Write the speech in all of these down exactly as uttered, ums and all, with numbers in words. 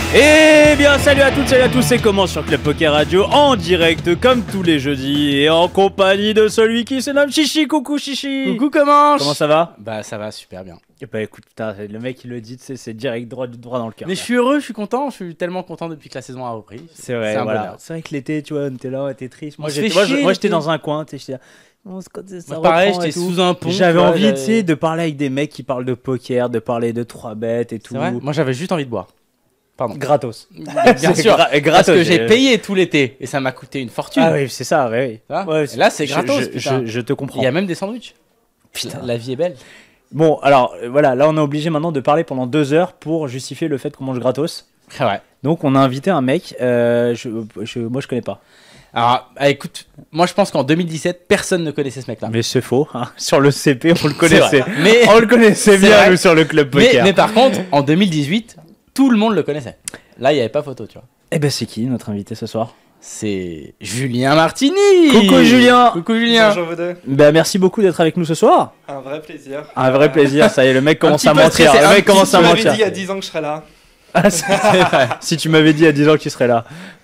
Eh bien salut à toutes, salut à tous, c'est comment sur Club Poker Radio en direct comme tous les jeudis et en compagnie de celui qui se nomme Chichi. Coucou Chichi. Coucou, comment Comment ça va? Bah ça va super bien. Et bah écoute, putain, le mec il le dit, tu sais, c'est direct droit, droit dans le cœur. Mais je suis heureux, je suis content, je suis tellement content depuis que la saison a repris. C'est vrai, c'est un voilà. bonheur. C'est vrai que l'été, tu vois, t'es là, t'es triste. Moi On se j'étais fait moi, chier, je- moi, j'étais l'été. dans un coin, tu sais, j'étais là, on se- quand ça Moi, pareil, reprend et j'étais tout. sous un pont. J'avais tu vois, envie, tu sais, j'avais- de parler avec des mecs qui parlent de poker, de parler de trois bêtes et tout. C'est vrai. Moi j'avais juste envie de boire. Pardon. Gratos. Bien C'est sûr. gra- Parce gratos, que j'ai euh. payé tout l'été et ça m'a coûté une fortune. Ah oui, c'est ça, ouais, oui. Ça Ouais, Et là, c'est je- gratos, je- putain. je- je te comprends. Il y a même des sandwichs. Putain. La, la vie est belle. Bon, alors euh, voilà, là on est obligé maintenant de parler pendant deux heures pour justifier le fait qu'on mange gratos. Ah ouais. Donc on a invité un mec, euh, je, je- moi je connais pas. Alors, ah, écoute, moi je pense qu'en deux mille dix-sept, personne ne connaissait ce mec-là. Mais c'est faux, hein. Sur le C P on le C'est connaissait. vrai. Mais, On le connaissait C'est bien vrai. nous sur le club mais, poker. mais par contre, en deux mille dix-huit, tout le monde le connaissait. Là, il n'y avait pas photo, tu vois. Eh ben c'est qui notre invité ce soir? C'est Julien Martini. Coucou Julien. Coucou Julien. Bonjour vous deux, Ben merci beaucoup d'être avec nous ce soir. un vrai plaisir. Un vrai plaisir, ça y est, le mec commence petit à peu mentir. stressé, Le un mec petit commence Tu à m'avais mentir. dit il y a dix ans que je serais là. Ah, c'est- si tu m'avais dit il y a dix ans que tu serais là.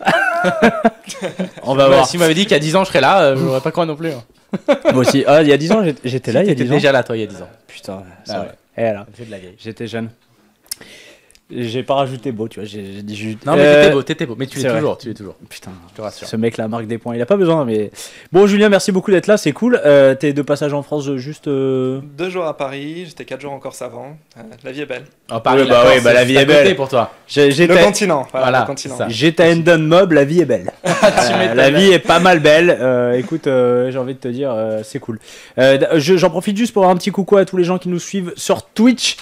On va Ouais, voir. si tu m'avais dit qu'il y a dix ans je serais là, euh, je n'aurais pas cru non plus. hein. Moi aussi. Ah, il y a dix ans, j'étais- j'étais là il y a T'étais dix ans. déjà là toi il y a dix ans. Putain, c'est Ah vrai. ouais. Et alors, Ça fait de la vieille. j'étais jeune. J'ai pas rajouté beau, tu vois, j'ai j'ai dit juste. Non mais Euh, t'étais beau, t'étais beau, mais tu c'est l'es vrai. toujours, tu l'es toujours. Putain, Je te rassure. ce mec là marque des points, il a pas besoin, mais. Bon, Julien, merci beaucoup d'être là, c'est cool. Euh, T'es de passage en France, euh, juste. euh, Deux jours à Paris, j'étais quatre jours en Corse avant. Euh, la vie est belle. Oh, Paris, Ouais, la bah Corse, ouais, bah la c'est vie juste est à côté belle. pour toi. j'ai- Le J'étais continent, voilà, Voilà, le continent. c'est ça. j'étais à Hendon Mob, la vie est belle. Tu Euh, m'étonnes. la vie est pas mal belle. Euh, écoute, euh, j'ai envie de te dire, euh, c'est cool. Euh, d- je- J'en profite juste pour avoir un petit coucou à tous les gens qui nous suivent sur Twitch.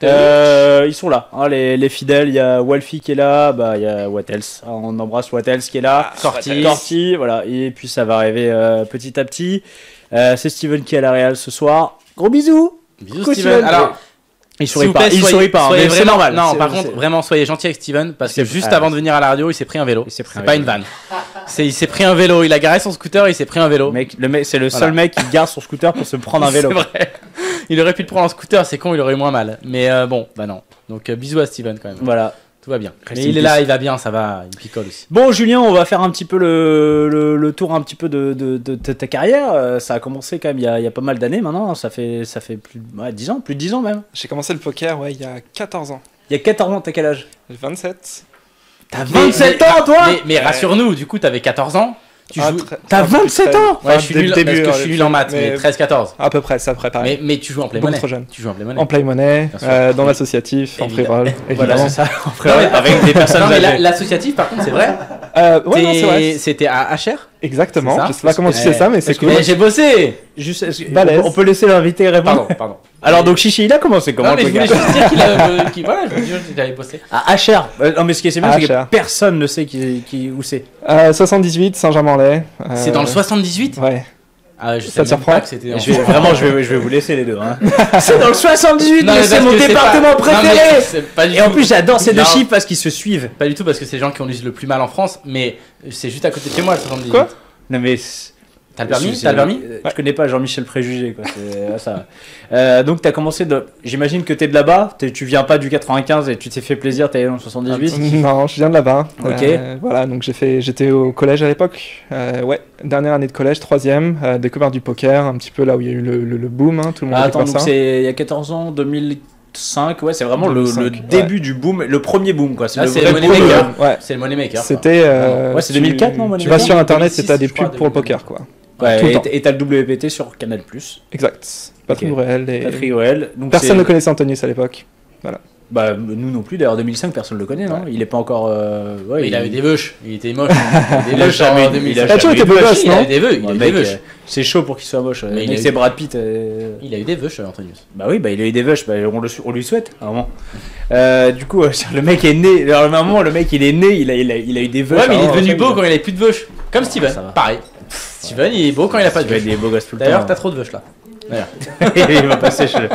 Euh, ils sont là, hein, les, les fidèles. Il y a Wolfie qui est là, bah il y a What Else. Ah, on embrasse What Else qui est là. Sorti. Torti, voilà. Et puis ça va arriver euh, petit à petit. Euh, c'est Steven qui est à la Real ce soir. Gros bisous. Bisous Coucou, Steven. Steven. Alors, Il s'il sourit vous pas. plaît, Il soyez- sourit pas. hein, soyez mais c'est vraiment- normal. Non, C'est- par c'est- contre, vraiment soyez gentil avec Steven parce que C'est- juste ah, avant de venir à la radio, il s'est pris un vélo. Il s'est pris un C'est pas vélo. une vanne. C'est il s'est pris un vélo, il a garé son scooter, il s'est pris un vélo. Mec, le mec, c'est le Voilà. seul mec qui garde son scooter pour se prendre un vélo. C'est vrai. Il aurait pu te prendre en scooter, c'est con, il aurait eu moins mal. Mais euh, bon, bah non. Donc euh, bisous à Steven quand même. Voilà. Tout va bien. Rest Mais in il est peace. là, il va bien, ça va, il picole aussi. Bon Julien, on va faire un petit peu le, le, le tour un petit peu de, de, de- de ta carrière. Euh, Ça a commencé quand même il y a, il y a pas mal d'années maintenant. Ça fait, ça fait plus de ouais, dix ans, plus de dix ans même. J'ai commencé le poker ouais, il y a quatorze ans. Il y a quatorze ans, t'as quel âge? J'ai vingt-sept. T'as Mais- vingt-sept mais- ans toi. Mais, mais rassure-nous, du coup, t'avais quatorze ans. Tu Ah, joues. très- T'as enfin, plus vingt-sept treize. ans. Ouais, Enfin, je suis dès nul, le parce début, que je euh, suis nul en maths, mais, mais treize quatorze. À peu près, c'est à peu près Mais, pareil. mais tu joues en play Beaucoup money. trop jeune. Tu joues en play money. En play money, Bien sûr. euh, dans l'associatif, en Évidemment. free roll, Voilà, évidemment. c'est ça. Non, mais- avec des personnes Non, mais la- âgées. l'associatif, par contre, c'est vrai. Euh, ouais, non, T'es- c'est vrai. C'était à H R. Exactement. C'est ça Je sais pas comment tu sais ça, mais c'est Parce que cool. Mais j'ai bossé. Juste, est-ce que- Balèze. on peut laisser l'invité répondre. Pardon, pardon. Alors donc Chichi, il a commencé comment Non, mais le je voulais poker juste dire qu'il a. qu'il- Voilà, je voulais juste qu'il avait bossé. À H R. Euh, non mais ce qui est c'est bien, À c'est que H R. personne ne sait qui, qui, où c'est. Euh, soixante-dix-huit, Saint-Germain-en-Laye. euh, C'est dans le soixante-dix-huit. Ouais. Ah, je Ça sais te même surprend pas que c'était. dans- Je vais, vraiment, je vais, je vais vous laisser les deux. Hein. C'est dans le soixante-dix-huit, Non, mais mais c'est parce mon que c'est département pas- non, mais préféré. c'est pas du Et en tout- plus, j'adore ces deux Non. chiffres parce qu'ils se suivent. Pas du tout parce que c'est les gens qui ont le plus mal en France, mais c'est juste à côté de chez moi, le soixante-dix-huit. Quoi Non mais c'est- T'as le permis c'est- T'as le permis euh, Je connais pas Jean-Michel Préjugé quoi. c'est- ouais, ça. Euh, donc t'as commencé de. J'imagine que t'es de là-bas. t'es- Tu viens pas du quatre-vingt-quinze et tu t'es fait plaisir. T'es allé dans le soixante-dix-huit. Non, je viens de là-bas. Ok. Euh, voilà, donc j'ai fait, j'étais au collège à l'époque. Euh, ouais, dernière année de collège, troisième, euh, découverte du poker, un petit peu là où il y a eu le, le, le boom, hein, tout le monde Ah, a attends, découvert donc ça. c'est il y a quatorze ans, deux mille cinq. Ouais, c'est vraiment le, deux mille cinq, le ouais. début du boom, le premier boom quoi. C'est Ah, le c'est vrai le boom. Moneymaker. Ouais, C'est le Moneymaker. c'était. euh, Ouais, c'est tu- deux mille quatre, non, Tu Moneymaker vas sur internet, deux mille six, c'est t'as des je crois, pubs pour le deux mille poker, quoi. Ouais, Tout le et temps. t- et t'as le W P T sur Canal Plus. Exact. Patrick Ok. Bruel et. Patrick Roel. Donc Personne c'est- ne connaissait Antonius à l'époque. Bah nous non plus. D'ailleurs deux mille cinq, personne le connaît, non? Ouais. Il est pas encore. euh, ouais, Mais il avait des veuches, il était moche. Il Il avait a des veuches jamais- en il a deux mille Il a jamais toujours eu été de beau vache, gosse, Il non avait des vœux, il Ouais, a eu mec, des veuches. euh, c'est chaud pour qu'il soit moche. Mais Mais il a eu- c'est Brad Pitt. euh, Il a eu des veuches, Antonius. Bah oui, bah il a eu des vaches. Bah, on, le, su- on lui souhaite. Vraiment. Euh, du coup, euh, le mec est né. Alors, à un moment, le mec il est né. Il a, il a, il a eu des vaches. Ouais, mais il est Alors, devenu ça, beau il- quand il avait plus de veuches. Comme Steven, ça va. pareil. Steven, il est beau quand il a pas de Tu vas être veuches. des beaux gosses tout le temps. D'ailleurs, t'as trop de veuches là. Voilà. il va passer chez.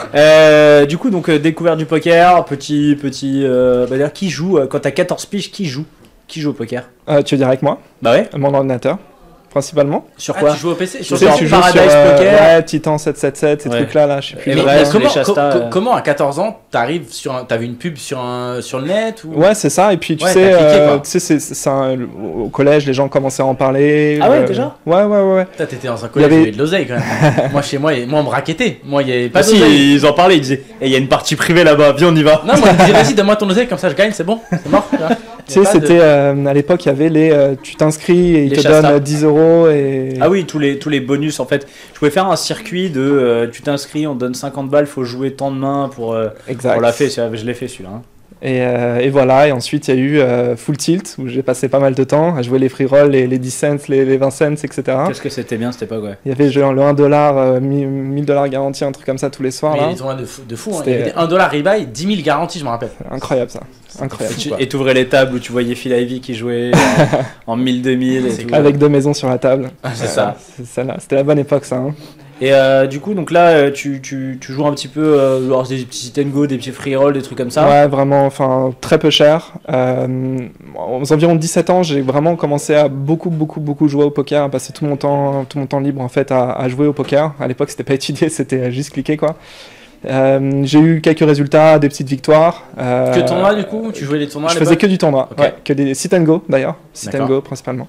Euh, du coup, donc euh, découverte du poker, petit, petit. Euh, bah, d'ailleurs, qui joue euh, quand t'as quatorze piges? Qui joue? Qui joue au poker? Euh, tu veux dire avec moi? Bah ouais. Mon ordinateur, principalement. Sur Ah, quoi? tu joues au P C Tu sur sais, sur- tu joues joues Paradise sur, euh, Poker. Ouais, Titan sept cent soixante-dix, ces Ouais. trucs-là, là, je sais plus. Et Mais, Everest, mais comment, les Shasta, co- co- euh. comment à quatorze ans t'arrives sur un... T'avais une pub sur, un... sur le net ou... Ouais, c'est ça. Et puis, tu Ouais, sais, t'as cliqué, euh, quoi. tu sais c'est, c'est un- au collège, les gens commençaient à en parler. Ah ouais, euh, déjà Ouais, ouais, ouais. ouais. Putain, t'étais dans un collège, Il y il y avait- avait de l'oseille quand même. Moi, chez moi, il- moi, on me raquettait. Moi, il y avait pas Ah si, d'oseille. ils en parlaient, ils disaient « Eh, il y a une partie privée là-bas, viens, on y va !» Non, moi, ils me disaient, vas-y, donne-moi ton oseille, comme ça je gagne, c'est bon, c'est mort. Tu vois. Tu sais, c'était euh, à l'époque, il y avait les. euh, tu t'inscris et ils Les te Shasta. donnent dix euros et. Ah oui, tous les, tous les bonus en fait. Je pouvais faire un circuit de euh, tu t'inscris, on te donne cinquante balles, faut jouer tant de mains pour. Euh, Exact. on l'a fait, c'est- je l'ai fait celui-là. hein. Et, euh, et voilà, et ensuite il y a eu euh, Full Tilt, où j'ai passé pas mal de temps à jouer les free rolls, les, les dix cents, les, les vingt cents, et cetera. Qu'est-ce que c'était bien cette époque, ouais. Il y avait genre le un dollar, euh, mille dollars garantis, un truc comme ça tous les soirs. Mais Là. ils ont là de fou, de fou hein. Il y C'était- avait des un dollar rebuy, dix mille garanties, je me rappelle. Incroyable ça. Incroyable. Et tu quoi. et t'ouvrais les tables où tu voyais Phil Ivey qui jouait en, en mille deux mille et C'est tout. Avec deux maisons sur la table. C'est ça. C'est celle-là. C'était la bonne époque ça. Hein. Et euh, du coup, donc là, euh, tu, tu, tu joues un petit peu, euh, genre des petits sit and go, des petits free roll, des trucs comme ça. Ouais, vraiment, enfin, très peu cher. Euh, aux environs de dix-sept ans, j'ai vraiment commencé à beaucoup, beaucoup, beaucoup jouer au poker, à passer tout mon temps, tout mon temps libre en fait à, à jouer au poker. À l'époque, c'était pas étudié, c'était juste cliquer quoi. Euh, j'ai eu quelques résultats, des petites victoires. Euh, Que tournoi du coup? Tu jouais les tournois à Je faisais l'époque? que du tournoi, Ok. ouais, que des sit and go d'ailleurs, sit and D'accord. go principalement.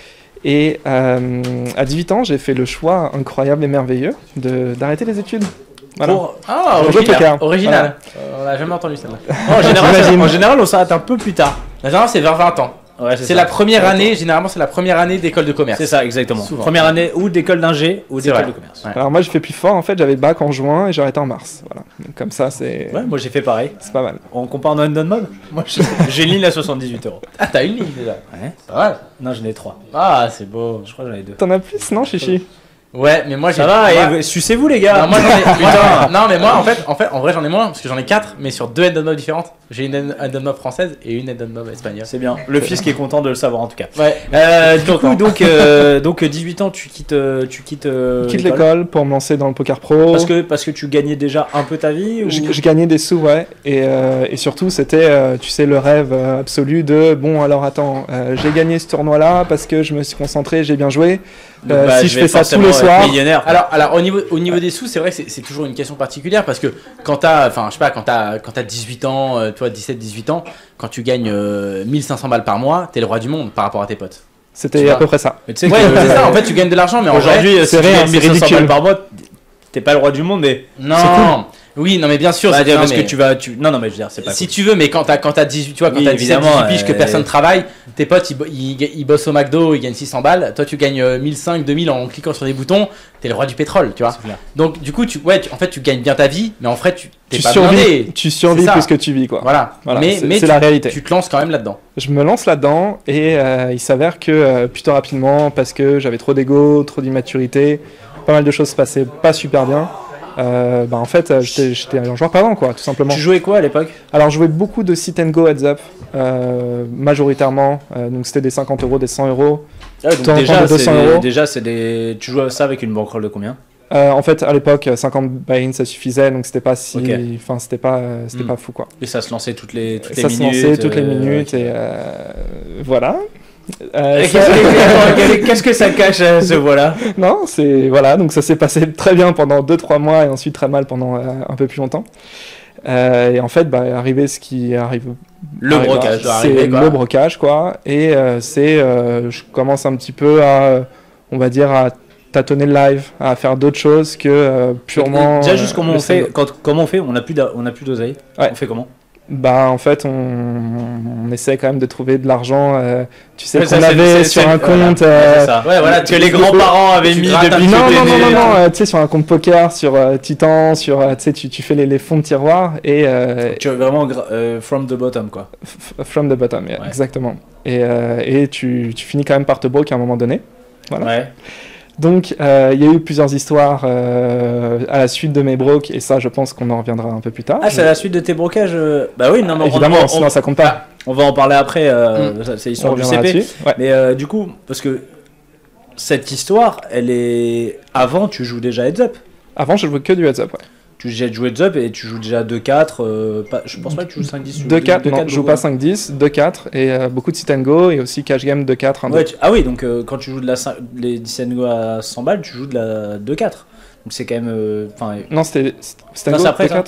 Et euh, à dix-huit ans, j'ai fait le choix incroyable et merveilleux de d'arrêter les études. Voilà. Pour- Ah, Pour jouer au original. poker. Original. Euh, on l'a jamais entendu celle-là. En général, J'imagine. en général, on s'arrête un peu plus tard. La général, c'est vers vingt ans. Ouais, C'est ça. la première année, généralement, c'est la première année d'école de commerce. C'est ça, exactement. Souvent. Première année ou d'école d'ingé ou C'est d'école vrai. de commerce. Ouais. Alors moi, j'ai fait plus fort. En fait, j'avais le bac en juin et j'ai arrêté en mars. Voilà. Donc, comme ça, c'est Ouais, moi j'ai fait pareil. c'est pas mal. On compare en Random Mob. Moi j'ai j'ai une ligne à soixante-dix-huit euros. Ah, t'as une ligne déjà. Ouais. Pas mal. Non, j'en ai trois. Ah, c'est beau. Je crois que j'en ai deux. T'en as plus, non, Chichi? Ouais, mais moi j'ai. Ça va, moi- et sucez-vous les gars. Non, moi j'en ai. Putain. Non, mais moi en fait, en fait, en vrai j'en ai moins parce que j'en ai quatre, mais sur deux head mob différentes. J'ai une head mob française et une head mob espagnole. C'est bien. Le fils qui est content de le savoir en tout cas. Ouais. Euh, du coup, donc, euh, donc dix-huit ans, tu quittes, euh, tu quittes, euh, Je quitte l'école pour me lancer dans le poker pro. Parce que, parce que tu gagnais déjà un peu ta vie ou... Je, je gagnais des sous, ouais. Et, euh, et surtout, c'était, euh, tu sais, le rêve euh, absolu de bon, alors attends, euh, j'ai gagné ce tournoi-là parce que je me suis concentré, j'ai bien joué. Donc, Euh, bah, si je vais fais ça tous forcément les être soirs. millionnaire. Alors, alors au niveau, au niveau des sous, c'est vrai que c'est- c'est toujours une question particulière parce que quand t'as, enfin, je sais pas, quand t'as, quand t'as dix-huit ans, euh, toi dix-sept, dix-huit ans, quand tu gagnes euh, mille cinq cents balles par mois, t'es le roi du monde par rapport à tes potes. Tu C'était vois. à peu près ça. Mais tu sais Ouais, que, c'est ça. En fait, tu gagnes de l'argent, mais en vrai, aujourd'hui, si c'est tu rien, gagnes c'est mille cinq cents ridicule. balles par mois, t'es pas le roi du monde, mais non. Oui, non, mais bien sûr. Bah, c'est- non, parce mais- que tu vas, tu... non, non, mais je veux dire, c'est pas. Si tu veux, mais quand t'as quand t'as dix-huit, tu vois, quand Oui, t'as dix-sept, évidemment, dix-huit piges que euh, personne travaille, tes potes ils, bo- ils, ils bossent au McDo, ils gagnent six cents balles, toi tu gagnes euh, mille cinq cents, deux mille en cliquant sur des boutons, t'es le roi du pétrole, tu vois. C'est clair. Donc du coup, tu, ouais, tu- en fait, tu gagnes bien ta vie, mais en fait, tu t'es Tu pas survis, blindé. tu survis C'est ça. plus que tu vis, quoi. Voilà. Voilà, mais c'est- mais c'est tu, la réalité. tu te lances quand même là-dedans. Je me lance là-dedans et euh, il s'avère que euh, plutôt rapidement, parce que j'avais trop d'ego, trop d'immaturité, pas mal de choses se passaient pas super bien. Euh, bah en fait, euh, j'étais j'étais un joueur perdant, quoi, tout simplement. Tu jouais quoi à l'époque? Alors, je jouais beaucoup de sit and go heads up, euh, majoritairement. Euh, donc, c'était des cinquante euros, des cent euros. Ah, donc Temps déjà, de deux cents c'est euros. déjà, c'est des. Tu joues à ça avec une bankroll de combien? Euh, en fait, à l'époque, cinquante buy-in ça suffisait, donc c'était pas si, Ok. enfin c'était pas, euh, c'était Hmm. pas fou quoi. Et ça se lançait toutes les, toutes Ça les se minutes. lançait toutes les euh, minutes ok. et euh, voilà. Euh, Et ça- Qu'est-ce que- qu'est-ce que ça cache euh, ce voilà? non, c'est voilà, donc ça s'est passé très bien pendant deux trois mois et ensuite très mal pendant euh, un peu plus longtemps. Euh, et en fait, bah, arrivé ce qui arrive. Le arrive, brocage doit c'est arriver, quoi. le brocage quoi. Et euh, c'est, euh, je commence un petit peu à, on va dire à tâtonner le live, à faire d'autres choses que euh, purement. Déjà juste euh, comment le on fait, single. quand, comment on fait, on a plus d'a- on a plus d'oseille. Ouais. On fait comment? Bah en fait on, on essaie quand même de trouver de l'argent, euh, tu sais Ouais, qu'on ça, c'est- avait c'est- sur c'est- un voilà. compte. Ouais, euh, c'est ça. Ouais, voilà, que tu- les tu- grands-parents avaient tu mis grattes un depuis petit non, que non, t'es non, né. non, non, euh, tu sais, sur un compte poker, sur euh, Titan, sur, euh, tu sais, tu, tu fais les, les fonds de tiroir et euh, Tu veux vraiment gra- euh, from the bottom quoi. f- from the bottom, yeah, Ouais. exactement. Et, euh, et tu, tu finis quand même par te broke à un moment donné. Voilà. Ouais. Donc, euh, il y a eu plusieurs histoires euh, à la suite de mes brokes, et ça, je pense qu'on en reviendra un peu plus tard. Ah, c'est la suite de tes brocages euh, Bah oui, non, mais on- Évidemment, on, sinon on, ça compte pas. on va en parler après, euh, ça, c'est On l'histoire du reviendra C P. là-dessus. Ouais. Mais euh, du coup, parce que cette histoire, elle est. Avant, tu joues déjà heads up. Avant, je jouais que du heads up. Ouais. Tu joues déjà heads up et tu joues déjà deux quatre. Euh, pas- je pense pas que tu joues cinq dix. deux quatre, non, je joue beaucoup, pas hein. cinq dix, deux quatre, et euh, beaucoup de sit and go, et aussi cash game deux quatre, un deux. Ouais, tu- Ah oui, donc euh, quand tu joues de la cin- les dix and go à cent balles, tu joues de la deux quatre. Donc c'est quand même. euh, Enfin, Non, c'était sit and Non, go c'est après, deux ça. quatre.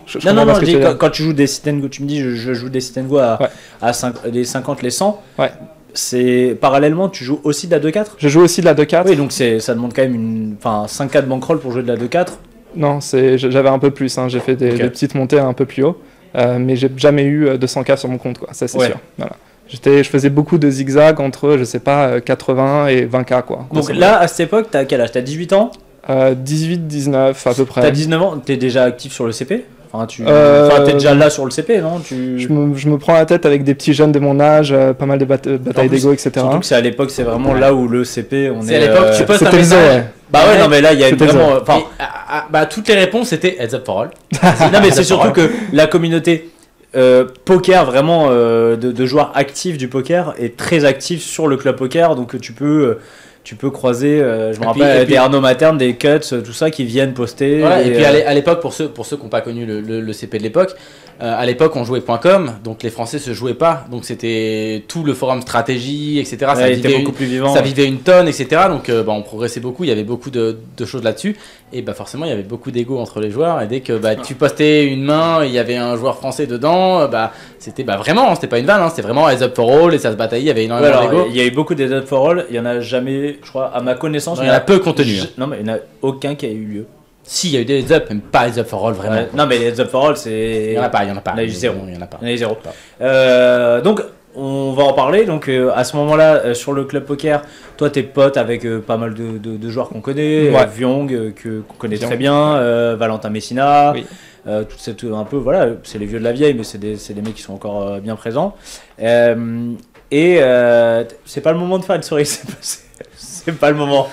Je, je Non, non, comprends pas non, ce que je tu dis, veux quand, dire. quand tu joues des sit and go, tu me dis je, je joue des sit and go à, Ouais. à cinq, les cinquante, les cent. Ouais. C'est parallèlement, tu joues aussi de la deux quatre. Je joue aussi de la deux quatre. Oui, donc c'est, ça demande quand même une, enfin, cinq K de bankroll pour jouer de la deux quatre. Non, c'est, j'avais un peu plus, hein. J'ai fait des, Ok. des petites montées un peu plus haut, euh, mais j'ai jamais eu euh, deux cents K sur mon compte, quoi. Ça c'est Ouais. sûr. Voilà. J'étais, je faisais beaucoup de zigzags entre, je sais pas, euh, quatre-vingts et vingt K, quoi. Donc là, à cette époque, t'as quel âge? T'as dix-huit ans? Euh, dix-huit, dix-neuf à peu près. T'as dix-neuf ans? T'es déjà actif sur le C P? Enfin, tu... Euh, enfin, t'es déjà là sur le C P, non? Tu... Je me, je me prends la tête avec des petits jeunes de mon âge, euh, pas mal de bat- euh, batailles En plus, d'ego, et cetera. Surtout que c'est à l'époque, c'est vraiment là où le C P, on est. C'est à l'époque, euh, tu postes un C'était le zoo, message. ouais. Bah ouais, non mais là, il y a C'était vraiment. ça. Enfin, Et, ah, ah, bah, toutes les réponses étaient heads up for all. non mais c'est surtout que la communauté euh, poker vraiment euh, de, de joueurs actifs du poker est très active sur le club poker, donc tu peux euh, tu peux croiser, euh, je me Et puis- rappelle et puis- des Arnaud Materne, des Cuts, euh, tout ça qui viennent poster. Voilà, et et, puis euh, à l'é- à l'époque, pour ceux, pour ceux qui n'ont pas connu le, le- le C P de l'époque, euh, à l'époque on jouait .com, donc les Français se jouaient pas, donc c'était tout le forum stratégie, et cetera. ouais, ça, il était vivait beaucoup une, plus vivant. ça ouais. vivait une tonne, et cetera. Donc euh, bah, on progressait beaucoup, il y avait beaucoup de, de choses là-dessus, et bah forcément il y avait beaucoup d'ego entre les joueurs, et dès que bah, tu postais une main, il y avait un joueur français dedans, euh, bah c'était bah, vraiment, c'était pas une vanne, hein, c'était vraiment heads up for all, et ça se bataillait, il y avait Ouais, énormément alors, d'ego. il y a eu beaucoup des dead for all, il y en a jamais, je crois, à ma connaissance, Non, il y en a peu contenu. j- Non mais il n'y en a aucun qui a eu lieu. Si, il y a eu des heads up, mais pas heads up for all vraiment. Ouais, non mais les heads up for all, c'est. Il y en a pas, il y en a pas. Il y en a eu zéro. Il y en a pas. Il y en a eu zéro. Euh, donc, on va en parler. Donc, euh, à ce moment-là, euh, sur le club poker, toi, t'es pote avec euh, pas mal de, de- de joueurs qu'on connaît. Ouais. Euh, Vyong, euh, que, qu'on connaît Vyong. très bien. euh, Valentin Messina. Oui. Euh, toute cette, un peu, voilà, c'est les vieux de la vieille, mais c'est des, c'est des mecs qui sont encore euh, bien présents. Euh, et euh, c'est pas le moment de faire une story. C'est pas, c'est- c'est pas le moment.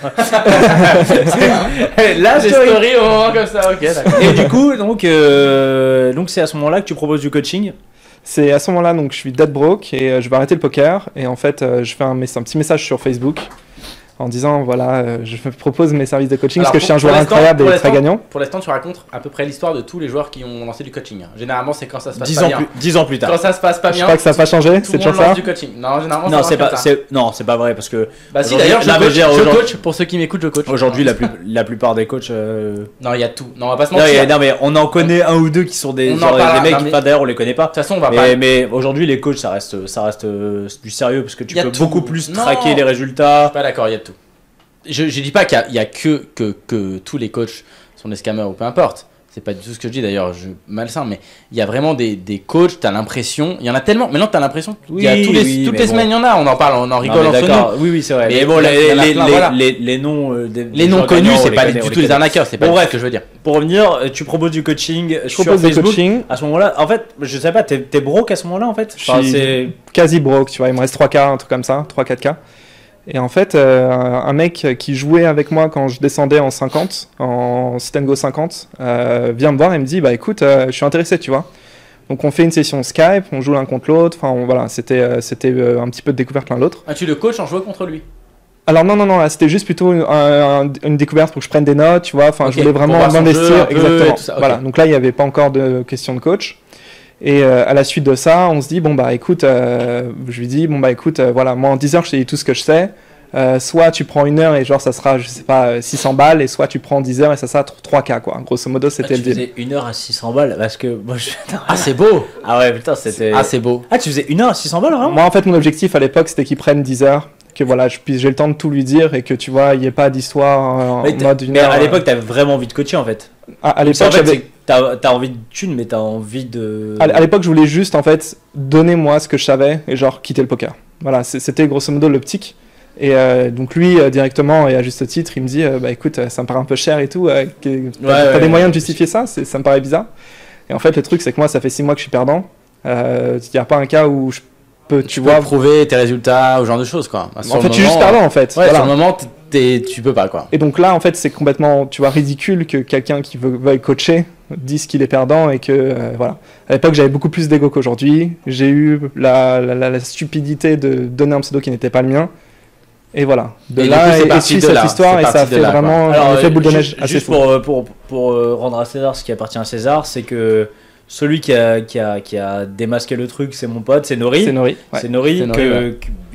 La Des story. stories au moment comme ça, ok, d'accord. Et du coup, donc, euh, donc c'est à ce moment-là que tu proposes du coaching. C'est à ce moment-là, donc je suis dead broke et euh, je vais arrêter le poker. Et en fait, euh, je fais un, mess- un petit message sur Facebook en disant voilà, euh, je me propose mes services de coaching Alors, parce que je suis pour- un joueur pour l'instant- incroyable pour et très l'instant- gagnant. Pour l'instant, tu racontes à peu près l'histoire de tous les joueurs qui ont lancé du coaching. Généralement, c'est quand ça se passe Dix pas ans, bien. plus, dix ans plus tard. Quand ça se passe pas Je bien, crois que ça n'a pas changé, tout c'est le toujours monde lance ça. du coaching. Non, généralement, Non, ça c'est marche pas, comme ça. c'est, non, c'est pas vrai parce que Bah si, aujourd'hui- d'ailleurs, je, non, mais coach, je veux dire, je aujourd'hui- coach. Pour ceux qui m'écoutent, je coach. aujourd'hui la, plus, la plupart des coachs. euh, Non, il y a tout. Non, on va pas se Non, mentir. il y a- De non, mais on en connaît un ou deux qui sont des, On en genre, des parlera, mecs non, qui, mais- enfin, d'ailleurs, on les connaît pas. toute façon, on va Mais, pas. mais aujourd'hui, les coachs, ça reste, ça reste euh, du sérieux parce que tu Il y a peux tout. beaucoup plus Non. traquer les Je résultats. suis pas d'accord, il y a de tout. Je, je dis pas qu'il y a, il y a que, que, que tous les coachs sont des scammers ou peu importe. C'est pas du tout ce que je dis d'ailleurs, je malsain, mais il y a vraiment des, des coachs, t'as l'impression, il y en a tellement, maintenant t'as l'impression, il y a Oui, tous les, oui, toutes mais les bon. semaines il y en a, on en parle, on en Non, rigole mais entre nous. d'accord, oui, oui, c'est vrai. Mais Mais, bon, il y en a- il y les, en a les, plein, les, voilà. les, les noms, euh, des, Les des non gens connus, gagnants, on c'est les pas connaît, du on tout les les connaît. arnaqueurs, c'est pas Bon, du tout bref. ce que je veux dire. Pour revenir, euh, tu proposes du coaching Je sur propose du Facebook. coaching, À ce moment-là, en fait, je sais pas, t'es, t'es broke à ce moment-là en fait. Je Enfin, suis- c'est- quasi broke, tu vois, il me reste trois K, un truc comme ça, trois quatre K. Et en fait, euh, un mec qui jouait avec moi quand je descendais en cinquante, en sit and go cinquante, euh, vient me voir et me dit, bah écoute, euh, je suis intéressé, tu vois. Donc on fait une session Skype, on joue l'un contre l'autre, enfin on- voilà, c'était euh, c'était euh, un petit peu de découverte l'un l'autre. Ah, tu le coaches en jouant contre lui. Alors non, non, non, là, c'était juste plutôt une, un- une découverte pour que je prenne des notes, tu vois, enfin Ok, je voulais pour vraiment voir son jeu m'investir, un peu et exactement. tout ça, ok. Voilà, donc là il n'y avait pas encore de question de coach. Et euh, à la suite de ça, on se dit, bon bah écoute, euh, je lui dis, bon bah écoute, euh, voilà, moi en dix heures je t'ai dit tout ce que je sais. Euh, soit tu prends une heure et genre ça sera, je sais pas, euh, six cents balles, et soit tu prends dix heures et ça sera trois K quoi. Grosso modo, Ah, c'était tu le deal. faisais une heure à six cents balles parce que moi je. Ah, c'est beau. Ah ouais, putain, c'était. Ah, c'est beau. Ah, tu faisais une heure à six cents balles vraiment? Moi en fait, mon objectif à l'époque c'était qu'il prenne dix heures, que voilà, je puisse, j'ai le temps de tout lui dire et que tu vois, il n'y ait pas d'histoire euh, en Mais, t'as- mode une mais heure. à euh, l'époque, t'avais vraiment envie de coacher en fait. à, à Donc, c'est- l'époque, en fait, j'avais- c'est que t'as, t'as envie de thunes, mais t'as envie de. À, à l'époque, je voulais juste en fait donner moi ce que je savais et genre quitter le poker. Voilà, c'est- c'était grosso modo l'optique. Et euh, donc lui euh, directement et à juste titre, il me dit euh, bah écoute, euh, ça me paraît un peu cher et tout. euh, que- t'as Ouais, t'as ouais, des moyens ouais. de justifier ça? C'est- Ça me paraît bizarre. Et en fait, le truc c'est que moi, ça fait six mois que je suis perdant. Euh, Il n'y a pas un cas où je peux, tu, Tu vois. peux prouver tes résultats, ou ce genre de choses, quoi. Sur En le fait, je suis juste moment, perdant en fait. Ouais, Voilà. sur le moment, t'es- t'es- tu peux pas, quoi. Et donc là, en fait, c'est complètement, tu vois, ridicule que quelqu'un qui veut, veuille coacher dise qu'il est perdant et que, euh, voilà. À l'époque, j'avais beaucoup plus d'ego qu'aujourd'hui. J'ai eu la, la, la- la stupidité de donner un pseudo qui n'était pas le mien. Et voilà. De Et du là, coup, c'est et, et parti suit de cette là. histoire C'est et ça a parti de fait là, quoi. vraiment Alors, un effet euh, boule de ju- neige assez juste fou. pour, euh, pour, pour euh, rendre à César ce qui appartient à César, c'est que celui qui a, qui a, qui a démasqué le truc, c'est mon pote, c'est Nori. C'est Nori. ouais. C'est Nori, C'est Nori, que, ouais. que-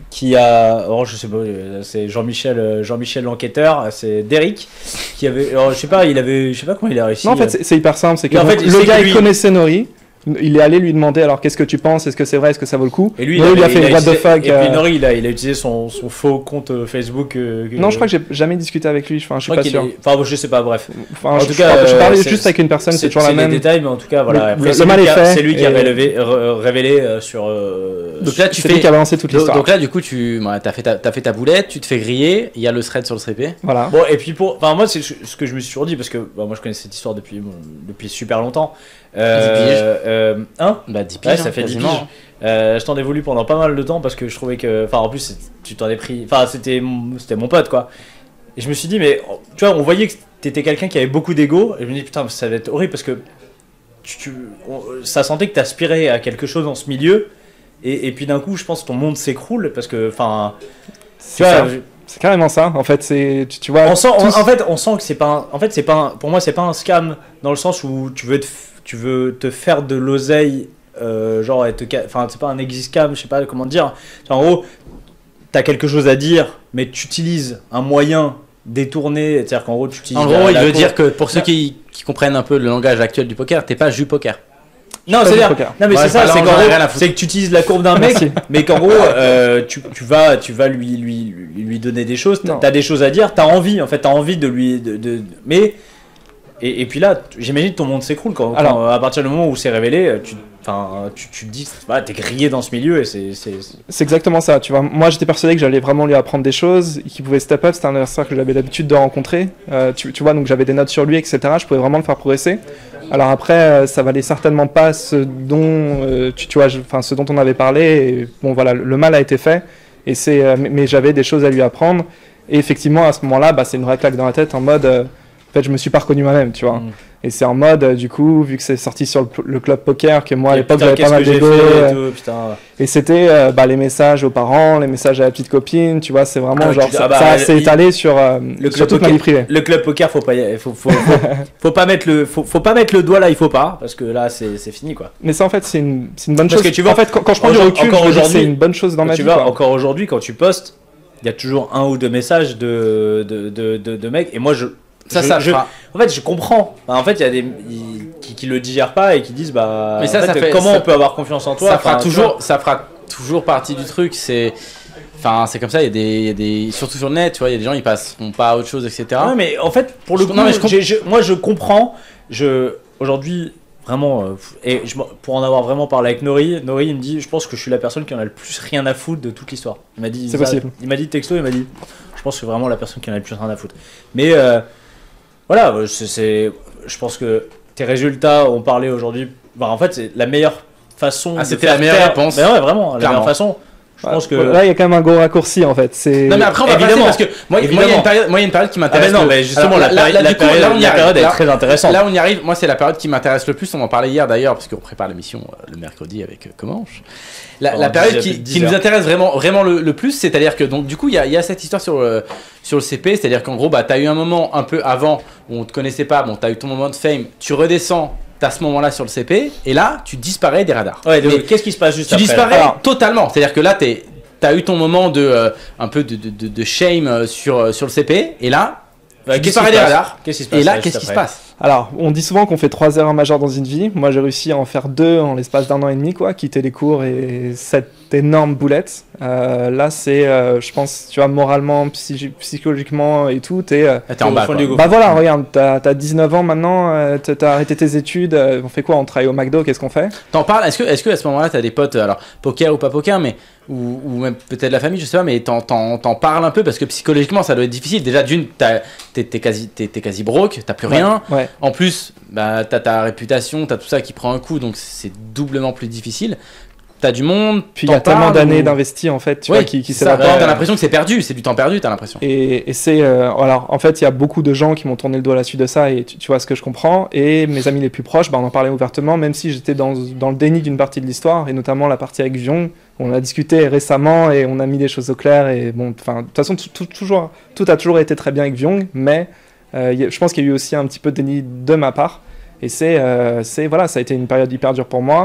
qui a, oh, je sais pas, euh, c'est Jean-Michel, euh, Jean-Michel l'enquêteur, c'est Derrick qui avait, alors, je sais pas, il avait, je sais pas comment il a réussi. Non, en fait, c'est, c'est hyper simple, c'est que en fait, le c'est gars que il lui- connaissait Nori, il est allé lui demander alors qu'est-ce que tu penses, est-ce que c'est vrai, est-ce que ça vaut le coup. Et lui, Nori, il, a avait- fait what the utilisé- fuck. Et euh, puis Nori, il a, il a utilisé son, son faux compte euh, Facebook. euh, que- Non, je crois que j'ai jamais discuté avec lui, enfin, je suis crois pas qu'il sûr. est- Enfin, bon, je sais pas, bref. Enfin, En je, tout je cas, crois- je euh, parlais c'est- juste avec une personne, c'est, toujours la les même. détails, mais en tout cas, voilà. Le- Après, le c'est mal lui est qui a- fait, C'est lui qui a et- révélé, re- révélé euh, sur. euh, Donc là, tu c'est fais. lui qui a balancé toute Donc, l'histoire. donc là, du coup, tu ouais, as fait, ta- t'as fait ta boulette, tu te fais griller, il y a le thread sur le C P. Voilà. Bon, et puis pour. Enfin, moi, c'est ce que je me suis toujours dit, parce que bah, moi, je connais cette histoire depuis, bon, depuis super longtemps. Euh, dix piges. euh, hein Bah, dix piges, Ouais, ça hein, fait dix quasiment. piges. Euh, je t'en ai voulu pendant pas mal de temps parce que je trouvais que. Enfin, en plus, c'est- tu t'en es pris. Enfin, c'était mon, c'était mon pote, quoi. Et je me suis dit, mais tu vois, on voyait que t'étais quelqu'un qui avait beaucoup d'ego. Et je me dis, putain, ça va être horrible parce que tu, tu- on- ça sentait que t'aspirais à quelque chose dans ce milieu. Et, et puis d'un coup, je pense que ton monde s'écroule parce que. Enfin. C'est Tu vois, ça. C'est carrément ça. En fait, c'est tu, tu vois. on sent, on- tous- en fait, on sent que c'est pas. Un, en fait, c'est pas. Un, pour moi, c'est pas un scam dans le sens où tu veux te, f- tu veux te faire de l'oseille, euh, genre, et te ca- enfin, c'est pas un exit scam, je sais pas comment te dire. En gros, t'as quelque chose à dire, mais tu utilises un moyen détourné, c'est-à-dire qu'en gros, tu utilises. En la- gros, il la veut cour- dire que pour ceux qui, qui comprennent un peu le langage actuel du poker, t'es pas jus poker. Non, pas c'est-à-dire. du poker. Non, mais Ouais, c'est ça, bah, c'est là, qu'en on en a gros, rien à foutre. c'est que tu utilises la courbe d'un mec, Merci. mais qu'en gros, euh, tu, tu vas, tu vas lui, lui, lui, lui donner des choses, t'as Non. t'as des choses à dire, t'as envie, en fait, t'as envie de lui. De, de- de- mais. Et, et puis là, t- j'imagine que ton monde s'écroule quand, quand, Alors- à partir du moment où c'est révélé, tu, enfin, tu, tu te dis, voilà, t'es grillé dans ce milieu et c'est. c'est- c'est- C'est exactement ça, tu vois. Moi, j'étais persuadé que j'allais vraiment lui apprendre des choses, qu'il pouvait step up. C'était un adversaire que j'avais l'habitude de rencontrer. Euh, tu, tu vois, donc j'avais des notes sur lui, et cetera. Je pouvais vraiment le faire progresser. Alors après, euh, ça valait certainement pas ce dont, euh, tu, tu vois, je- enfin, ce dont on avait parlé. Et, bon, voilà, le mal a été fait. Et c'est, euh, mais, mais j'avais des choses à lui apprendre. Et effectivement, à ce moment-là, bah, c'est une vraie claque dans la tête en mode, euh, en fait, je me suis pas reconnu moi-même, tu vois. Mm. Et c'est en mode, euh, du coup, vu que c'est sorti sur le, le club poker, que moi à Et l'époque putain, j'avais pas qu'est-ce mal que j'ai d'ego. fait euh, et tout, putain. Et c'était euh, bah, les messages aux parents, les messages à la petite copine, tu vois, c'est vraiment Ah, genre, tu- ça, ah bah, ça il- s'est étalé sur, euh, le sur club toute ma poker- vie privée. Le club poker, faut pas, y- faut, faut, faut, faut pas mettre le, faut, faut pas mettre le doigt là, il faut pas, parce que là, c'est c'est fini, quoi. Mais ça, en fait, c'est une, c'est une bonne Parce chose. que tu vois, en fait, quand, quand je prends du encore recul, je me dis que aujourd'hui- c'est une bonne chose dans ma tu vie. vois, quoi. encore aujourd'hui, quand tu postes, il y a toujours un ou deux messages de, de, de, de, de mecs, et moi, je. Ça, je- ça je- fera. En fait, je comprends. Enfin, en fait, il y a des ils- qui, qui le digèrent pas et qui disent bah. Mais ça, en fait, ça fait- comment ça- on peut avoir confiance en toi ça fera Enfin, tu toujours, vois. ça fera toujours partie du truc. C'est, enfin, c'est comme ça. Il y a des, il y a des, surtout sur le net, tu vois, il y a des gens ils passeront pas à autre chose, et cetera. Ouais, mais en fait, pour le Je- coup, non, mais je comp- j'ai- je- moi, je comprends. Je aujourd'hui. Vraiment, euh, et je m'en- pour en avoir vraiment parlé avec Nori, Nori il me dit, je pense que je suis la personne qui en a le plus rien à foutre de toute l'histoire. Il m'a dit, C'est ça- possible. il m'a dit texto, il m'a dit, je pense que c'est vraiment la personne qui en a le plus rien à foutre. Mais euh, voilà, c'est, c'est- je pense que tes résultats ont parlé aujourd'hui. Bah, en fait, c'est la meilleure façon. Ah, de c'était faire la meilleure taire- réponse. Mais ouais, vraiment, la Clairement. meilleure façon. Je pense que. Là, il y a quand même un gros raccourci, en fait. C'est... Non mais après on va Évidemment. passer parce que moi, moi, il y a Évidemment. une période, moi il y a une période qui Ah, m'intéresse. mais non, le- mais justement, Alors, la, là- péri- là, la du coup, période, là, on y la arrive. période est Là- très intéressante. Là on y arrive, moi c'est la période qui m'intéresse le plus, on en parlait hier d'ailleurs parce qu'on prépare l'émission euh, le mercredi avec euh, Comanche. La, Oh, la période dix- qui, dix qui nous heures. intéresse vraiment, vraiment le, le plus, c'est-à-dire que donc du coup il y a, il y a cette histoire sur le, sur le C P, c'est-à-dire qu'en gros bah, tu as eu un moment un peu avant où on te connaissait pas, bon tu as eu ton moment de fame, tu redescends, tu as ce moment-là sur le C P et là tu disparais des radars. Ouais, donc, Mais qu'est-ce qui se passe juste tu après disparais Alors, totalement, c'est-à-dire que là t'es t'as eu ton moment de euh, un peu de, de, de, de shame euh, sur, euh, sur le C P et là ouais, tu qu'est-ce disparais qui des se passe radars. Qu'est-ce qui se passe Et là, juste qu'est-ce qui se après passe? Alors, on dit souvent qu'on fait trois erreurs majeures dans une vie. Moi, j'ai réussi à en faire deux en l'espace d'un an et demi, quoi. Quitter les cours et cette énorme boulette. Euh, là, c'est, euh, je pense, tu vois, moralement, psy- psychologiquement et tout, t'es... euh, Ah, t'es en au bas, fond quoi. du gouffre. Bah voilà, regarde, t'as, t'as dix-neuf ans maintenant, euh, t'as t'as arrêté tes études, euh, on fait quoi? On travaille au McDo, qu'est-ce qu'on fait? T'en parles? Est-ce que, est-ce que à ce moment-là, t'as des potes, euh, alors poker ou pas poker, mais ou, ou même peut-être la famille, je sais pas, mais t'en, t'en, t'en parles un peu parce que psychologiquement, ça doit être difficile. Déjà, d'une, t'as- t'es, t'es quasi, t'es, t'es quasi broke, t'as plus rien. Ouais. En plus, bah, t'as ta réputation, t'as tout ça qui prend un coup, donc c'est doublement plus difficile. T'as du monde. Puis il y a t'en tellement parles d'années ou- d'investis, en fait, tu Ouais, vois, qui, qui c'est ça. s'évaporent. T'as l'impression que c'est perdu, c'est du temps perdu, t'as l'impression. Et, et c'est euh, alors en fait il y a beaucoup de gens qui m'ont tourné le dos à la suite de ça et tu, tu vois ce que je comprends et mes amis les plus proches bah, on en parlait ouvertement même si j'étais dans, dans le déni d'une partie de l'histoire et notamment la partie avec Vion on a discuté récemment et on a mis des choses au clair et bon enfin de toute façon tout, tout, toujours, tout a toujours été très bien avec Vion mais euh, y a- je pense qu'il y a eu aussi un petit peu de déni de ma part et c'est euh, c'est voilà ça a été une période hyper dure pour moi.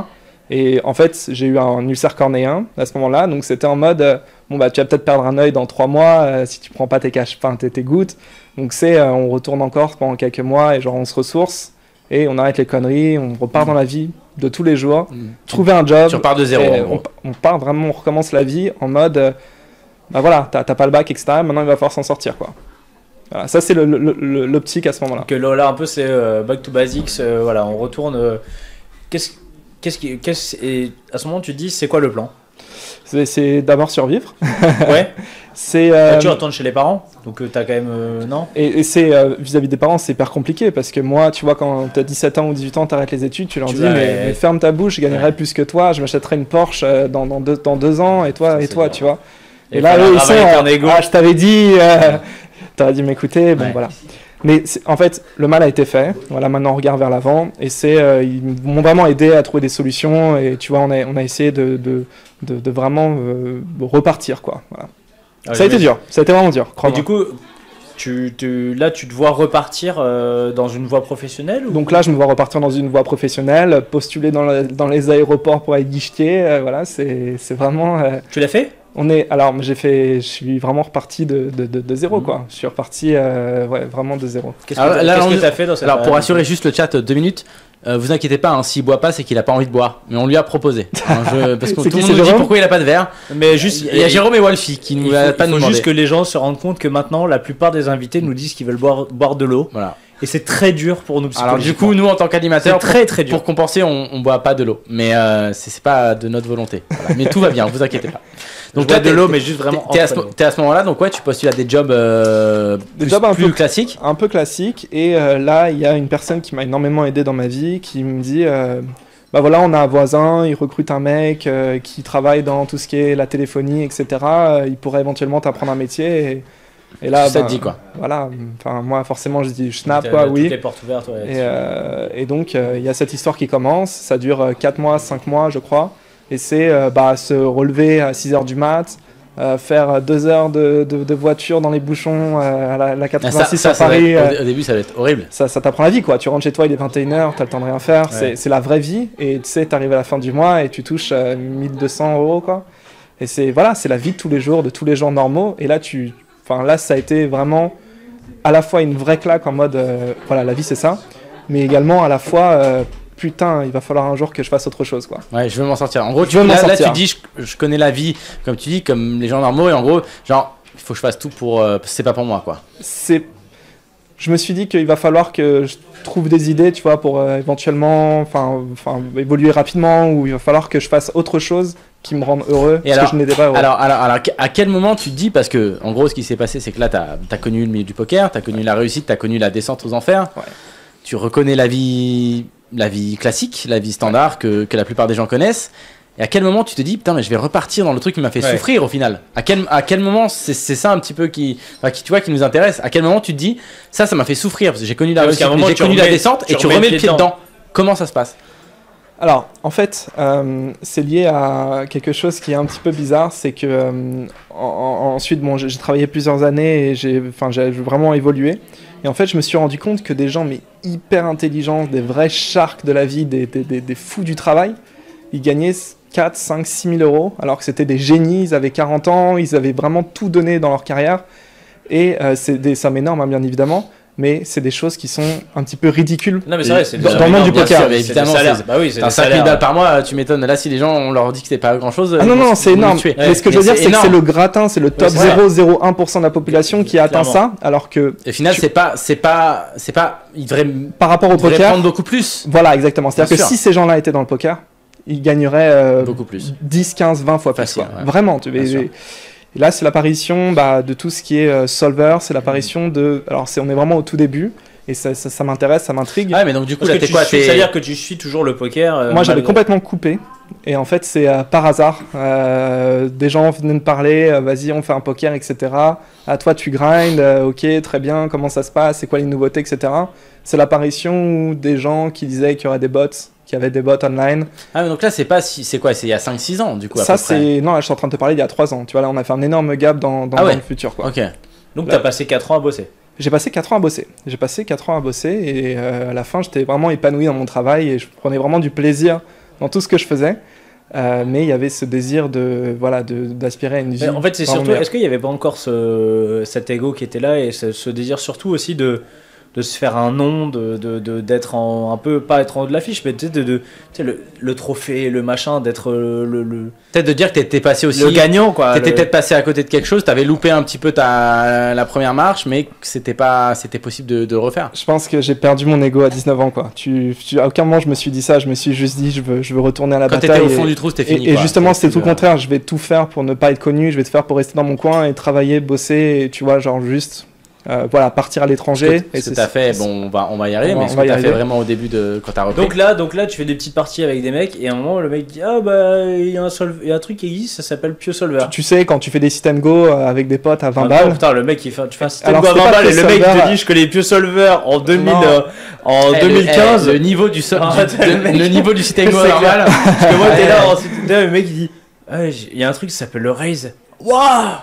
Et en fait, j'ai eu un ulcère cornéen à ce moment-là, donc c'était en mode, euh, bon bah tu vas peut-être perdre un œil dans trois mois euh, si tu prends pas tes caches, enfin tes, tes gouttes. Donc c'est, euh, on retourne encore pendant quelques mois et genre on se ressource et on arrête les conneries, on repart mmh. dans la vie de tous les jours, mmh. trouver un job. Tu repars de zéro. On, on part vraiment, on recommence la vie en mode, euh, bah voilà, t'as, t'as pas le bac, et cetera. Maintenant il va falloir s'en sortir quoi. Voilà, ça c'est le, le, le, l'optique à ce moment-là. Que là un peu c'est euh, back to basics, euh, voilà, on retourne. Euh, qu'est-ce Qu'est-ce qui, qu'est-ce, et à ce moment, tu te dis, c'est quoi le plan? C'est, c'est d'abord survivre. Ouais. c'est, euh... bah, tu retournes chez les parents, donc euh, t'as quand même. Euh, non Et, et c'est euh, vis-à-vis des parents, c'est hyper compliqué parce que moi, tu vois, quand t'as dix-sept ans ou dix-huit ans, t'arrêtes les études, tu leur tu dis, mais, mais... mais ferme ta bouche, je gagnerai ouais. plus que toi, je m'achèterai une Porsche euh, dans, dans, deux, dans deux ans, et toi, ça, et toi, tu vois. Et, et là, eux, ils sont. Euh, ah, je t'avais dit. Euh, t'aurais dû m'écouter, bon, ouais. voilà. Mais en fait, le mal a été fait. Voilà, maintenant on regarde vers l'avant. Et c'est, euh, ils m'ont vraiment aidé à trouver des solutions. Et tu vois, on a, on a essayé de, de, de, de vraiment euh, repartir, quoi. Voilà. Ah, ça a été dur. Ça a été vraiment dur. Et du coup, tu, tu, là, tu te vois repartir euh, dans une voie professionnelle ou... Donc là, je me vois repartir dans une voie professionnelle, postuler dans, le, dans les aéroports pour être guichetier. Euh, voilà, c'est, c'est vraiment. Euh... Tu l'as fait? On est, alors j'ai fait, je suis vraiment reparti de, de, de, de zéro mmh. quoi. Je suis reparti euh, ouais, vraiment de zéro. Qu'est-ce que tu as fait dans cette Alors pour assurer juste le chat, deux minutes, euh, vous inquiétez pas, hein, s'il boit pas, c'est qu'il a pas envie de boire. Mais on lui a proposé. Hein, je, parce que tout le monde nous dit pourquoi il a pas de verre. Mais juste, il y a Jérôme et Wolfie qui nous a pas demandé. Il faut juste que les gens se rendent compte que maintenant, la plupart des invités nous disent qu'ils veulent boire, boire de l'eau. Voilà. Et c'est très dur pour nous Alors du coup, nous en tant qu'animateurs, c'est très très dur. Pour compenser, on, on boit pas de l'eau. Mais euh, c'est, c'est pas de notre volonté. Voilà. Mais tout va bien, vous inquiétez pas. Donc toi, de l'eau, mais juste vraiment. T'es, t'es, à ce, t'es à ce moment-là, donc ouais, tu postules à des jobs, euh, des plus, jobs un plus peu classiques. Un peu classiques. Et euh, là, il y a une personne qui m'a énormément aidé dans ma vie, qui me dit, euh, bah voilà, on a un voisin, il recrute un mec euh, qui travaille dans tout ce qui est la téléphonie, et cetera. Euh, il pourrait éventuellement t'apprendre un métier. Et, et là, ça bah, te dit quoi? Voilà. Enfin, moi, forcément, je dis, je snap quoi, oui. Toutes les portes ouvertes. Ouais, et, euh, et donc, il euh, y a cette histoire qui commence. Ça dure quatre mois, cinq mois, je crois. Et c'est euh, bah, se relever à six heures du mat. Euh, faire deux heures de, de, de voiture dans les bouchons euh, à la, la quatre-vingt-six ça, ça, à Paris. Être, euh, au début, ça va être horrible. Ça, ça t'apprend la vie, quoi. Tu rentres chez toi, il est vingt et une heures, t'as le temps de rien faire. Ouais. C'est, c'est la vraie vie. Et tu sais, t'arrives à la fin du mois et tu touches euh, mille deux cents euros, quoi. Et c'est, voilà, c'est la vie de tous les jours, de tous les jours normaux. Et là, tu, enfin, là, ça a été vraiment à la fois une vraie claque en mode, euh, voilà, la vie, c'est ça. Mais également, à la fois, euh, putain, il va falloir un jour que je fasse autre chose, quoi. Ouais, je veux m'en sortir. En gros, tu, là, là, tu dis, je, je connais la vie, comme tu dis, comme les gens normaux, et en gros, genre, il faut que je fasse tout pour, euh, c'est pas pour moi, quoi. C'est, je me suis dit qu'il va falloir que je trouve des idées, tu vois, pour euh, éventuellement, enfin, enfin, évoluer rapidement, ou il va falloir que je fasse autre chose qui me rende heureux, et parce alors, que je n'étais pas heureux. Alors, alors, alors, à quel moment tu te dis, parce que, en gros, ce qui s'est passé, c'est que là, t'as, t'as connu le milieu du poker, t'as connu ouais. la réussite, t'as connu la descente aux enfers, ouais. tu reconnais la vie. La vie classique, la vie standard ouais. que, que la plupart des gens connaissent. Et à quel moment tu te dis, putain, mais je vais repartir dans le truc qui m'a fait ouais. souffrir au final? À quel, à quel moment, c'est, c'est ça un petit peu qui, enfin, qui, tu vois, qui nous intéresse. À quel moment tu te dis, ça, ça m'a fait souffrir parce que j'ai connu la, réussite, j'ai connu remets, la descente et tu remets le pied dedans. dedans. Comment ça se passe? Alors, en fait, euh, c'est lié à quelque chose qui est un petit peu bizarre, c'est que euh, en, en, ensuite, bon, j'ai, j'ai travaillé plusieurs années et j'ai, enfin, j'ai vraiment évolué. Et en fait, je me suis rendu compte que des gens mais hyper intelligents, des vrais sharks de la vie, des, des, des, des fous du travail, ils gagnaient quatre, cinq, six mille euros, alors que c'était des génies, ils avaient quarante ans, ils avaient vraiment tout donné dans leur carrière. Et euh, c'est des sommes énormes, hein, bien évidemment, mais c'est des choses qui sont un petit peu ridicules. Non, mais c'est vrai, c'est dans, dans le monde du poker. Sûr, évidemment, c'est, c'est, bah oui, c'est t'as cinq mille balles par mois, tu m'étonnes. Là, si les gens, on leur dit que c'est pas grand chose. Ah non, non, c'est énorme. Ouais, mais ce que je veux dire, c'est, c'est que c'est le gratin, c'est le top ouais, zéro virgule zéro un pour cent de la population qui a atteint ça, alors que. Et au final, tu... c'est pas, c'est pas, c'est pas, ils devraient. Par rapport au poker. prendre beaucoup plus. Voilà, exactement. C'est-à-dire que si ces gens-là étaient dans le poker, ils gagneraient euh, beaucoup plus. dix, quinze, vingt fois plus. Facile, ouais. Vraiment, tu veux. Et là, c'est l'apparition bah, de tout ce qui est euh, solver, c'est l'apparition de. Alors, c'est, on est vraiment au tout début. Et ça, ça, ça m'intéresse, ça m'intrigue. Ah, mais donc du coup, Parce là, que t'es quoi suis, c'est-à-dire que tu suis toujours le poker euh, Moi, j'avais mal... complètement coupé. Et en fait, c'est euh, par hasard. Euh, des gens venaient me parler, euh, vas-y, on fait un poker, et cetera. À toi, tu grindes, euh, ok, très bien, comment ça se passe, c'est quoi les nouveautés, et cetera. C'est l'apparition des gens qui disaient qu'il y aurait des bots, qu'il y avait des bots online. Ah, mais donc là, c'est pas si, c'est quoi, c'est il y a cinq six ans, du coup, à Ça, peu près. c'est. Non, là, je suis en train de te parler il y a trois ans. Tu vois, là, on a fait un énorme gap dans, dans, ah ouais. dans le futur, quoi. Ok. Donc, tu as passé quatre ans à bosser. J'ai passé quatre ans à bosser. J'ai passé quatre ans à bosser et euh, à la fin, j'étais vraiment épanoui dans mon travail et je prenais vraiment du plaisir dans tout ce que je faisais. Euh, mais il y avait ce désir de voilà de d'aspirer à une vie. Mais en fait, c'est vraiment surtout. meilleure. Est-ce qu'il n'y avait pas encore ce, cet ego qui était là et ce, ce désir surtout aussi de, de se faire un nom, de, de, de- d'être en, un peu, pas être en haut de l'affiche, mais tu sais, de, de, tu sais, le, le trophée, le machin, d'être le, le, le, Peut-être de dire que t'étais passé aussi. le gagnant, quoi. T'étais le- peut-être passé à côté de quelque chose, t'avais loupé un petit peu ta, la première marche, mais que c'était pas, c'était possible de, de refaire. Je pense que j'ai perdu mon ego à dix-neuf ans, quoi. Tu, tu- à aucun moment je me suis dit ça, je me suis juste dit je veux, je veux retourner à la Quand bataille. t'étais au fond et, du trou, c'était et- fini. et quoi. justement, c'était tout le euh, contraire. Je vais tout faire pour ne pas être connu, je vais tout faire pour rester dans mon coin et travailler, bosser, et tu vois, genre juste, euh, voilà, partir à Ce l'étranger. que, Et ce que c'est- t'as fait, bon, on va, on va y arriver, On va- mais on ce va que y t'as fait arriver. vraiment au début de quand t'as repris. Donc là, donc là, tu fais des petites parties avec des mecs et à un moment, le mec dit ah bah il y a un sol- il y a un truc qui existe, ça s'appelle Pio Solver. tu, tu sais, quand tu fais des système go euh, avec des potes à vingt Ah, balles, putain, le mec il fait, tu fais un système Alors, go à c'est vingt pas balles et Pio le mec Solver. te dit je connais Pio Solver en deux mille, Non. euh, en Eh, le- deux mille quinze. eh, le niveau du, sol, Ah, du- le de- mec- le niveau du système C'est normal. Parce que moi t'es là, en système go, le mec il dit ah, j'ai- il y a un truc qui s'appelle le Raise. Waouh.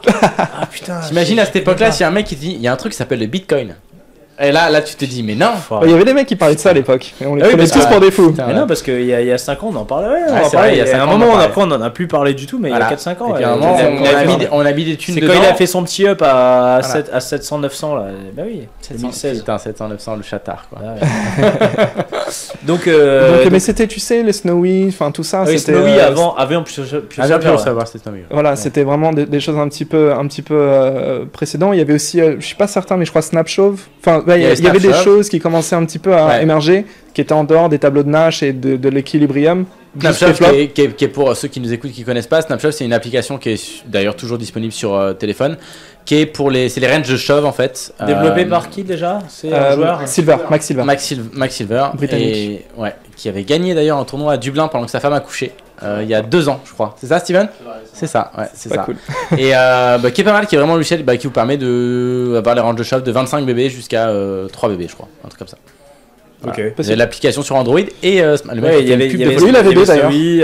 Ah putain. T'imagines à cette époque-là, s'il y a un mec qui te dit, il y a un truc qui s'appelle le Bitcoin. Et là, là, tu te dis, mais non. il y avait des mecs qui parlaient de ça à l'époque. Et on les Ah oui, prenait parce tous que- pour des fous. Putain, Mais ouais. non, parce qu'il y a, il y a cinq ans, on en parlait. Ouais, on Ouais, en c'est parlait. vrai, il y a Et à cinq un ans, on en moment, on, parlait. après, on en a plus parlé du tout, mais Voilà. il y a quatre cinq ans. Et puis ouais, à un moment, on- on, on a a mis, fait- des- on a mis des thunes C'est dedans. quand il a fait son petit up à, Voilà. sept- à sept cents neuf cents là. Bah oui, deux mille seize. Putain, sept cents, neuf cents, le chatard, quoi. Ah ouais. donc, euh, Donc, donc- mais c'était, tu sais, les Snowy, enfin tout ça. ah oui, c'était, Snowy euh, avant, avait en plus. plus Ah, j'ai pu le ouais. savoir, c'était tant mieux. Voilà, Ouais. c'était vraiment des, des choses un petit peu, un petit peu euh, précédents. Il y avait aussi, euh, je suis pas certain, mais je crois Snapshove. Enfin, ouais, il y, Il y avait il y avait des Snapshove. choses qui commençaient un petit peu à Ouais. émerger, qui étaient en dehors des tableaux de Nash et de, de l'équilibrium. Juste Snapshot, les flops. qui est, qui, est, qui est pour ceux qui nous écoutent qui connaissent pas, Snapshot c'est une application qui est su- d'ailleurs toujours disponible sur euh, téléphone, qui est pour les, c'est les ranges de shove en fait. Développé Euh, par qui déjà? C'est Euh, un joueur. Silver, Max Silver. Max, Sil- Max Silver, Britannique. et, ouais, qui avait gagné d'ailleurs un tournoi à Dublin pendant que sa femme a couché. Euh, il y a deux ans, je crois. C'est ça, Steven? C'est ça, ouais, c'est Pas ça. cool. Et euh, bah, qui est pas mal, qui est vraiment un logiciel bah, qui vous permet de avoir les ranges de shove de vingt-cinq bébés jusqu'à euh, trois bébés, je crois, un truc comme ça. Ok. Voilà. Vous avez l'application sur Android et euh, le mec Ouais, fait il y avait, une pub il y de avait, Lui, il avait il y deux, d'ailleurs. Snowy,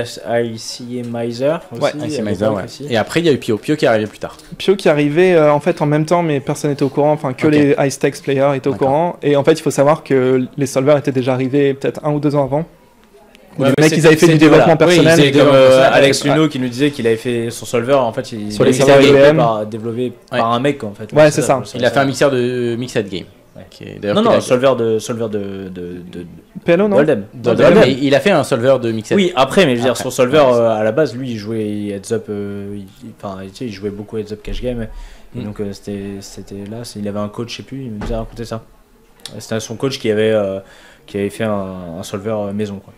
I C Miser aussi. Ouais, à I C l'époque Miser, ouais. aussi. Et après, il y a eu Pio, Pio qui est arrivé plus tard. Pio qui arrivait euh, en fait en même temps, mais personne n'était au courant, enfin que Ok. les high stakes players étaient au D'accord. courant. Et en fait, il faut savoir que les solvers étaient déjà arrivés peut-être un ou deux ans avant. Ouais, les mais mecs, c'est- ils avaient fait c'est- du développement voilà. Oui, personnel. c'est comme euh, Ouais. Alex Luno qui nous disait qu'il avait fait son solver. En fait, il, Sur il les avait serveurs développé I B M. par, développé par un mec en fait. Ouais, c'est ça. Il a fait un mixeur de Mixed Game. Ouais. Qui est d'ailleurs Non, qui non, a- solver de solver de de de P L O, non Doldem. de- De de- Doldem. mais il a fait un solver de Mixed. Oui, après, mais je veux dire, Après. son solver Ouais, c'est euh, à la base, lui, il jouait heads up. euh, il- Enfin, tu sais, il jouait beaucoup heads up cash game. Et Mm. donc, euh, c'était c'était là. c'est- Il avait un coach, je sais plus. Il me disait raconter ça. C'était son coach qui avait euh, qui avait fait un, un solver euh, maison quoi.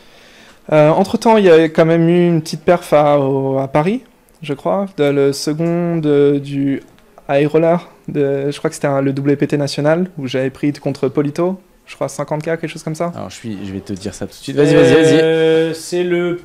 Euh, entre temps, il y a quand même eu une petite perf à, au- à Paris, je crois, de le second de- du high roller. De, je crois que c'était un- le W P T national où j'avais pris contre Polito, je crois cinquante K, quelque chose comme ça. Alors je, suis, je vais te dire ça tout de suite. Vas-y, vas-y, vas-y. Euh, C'est le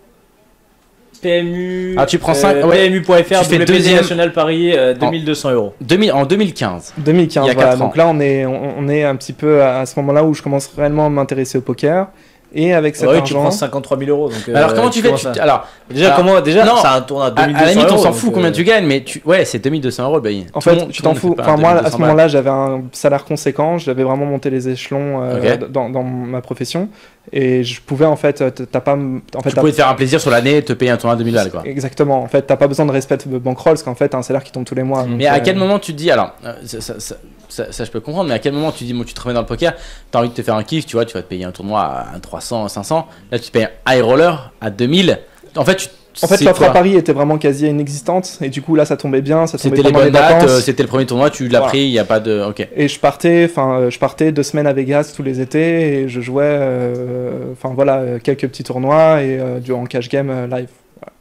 P M U. Ah, tu prends cinq- ouais. P M U point F R, Tu fais W P T deuxième. National Paris, euh, deux mille deux cents euros. deux mille en deux mille quinze. deux mille quinze, Il y a voilà. quatre ans. Donc là, on est, on, on est un petit peu à, à ce moment-là où je commence réellement à m'intéresser au poker. Et avec cet Ouais, tu argent... prends cinquante-trois mille euros. Donc, euh, Alors comment tu fais commences tu- à- Alors, Déjà, alors, comment, déjà non. ça a un tourne à à, deux mille à deux la cents limite, on euros. s'en donc, fout euh, combien tu gagnes, mais tu... ouais, c'est deux mille deux cents euros le bail. En Tout le fait, monde- tu tout le t'en monde fous. ne fait pas Enfin, moi, à deux mille deux ce cents balles. moment-là, j'avais un salaire conséquent. J'avais vraiment monté les échelons euh, Ok. dans, dans ma profession. Et je pouvais, en fait, t- t'as pas... En fait, Tu t'as- pouvais te faire un plaisir sur l'année et te payer un tournoi de deux mille balles, quoi. Exactement. En fait, t'as pas besoin de respect de bankroll, parce qu'en fait, t'as un salaire qui tombe tous les mois. donc, Mais à euh, quel moment tu te dis, alors, euh, ça, ça, ça, ça- ça, je peux comprendre, mais à quel moment tu dis, moi, tu te remets dans le poker, t'as envie de te faire un kiff, tu vois, tu vas te payer un tournoi à trois cents, cinq cents, là tu te payes un high roller à deux mille. En fait, tu, En fait, c'est l'offre quoi à Paris était vraiment quasi inexistante. Et du coup, là, ça tombait bien. Ça tombait C'était les pendant bonnes les dates, vacances. euh, c'était le premier tournoi, tu l'as Voilà. pris, il n'y a pas de. Ok. Et je partais, enfin, euh, je partais deux semaines à Vegas tous les étés et je jouais, euh, enfin voilà, euh, quelques petits tournois et euh, du en cash game euh, live.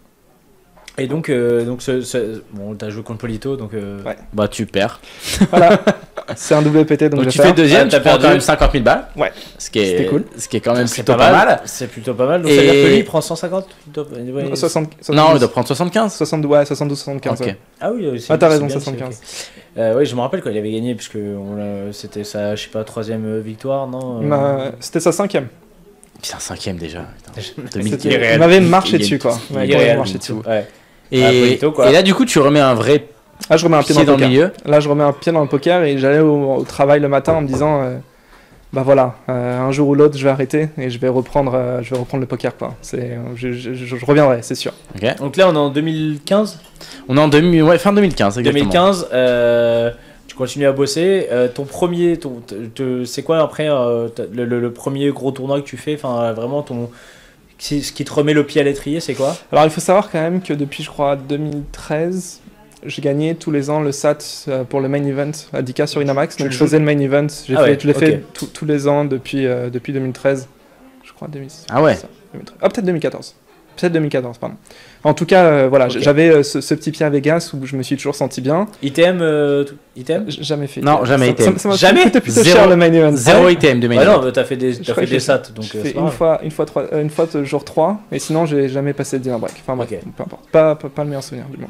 Et donc, euh, donc ce, ce- bon, t'as joué contre Polito, donc. euh, Ouais. Bah, tu perds. Voilà, c'est un W P T donc, Donc, je tu vais fais faire. deuxième, Ah, tu t'as prends perdu. quand même cinquante mille balles. Ouais. Ce qui est, C'était cool. Ce qui est quand même C'est plutôt pas pas mal. mal. C'est plutôt pas mal. Donc, Et- ça veut dire que lui, il prend cent cinquante. il doit- ouais, soixante, Non, il doit prendre soixante-quinze. soixante-douze, ouais, soixante-douze, soixante-quinze. Ok. ouais. Ah oui, c'est- Ah, t'as c'est raison, bien, c'est soixante-quinze. ok. Euh, oui, je me rappelle quand il avait gagné, puisque on l'a- c'était sa, je sais pas, troisième euh, victoire, non euh, Ma- C'était sa cinquième. Putain, cinquième déjà. Putain. C'était- deux mille Il est réel. Il m'avait Il- marché il dessus, gagne quoi. tout. Ouais, Il est quand il réel, marché il dessus. tout. Ouais. Et, Ah, Polito, quoi. et là, du coup, tu remets un vrai Ah, je remets un pied dans pied le dans le poker. milieu. Là, je remets un pied dans le poker et j'allais au, au travail le matin en me disant, euh, bah voilà, euh, un jour ou l'autre, je vais arrêter et je vais reprendre, euh, je vais reprendre le poker, quoi. C'est, euh, je, je, je, je reviendrai, c'est sûr. Ok. Donc là, on est en deux mille quinze. On est en deux mille, ouais, fin deux mille quinze, exactement. deux mille quinze, euh, tu continues à bosser. Euh, ton premier, ton, te- te- c'est quoi après euh, t'as- le, le- le premier gros tournoi que tu fais? Enfin, euh, vraiment, ton, c'est- ce qui te remet le pied à l'étrier, c'est quoi? Alors il faut savoir quand même que depuis, je crois, deux mille treize, je gagnais tous les ans le S A T euh, pour le main event à dix K sur Winamax. Tu Donc le je faisais le main event. J'ai Ah fait, ouais, je l'ai fait ok. tous- tous les ans depuis, euh, depuis deux mille treize. Je crois deux mille six. Ah ouais. Ça, deux mille treize. Ah, peut-être deux mille quatorze. Peut-être deux mille quatorze, pardon. En tout cas, euh, voilà, Ok. j'avais euh, ce, ce petit pied à Vegas où je me suis toujours senti bien. I T M, euh, tout- I T M? J- Jamais fait. Non, jamais Ça- I T M. Ça, ça m'a Jamais coûté plutôt Zéro- cher le main event. Zéro Ah ouais. I T M de main Bah event. non, bah, t'as fait des, Je t'as crois fait que des j'ai- sats, donc J'ai euh, fait c'est pas une grave. fois, une fois, trois, euh, une fois jour trois, et sinon j'ai jamais passé de dinner break. Enfin bref, Ok. peu importe. Pas, pas, pas le meilleur souvenir du monde.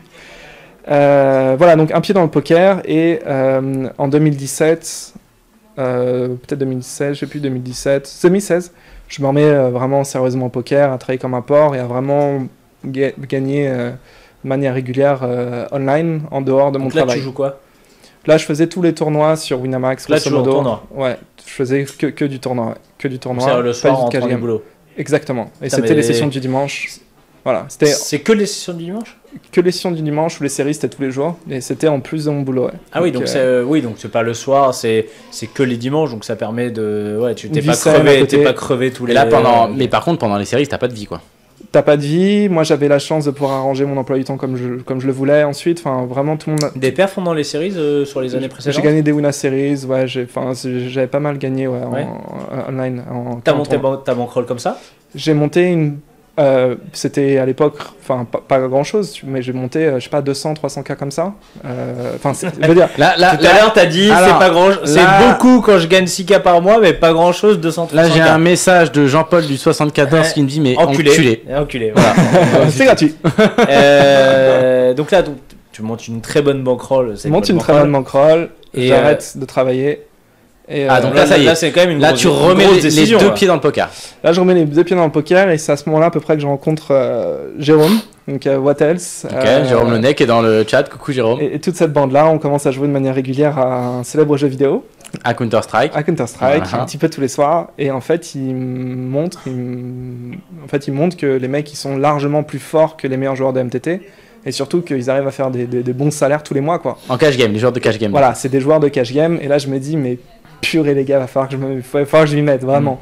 Euh, voilà, donc un pied dans le poker, et euh, en deux mille dix-sept, euh, peut-être deux mille seize, je sais plus, deux mille dix-sept, deux mille seize, je me remets euh, vraiment sérieusement au poker, à travailler comme un porc et à vraiment ga- gagner euh, de manière régulière euh, online, en dehors de mon Donc là, travail. tu joues quoi? Là, je faisais tous les tournois sur Winamax. Là, grosso tu joues en modo. tournoi. Ouais, je faisais que, que du tournoi. Ouais. Que du tournoi. C'est le pas soir du en cash rentrant du game. boulot. Exactement. Et Putain, c'était mais- les sessions du dimanche. Voilà, c'était C'est que les sessions du dimanche? que les sessions du dimanche ou les séries, c'était tous les jours. Et c'était en plus de mon boulot. Ouais. Ah oui, donc euh, c'est euh, oui, donc c'est pas le soir, c'est c'est que les dimanches, donc ça permet de ouais, tu t'es Une pas vie saine à crevé, côté. t'es pas crevé tous Et les. là, pendant... euh, Mais par contre, pendant les séries, t'as pas de vie, quoi. T'as pas de vie. Moi, j'avais la chance de pouvoir arranger mon emploi du temps comme je, comme je le voulais ensuite. Enfin, vraiment, tout le monde. a- Des perfs pendant les séries euh, sur les années J'ai précédentes. gagné des Wina Series. Ouais, j'ai, enfin, c'est- j'avais pas mal gagné ouais, en- Ouais. en- online. En, T'as en monté tournoi. ban- ta bankroll comme ça? J'ai monté une. euh, c'était à l'époque, enfin pas, pas grand chose, mais j'ai monté, euh, je sais pas, deux cents, trois cents K comme ça. Euh, Enfin, c'est- je veux dire, Là, là, Tout à là, l'heure, t'as dit alors, c'est pas grand, c'est là- beaucoup quand je gagne six K par mois, mais pas grand chose, deux cents. là, j'ai un message de Jean-Paul du soixante-quatorze qui me dit, mais enculé. enculé. Enculé, voilà. c'est gratuit. Euh, donc là, donc, tu montes une très bonne bankroll. c'est Je monte bonne une très bonne bankroll, Et, j'arrête de travailler. Et, Ah, euh, donc Là, là, ça y est. là, c'est quand même une Là, grosse, tu une remets grosse les, les décision, deux là. pieds dans le poker. là, je remets les deux pieds dans le poker et c'est à ce moment-là à peu près que je rencontre euh, Jérôme, donc euh, What Else. Ok, euh, Jérôme Le Nec est dans le chat. Coucou Jérôme. Et, et toute cette bande-là, on commence à jouer de manière régulière à un célèbre jeu vidéo, À Counter-Strike. à Counter-Strike, Ah, ah. un petit peu tous les soirs. Et en fait, il montre, il, en fait, il montre que les mecs, ils sont largement plus forts que les meilleurs joueurs de M T T. Et surtout qu'ils arrivent à faire des, des- des bons salaires tous les mois, quoi. En cash game, les joueurs de cash game. Voilà, c'est des joueurs de cash game. Et là, je me dis, mais purée, les gars, va falloir que je me, va falloir que je m'y mette, vraiment.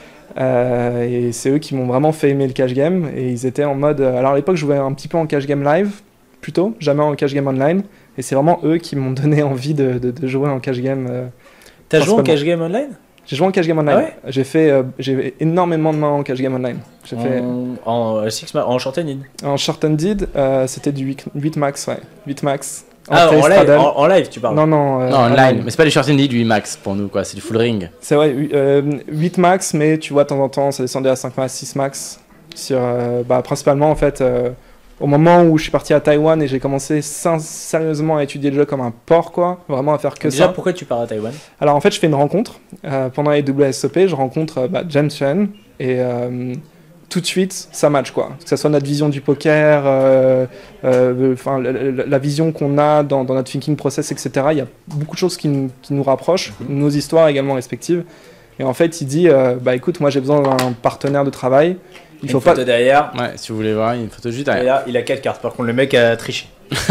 Euh, et c'est eux qui m'ont vraiment fait aimer le cash game. Et ils étaient en mode. Alors à l'époque, je jouais un petit peu en cash game live, plutôt, jamais en cash game online. Et c'est vraiment eux qui m'ont donné envie de, de- de jouer en cash game. euh. T'as joué en Principalement. cash game online? J'ai joué en cash game online. Ah ouais j'ai fait, euh, j'ai énormément de mains en cash game online. J'ai fait En, en, euh, six ma- en shortened. en short and deed, euh, c'était du huit max, ouais, huit max. Ah, Entrée, en live, straddle. en, en live, tu parles. Non, non. euh, Non, online. Mais c'est pas les short indie du max pour nous, quoi. C'est du full ring. C'est vrai, euh, huit max, mais tu vois, de temps en temps, ça descendait à cinq max, six max. Sur, euh, bah, principalement, en fait, euh, au moment où je suis parti à Taïwan et j'ai commencé sin- sérieusement à étudier le jeu comme un porc, quoi. Vraiment à faire que Déjà, ça. pourquoi tu pars à Taïwan? Alors, en fait, je fais une rencontre. Euh, pendant les W S O P, je rencontre euh, bah, James Chen. Et euh, tout de suite, ça match, quoi. Que ce soit notre vision du poker, euh, euh, enfin, la, la- la vision qu'on a dans, dans notre thinking process, et cetera. Il y a beaucoup de choses qui, nous- qui nous rapprochent, nos histoires également respectives. Et en fait, il dit, euh, bah écoute, moi j'ai besoin d'un partenaire de travail. Il faut Une pas. photo derrière. Ouais, si vous voulez voir, il y a une photo juste Et derrière. là, il a quatre cartes. Par contre, le mec a triché.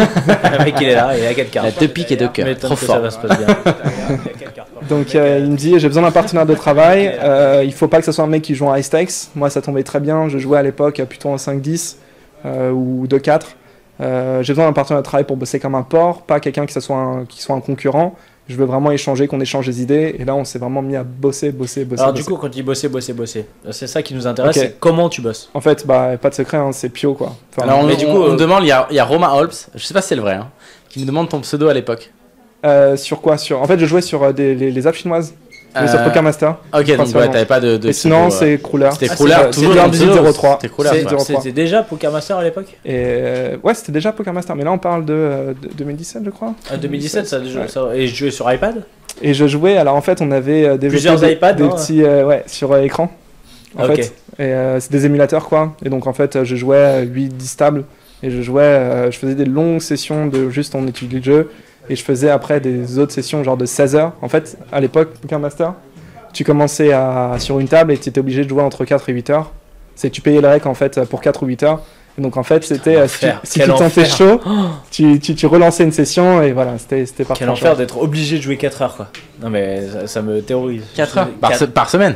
le mec, il est là, il a quatre Il a cartes. deux piques et deux cœurs. M'étonne Trop que fort. ça va se passer bien. Il a quatre cartes. Donc euh, il me dit, j'ai besoin d'un partenaire de travail. Euh, il faut pas que ce soit un mec qui joue en high stakes. Moi, ça tombait très bien. Je jouais à l'époque plutôt en cinq dix euh, ou deux quatre. Euh, j'ai besoin d'un partenaire de travail pour bosser comme un porc, pas quelqu'un qui soit un, qui soit un concurrent. Je veux vraiment échanger, qu'on échange des idées. Et là, on s'est vraiment mis à bosser, bosser, bosser. Alors, du bosser. coup, quand tu dis bosser, bosser, bosser, c'est ça qui nous intéresse. Ok. C'est comment tu bosses. En fait, bah, pas de secret, hein, c'est Pio, quoi. Enfin, Alors, on, mais du on- coup, on euh, me demande, il y a, il y a Romain Holps, je sais pas si c'est le vrai, hein, qui me demande ton pseudo à l'époque. euh, sur quoi sur... En fait, je jouais sur euh, des, les, les apps chinoises. Je jouais sur Euh, Poker Master. Ok, donc ouais, principalement. t'avais pas de. de Et sinon, pseudo, euh, c'est Cruller. C'était Ah, Cruller, c'est- toujours c'est dans le Dirty pseudo, zéro trois. C'était Cruller. C'est- quoi. zéro trois. C'était déjà Poker Master à l'époque? Et euh, ouais, c'était déjà Poker Master, mais là on parle de, euh, de deux mille dix-sept, je crois. Ah, deux mille dix-sept, ça, Ouais. ça- et je jouais sur iPad? Et je jouais, alors en fait, on avait euh, développé Plusieurs des, iPads, des hein. petits, euh, ouais, sur euh, écran. En Ah, ok. fait, et euh, c'est des émulateurs quoi. Et donc en fait, euh, je jouais huit dix tables et je jouais, euh, je faisais des longues sessions de juste on étudie le jeu et je faisais après des autres sessions genre de seize heures. En fait, à l'époque, Poker Master, tu commençais à, sur une table et tu étais obligé de jouer entre quatre et huit heures. C'est tu payais le rec en fait pour quatre ou huit heures. Et donc en fait, c'était euh, si, si tu t'en chaud, tu, tu, tu relançais une session et voilà, c'était c'était parfait. Quel enfer d'être obligé de jouer quatre heures quoi. Non mais ça, ça me terrorise. quatre heures par, se, par semaine.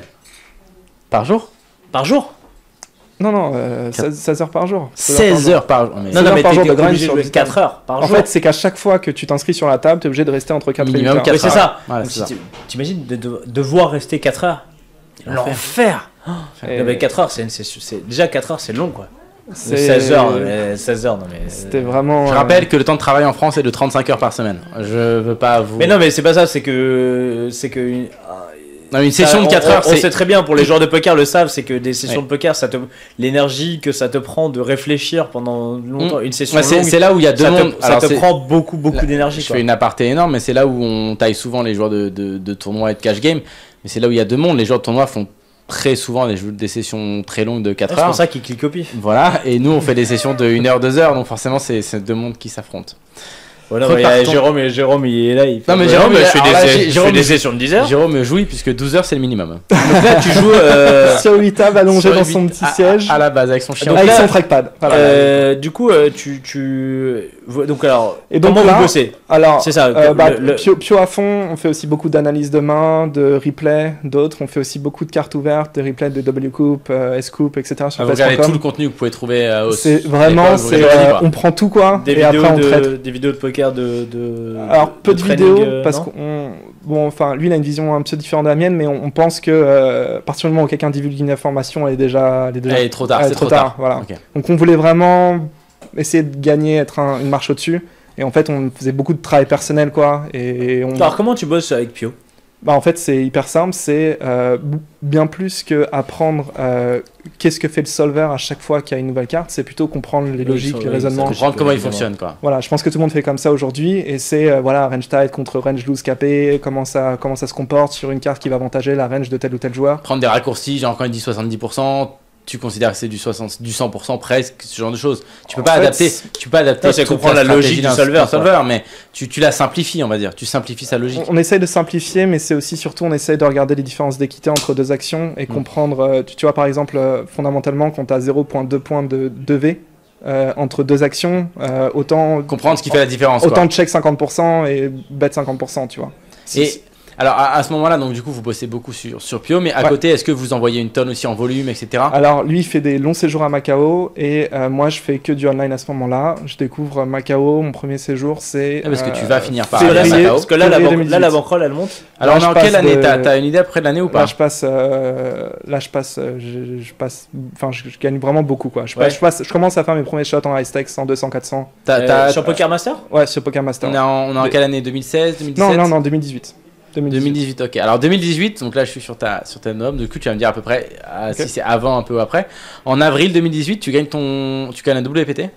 Par jour. Par jour. Non, non, euh, seize heures par jour. seize heures par jour. Mais... Non, non, mais t'es obligé de jouer sur quatre heures par en jour. En fait, c'est qu'à chaque fois que tu t'inscris sur la table, t'es obligé de rester entre quatre et huit heures. Oui, c'est ça. Ouais, si t'imagines de, de, devoir rester quatre heures. L'enfer. Oh, et... non, mais quatre heures, c'est, c'est, c'est... déjà quatre heures, c'est long quoi. C'est... seize heures, mais seize heures, non mais. C'était vraiment. Je rappelle que le temps de travail en France est de trente-cinq heures par semaine. Je veux pas vous. Mais non, mais c'est pas ça, c'est que. C'est que. Une... Non, une session ça, de quatre on, heures, on c'est... sait très bien, pour les joueurs de poker le savent, c'est que des sessions ouais. de poker, ça te... l'énergie que ça te prend de réfléchir pendant longtemps, mmh. une session ouais, c'est, longue, c'est là où il y a deux ça mondes. Te, ça Alors te c'est... prend beaucoup, beaucoup là, d'énergie. Je quoi. fais une aparté énorme, mais c'est là où on taille souvent les joueurs de, de, de tournois et de cash game. Mais c'est là où il y a deux mondes. Les joueurs de tournois font très souvent des, des sessions très longues de quatre ouais, heures. C'est pour ça qu'ils cliquent copie. Voilà, et nous on fait des sessions de une heure, deux heures, donc forcément c'est, c'est deux mondes qui s'affrontent. Voilà, ouais, y Jérôme, et Jérôme il est là. Il fait non mais Jérôme, ouais, il je fais des, là, je Jérôme, fais des sessions de dix heures. Jérôme jouit puisque douze heures c'est le minimum. Donc là tu joues euh... sur huit tables allongé dans son petit à, siège. À la base avec son chien. Donc avec là, son trackpad. Voilà. Euh, du coup euh, tu, tu... Donc alors, et donc comment là, vous bossez? Alors, c'est ça. Euh, bah, le, le... Pio, Pio à fond, on fait aussi beaucoup d'analyse de main, de replay, d'autres. On fait aussi beaucoup de cartes ouvertes, de replay de W-Coupe, euh, S-Coupe, et cetera. Sur ah, vous regardez tout le contenu que vous pouvez trouver euh, au C'est vraiment, c'est, euh, on prend tout quoi. Des, et vidéos après, on de, traite. des vidéos de poker de. de Alors, peu de, de vidéos, euh, parce non qu'on. Bon, enfin, lui, il a une vision un peu différente de la mienne, mais on, on pense que euh, à partir du moment où quelqu'un divulgue une information, elle est déjà. Elle est, déjà, elle est trop tard, elle est c'est trop trop tard. tard. Voilà. Okay. Donc, on voulait vraiment essayer de gagner, être un, une marche au-dessus. Et en fait, on faisait beaucoup de travail personnel, quoi. Et on... Alors, comment tu bosses avec Pio? Bah, en fait, c'est hyper simple. C'est euh, bien plus que apprendre euh, qu'est-ce que fait le solver à chaque fois qu'il y a une nouvelle carte. C'est plutôt comprendre les logiques, les raisonnements. Comprendre comment il fonctionne, quoi. Voilà, je pense que tout le monde fait comme ça aujourd'hui. Et c'est, euh, voilà, range tight contre range loose capé, comment ça, comment ça se comporte sur une carte qui va avantager la range de tel ou tel joueur. Prendre des raccourcis, genre quand il dit soixante-dix pour cent... tu considères que c'est du, soixante, du cent pour cent presque, ce genre de choses. Tu peux pas en adapter, fait, tu peux pas adapter. Non, c'est comprendre la logique du solver, solver mais tu, tu la simplifies, on va dire. Tu simplifies sa logique. On, on essaye de simplifier, mais c'est aussi surtout on essaye de regarder les différences d'équité entre deux actions et mmh. comprendre. Euh, tu, tu vois par exemple euh, fondamentalement quand tu as zéro virgule deux points de deux V euh, entre deux actions, euh, autant comprendre ce qui fait la différence. Autant quoi. de check cinquante pour cent et bet cinquante pour cent, tu vois. Et si, alors à, à ce moment-là, donc du coup, vous bossez beaucoup sur, sur Pio, mais à ouais. côté, est-ce que vous envoyez une tonne aussi en volume, et cetera. Alors lui, il fait des longs séjours à Macao et euh, moi, je fais que du online à ce moment-là. Je découvre Macao, mon premier séjour, c'est. Ah, parce que euh, tu vas finir par février, aller à Macao. Parce que là, la, ban- là la bankroll, elle monte. Alors là, on est en quelle année de... t'as, t'as une idée après de l'année ou pas? Là, je passe, euh, là, je passe, euh, je, je passe, enfin, je, je gagne vraiment beaucoup quoi. Je, ouais. passe, je, passe, je commence à faire mes premiers shots en high stakes, cent, deux cents, quatre cents. T'as, euh, t'as, sur Poker Master? Ouais, sur Poker Master. On est en, on est en quelle année? deux mille seize, deux mille dix-sept? Non, non, non, deux mille dix-huit. deux mille dix-huit. deux mille dix-huit, ok. Alors deux mille dix-huit, donc là je suis sur ta sur ta norme. Du coup, tu vas me dire à peu près euh, okay. si c'est avant, un peu après. En avril deux mille dix-huit, tu gagnes ton, tu gagnes un W P T.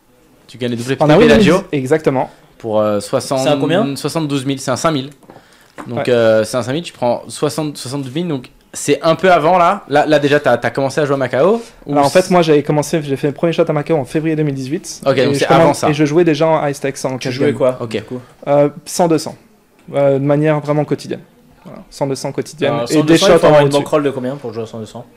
Tu gagnes le W P T en avril Bellagio. Exactement. Pour euh, soixante. C'est un combien? soixante-douze mille. C'est un cinq mille. Donc ouais. euh, c'est un cinq mille. Tu prends soixante, soixante-douze mille. Donc c'est un peu avant là. Là, là déjà, t'as as commencé à jouer à Macao. Alors en fait, moi j'avais commencé, j'ai fait mes premiers shots à Macao en février deux mille dix-huit. Ok, donc c'est commence, avant ça. Et je jouais déjà en high stakes en Tu jouais quoi? Ok. Euh, cent, deux cents. Euh, de manière vraiment quotidienne. Voilà. cent, deux cents quotidienne. Alors, et des shots en en une bankroll de combien pour jouer à cent, deux cents?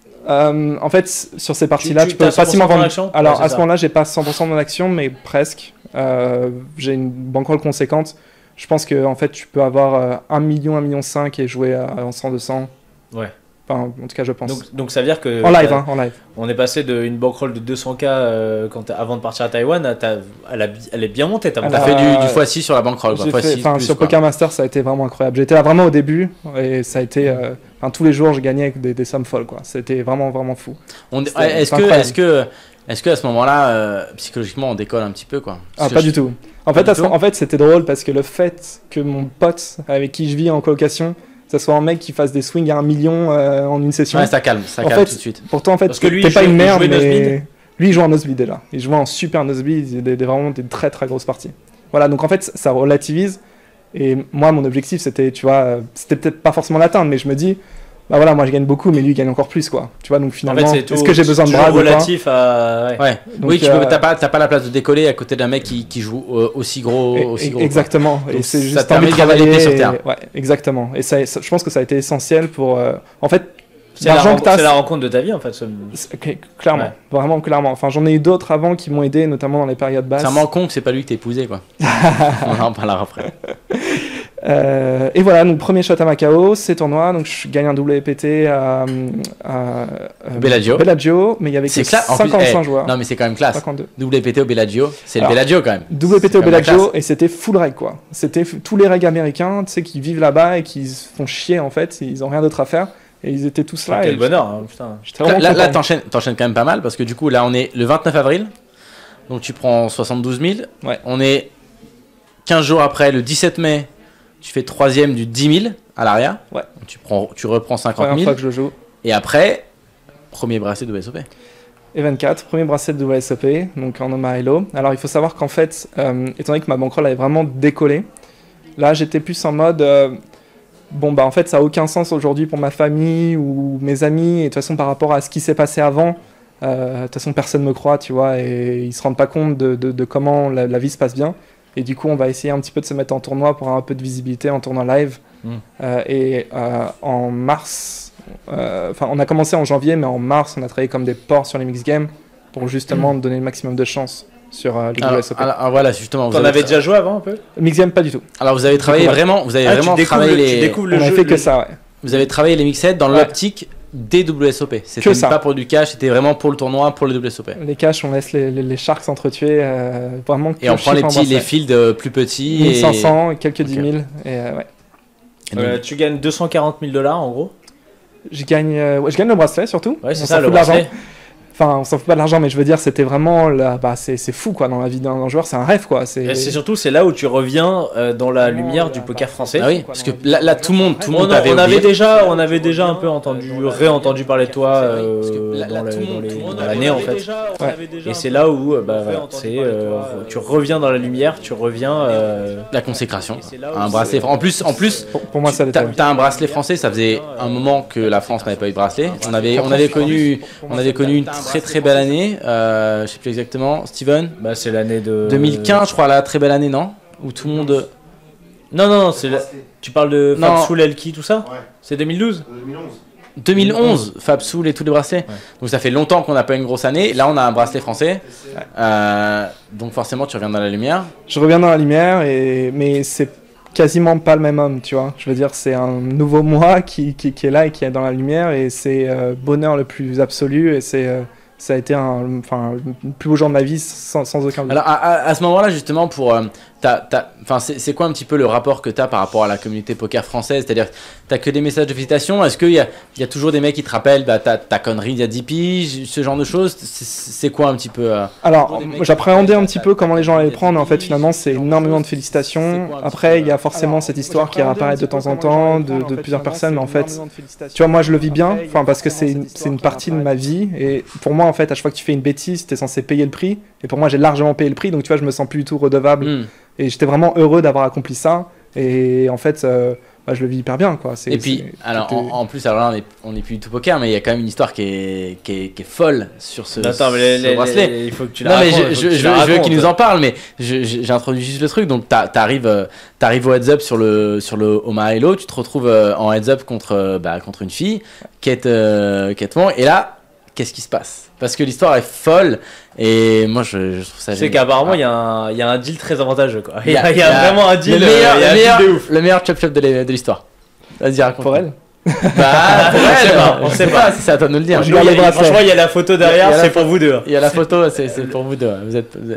Euh, en fait, sur ces parties-là, tu, tu, tu peux facilement vendre. Alors, ouais, à ce moment-là, j'ai pas cent pour cent de mon action, mais presque. Euh, j'ai une bankroll conséquente. Je pense que en fait, tu peux avoir euh, un million, un million cinq et jouer à, en cent, deux cents. Ouais. Enfin, en tout cas, je pense. Donc, donc ça veut dire que. En live, hein, en live. On est passé d'une bankroll de deux cents K euh, quand avant de partir à Taïwan, à ta, elle, a, elle est bien montée. T'as a... fait du, du fois six sur la bankroll. Quoi. Fait, plus, sur quoi. Poker Master, ça a été vraiment incroyable. J'étais là vraiment au début et ça a été. Euh, tous les jours, je gagnais avec des, des sommes folles. Quoi. C'était vraiment, vraiment fou. On, est-ce, que, est-ce, que, est-ce que à ce moment-là, euh, psychologiquement, on décolle un petit peu quoi? Ah, pas je... du tout. En fait, à ce, en fait, c'était drôle parce que le fait que mon pote avec qui je vis en colocation, ça soit un mec qui fasse des swings à un million euh, en une session. Ouais, ça calme, ça en calme fait, tout de suite. Pourtant, en fait, parce que lui, t'es pas joue, une merde, mais nosebleed. Lui, il joue en nosebleed déjà. Il joue en super nosebleed, il des, des, vraiment des très très grosses parties. Voilà, donc en fait, ça relativise. Et moi, mon objectif, c'était, tu vois, c'était peut-être pas forcément l'atteindre, mais je me dis, bah voilà, moi je gagne beaucoup, mais lui il gagne encore plus, quoi. Tu vois, donc finalement, En fait, c'est tout- est-ce que j'ai besoin de c'est bras toujours ou pas? relatif à. Ouais. Ouais. Donc, oui, tu euh, peux, t'as pas, t'as pas la place de décoller à côté d'un mec qui, qui joue euh, aussi gros, Et- aussi et- gros. quoi. exactement. Et Donc, c'est ça juste te permet envie de garder les pieds sur et- terre. Ouais, exactement. Et ça, ça- je pense que ça a été essentiel pour. euh, En fait, C'est la, l'argent ren- que t'as, c'est la rencontre de ta vie en fait. ce- c'est- ok, clairement, Ouais. vraiment clairement. Enfin, j'en ai eu d'autres avant qui m'ont aidé, notamment dans les périodes basses. C'est un manque con que c'est pas lui que t'as épousé, quoi. On en parlera après. Euh, et voilà, donc premier shot à Macao, c'est tournoi, donc je gagne un W P T à, à, à Bellagio. Bellagio, mais il y avait que C'est classe. En plus, cinquante-cinq eh, joueurs. Non, mais c'est quand même classe. cinquante-deux. W P T au Bellagio, c'est le Alors, Bellagio quand même. W P T C'est au quand même la Bellagio, classe. et c'était full reg, quoi. C'était f- tous les regs américains, tu sais, qui vivent là-bas et qui se font chier, en fait, ils ont rien d'autre à faire, et ils étaient tous là. Quel et bonheur, hein, putain. j'étais Là, vraiment là, là, content. t'enchaînes, t'enchaînes quand même pas mal parce que du coup, là, on est le vingt-neuf avril. Donc, tu prends soixante-douze mille. Ouais. On est quinze jours après, le dix-sept mai. Tu fais troisième du dix mille à l'arrière. Ouais. Donc, tu, prends, tu reprends cinquante Première mille. fois que je joue. Et après, premier bracelet de W S O P. Et vingt-quatre, premier bracelet de W S O P, donc en homme à Hello. Alors il faut savoir qu'en fait, euh, étant donné que ma bankroll avait vraiment décollé, là j'étais plus en mode, euh, bon bah en fait ça a aucun sens aujourd'hui pour ma famille ou mes amis, et de toute façon par rapport à ce qui s'est passé avant, euh, de toute façon personne me croit, tu vois, et ils se rendent pas compte de, de, de comment la, la vie se passe bien. Et du coup on va essayer un petit peu de se mettre en tournoi pour avoir un peu de visibilité en tournoi live. Mm. Euh, et euh, en mars, euh, enfin on a commencé en janvier, mais en mars on a travaillé comme des porcs sur les mix games pour justement Mm. donner le maximum de chance sur euh, les Alors, W S O P. alors, alors, voilà, justement. Vous T'en avez, avais déjà joué avant un peu? Mix game pas du tout. alors, vous avez travaillé ouais. vraiment, vous avez Ah, tu vraiment découvres travaillé le- tu les, découvres le On a jeu, fait que le- ça, ouais. vous avez travaillé les mixettes dans Ouais. l'optique des W S O P. C'était Que ça. pas pour du cash, c'était vraiment pour le tournoi, pour le W S O P. Les caches, on laisse les, les, les sharks s'entretuer, euh, vraiment. que Et on le prend les chiffre petits, embrassé. les fields euh, plus petits. mille cinq Et... cents, et quelques dix Ok. mille. Et, euh, ouais. et donc, Euh, tu gagnes deux cent quarante mille dollars en gros. Je gagne, euh, ouais, je gagne le bracelet surtout. Ouais, c'est On ça s'en le fout de l'argent. bracelet. Enfin, on s'en fout pas de l'argent, mais je veux dire, c'était vraiment, la, bah, c'est c'est fou quoi, dans la vie d'un joueur, c'est un rêve quoi. C'est Et c'est surtout c'est là où tu reviens euh, dans la lumière du poker français. ah oui, parce que là, là, tout le monde, tout le On, monde a- t'avait on avait oublié. déjà, on avait déjà un peu entendu, réentendu parler de toi euh, Parce que là- là, dans, le- tout le dans monde- les- tout le monde dans avait- l'année en fait. Et c'est là où euh, bah, voilà, c'est, euh, tu reviens dans la lumière, tu reviens. euh, La consécration, Et c'est là où un c'est- bracelet. En plus, en plus, pour, pour moi, ça t'as l'était. t'as un bracelet français. Ça faisait un moment que la France n'avait pas eu de bracelet. On avait, on avait connu, on avait connu une très très belle année. Euh, je sais plus exactement. Steven, Bah, c'est l'année de. deux mille quinze, je crois, la très belle année, non? Où tout le monde. Non, non, non, c'est la- tu parles de Non. Fab Soul Elki, tout ça Ouais. C'est deux mille douze deux mille onze. deux mille onze, Fab Soul et tous les bracelets. Donc ça fait longtemps qu'on n'a pas une grosse année. Là, on a un bracelet français. Euh, donc forcément, tu reviens dans la lumière. Je reviens dans la lumière, et... mais c'est quasiment pas le même homme, tu vois. Je veux dire, c'est un nouveau moi qui, qui, qui est là et qui est dans la lumière, et c'est euh, bonheur le plus absolu, et c'est euh, ça a été un, enfin, le plus beau jour de ma vie sans, sans aucun doute. Alors à, à- à ce moment-là, justement, pour, euh, t'as- t'as- enfin, c'est c'est quoi un petit peu le rapport que tu as par rapport à la communauté poker française? C'est-à-dire, tu que des messages de félicitations? Est-ce qu'il y a, il y a toujours des mecs qui te rappellent bah, ta, ta connerie il y a dix piges, ce genre de choses? C'est c'est quoi un petit peu euh, Alors, j'appréhendais un petit peu comment les gens allaient le prendre, mais en fait, finalement, c'est énormément de félicitations. Après, il y a forcément cette histoire qui réapparaît de temps en temps, de, de plusieurs personnes, mais en fait, tu vois, moi, je le vis bien, enfin, parce que c'est une, c'est une partie de ma vie, et pour moi, en fait, à chaque fois que tu fais une bêtise, t'es censé payer le prix, et pour moi, j'ai largement payé le prix, donc tu vois, je me sens plus du tout redevable, hmm. et j'étais vraiment heureux d'avoir accompli ça, et en fait, euh, bah, je le vis hyper bien, quoi. C'est- Et puis, c'est- alors, tout est- en, en plus, alors là, on est, on est plus du tout poker, mais il y a quand même une histoire qui est, qui est, qui est folle sur ce, Attends, mais les- ce les- bracelet. les- il faut que tu la Non mais racontes, je, il faut je, que tu je, la veux- je veux racontes. qu'il nous en parle, mais je- je- j'introduis juste le truc. Donc t'a- t'arrives, euh, t'arrives au heads up sur le sur le Omaha Hello, tu te retrouves euh, en heads up contre euh, bah, contre une fille, Kate euh, Kate Wong, et là qu'est-ce qui se passe? Parce que l'histoire est folle et moi je, je trouve ça C'est génial. qu'apparemment, il Ah. y, a un- il y a un deal très avantageux. Quoi. Il Il y a, il y a vraiment un deal, le meilleur, euh, il y a le un meilleur, deal de ouf. le meilleur chop chop de l'hi- de l'histoire. Vas-y raconte. Pour elle. Bah pour On sait elle, pas, on je sait sais pas. pas, c'est à toi de nous le dire. Je Nous, il y a- regarde le bracelet. franchement, il y a la photo Il y derrière, a la c'est photo. pour vous deux. Il y a la photo, c'est c'est pour vous deux. Vous êtes, vous êtes-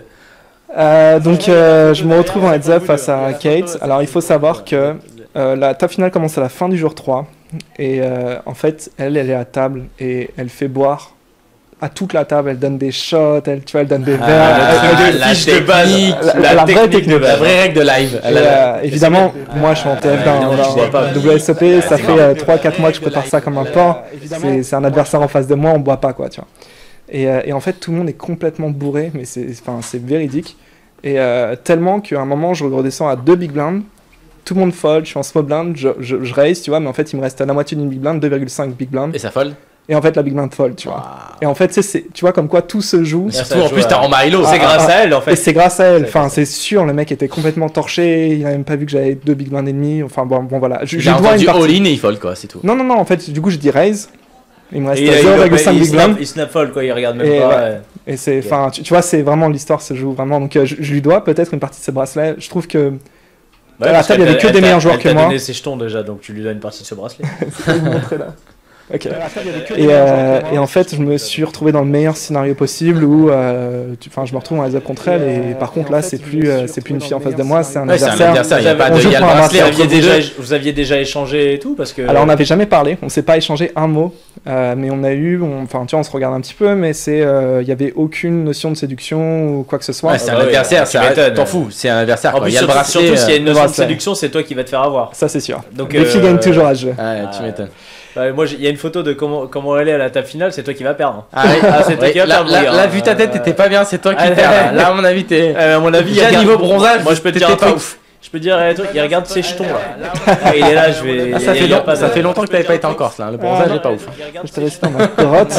Euh, donc euh, je me retrouve en heads up face à Kate. Alors il faut savoir que euh, la table finale commence à la fin du jour trois, et euh, en fait elle elle est à table et elle fait boire à toute la table, elle donne des shots, elle, tu vois, elle donne des verres. Ah, elle- la- elle- la fiche de base, technique, la- la la vraie technique technique. de base. La vraie règle de live. Et, Elle a- euh, évidemment, moi je suis en T F d'un évidemment, tu bois pas. W S O P, ça fait euh, trois quatre mois que je prépare ça comme un porc. C'est c'est un adversaire en face de moi, on boit pas quoi, tu vois. Et, euh, et en fait, tout le monde est complètement bourré, mais c'est enfin, c'est véridique. Et euh, tellement qu'à un moment, je redescends à deux big blinds, tout le monde fold, je suis en small blind, je, je, je raise, tu vois, mais en fait, il me reste la moitié d'une big blind, deux virgule cinq big blind. Et ça fold. Et en fait, la big blind fold, tu vois. Wow. Et en fait, c'est, tu vois, comme quoi tout se joue. Surtout en plus, t'as en Milo. C'est grâce à elle, en fait. Et c'est grâce à elle. C'est Enfin, c'est sûr, le mec était complètement torché. Il a même pas vu que j'avais deux big blind et demi. Enfin, bon, bon voilà. Je, je J'ai lui dois une entendu partie. all-in et il fold, quoi, c'est tout. Non, non, non, en fait, du coup, je dis raise. Il me reste Et il a- zéro virgule il- cinq il big snap- blind. Il snap fold, quoi, il regarde même Et pas. ouais. ouais. Et c'est, Ok. enfin, tu, tu vois, c'est vraiment l'histoire se joue vraiment. Donc, euh, je, je lui dois peut-être une partie de ses bracelets. Je trouve que Ouais, à la parce table, il y qu'elle avait que t'a- des elle meilleurs t'a- joueurs elle que t'a moi. donné ses jetons déjà, donc tu lui donnes une partie de ce bracelet. Je vais vous montrer là. Ok. Et, euh, et en fait, je me suis retrouvé dans le meilleur scénario possible où, euh, tu- enfin, je me retrouve en heads-up contre elle. Et par contre, là, c'est plus, euh, c'est plus une fille en face de moi, c'est un Ouais, c'est un adversaire. adversaire, il y a pas On de. joue Il y a le pour un bracelet Vous bracelet. entre aviez, vous déjà, deux. vous aviez déjà échangé et tout parce que. Alors, on n'avait jamais parlé, on s'est pas échangé un mot, euh, mais on a eu, on- enfin, tu vois, on se regarde un petit peu, mais c'est, euh, il y avait aucune notion de séduction ou quoi que ce soit. Ouais, c'est Ah un bah oui, adversaire, tu c'est un- m'étonnes. t'en fous, c'est un adversaire. En quoi. plus, Il y a le surtout, bracelet. surtout s'il y a une le notion de bracelet. séduction, c'est toi qui vas te faire avoir. Ça, c'est sûr. Donc, Les filles euh, gagnent toujours à ce jeu. euh, Ouais, tu Ouais. m'étonnes. Ouais, moi, j'ai- il y a une photo de comment, comment elle est à la table finale, c'est toi qui vas perdre. Ah, oui, Ah, c'est toi oui, qui vas là, perdre. là, oui, là, hein. vu ta tête, t'étais pas bien, c'est toi qui Ah, perds. ouais. Là, à mon avis, t'es. Euh, à mon avis, il Déjà, regarde- niveau bronzage, moi je peux te t'étais dire un pas truc. ouf. Je peux te dire un truc, il regarde ses jetons là. Ah, il est là, je vais. Ah, ça il y a- fait il y a long- pas ça de- fait longtemps que t'avais pas été en Corse là, le bronzage est pas ouf. Je t'ai laissé dans ma grotte.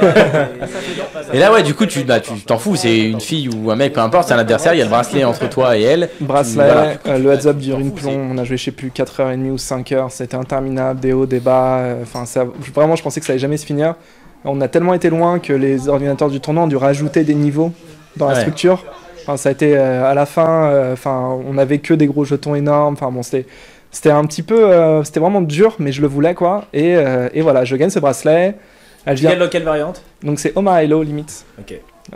Et là, ouais, du coup, tu bah, tu t'en fous, c'est une fille ou un mec, peu importe, c'est un adversaire, il y a le bracelet entre toi et elle. Bracelet, Voilà. euh, le heads up dure une plomb, on a joué je sais plus quatre heures trente ou cinq heures, c'était interminable, des hauts, des bas, euh, enfin ça, vraiment je pensais que ça allait jamais se finir. On a tellement été loin que les ordinateurs du tournoi ont dû rajouter des niveaux dans la Ouais. structure. Enfin ça a été euh, à la fin, euh, enfin on avait que des gros jetons énormes, enfin bon c'était c'était un petit peu, euh, c'était vraiment dur mais je le voulais quoi. Et, euh, et voilà, je gagne ce bracelet. Elle vient, Quelle, quelle variante? donc c'est Omar Hello limite. Ok.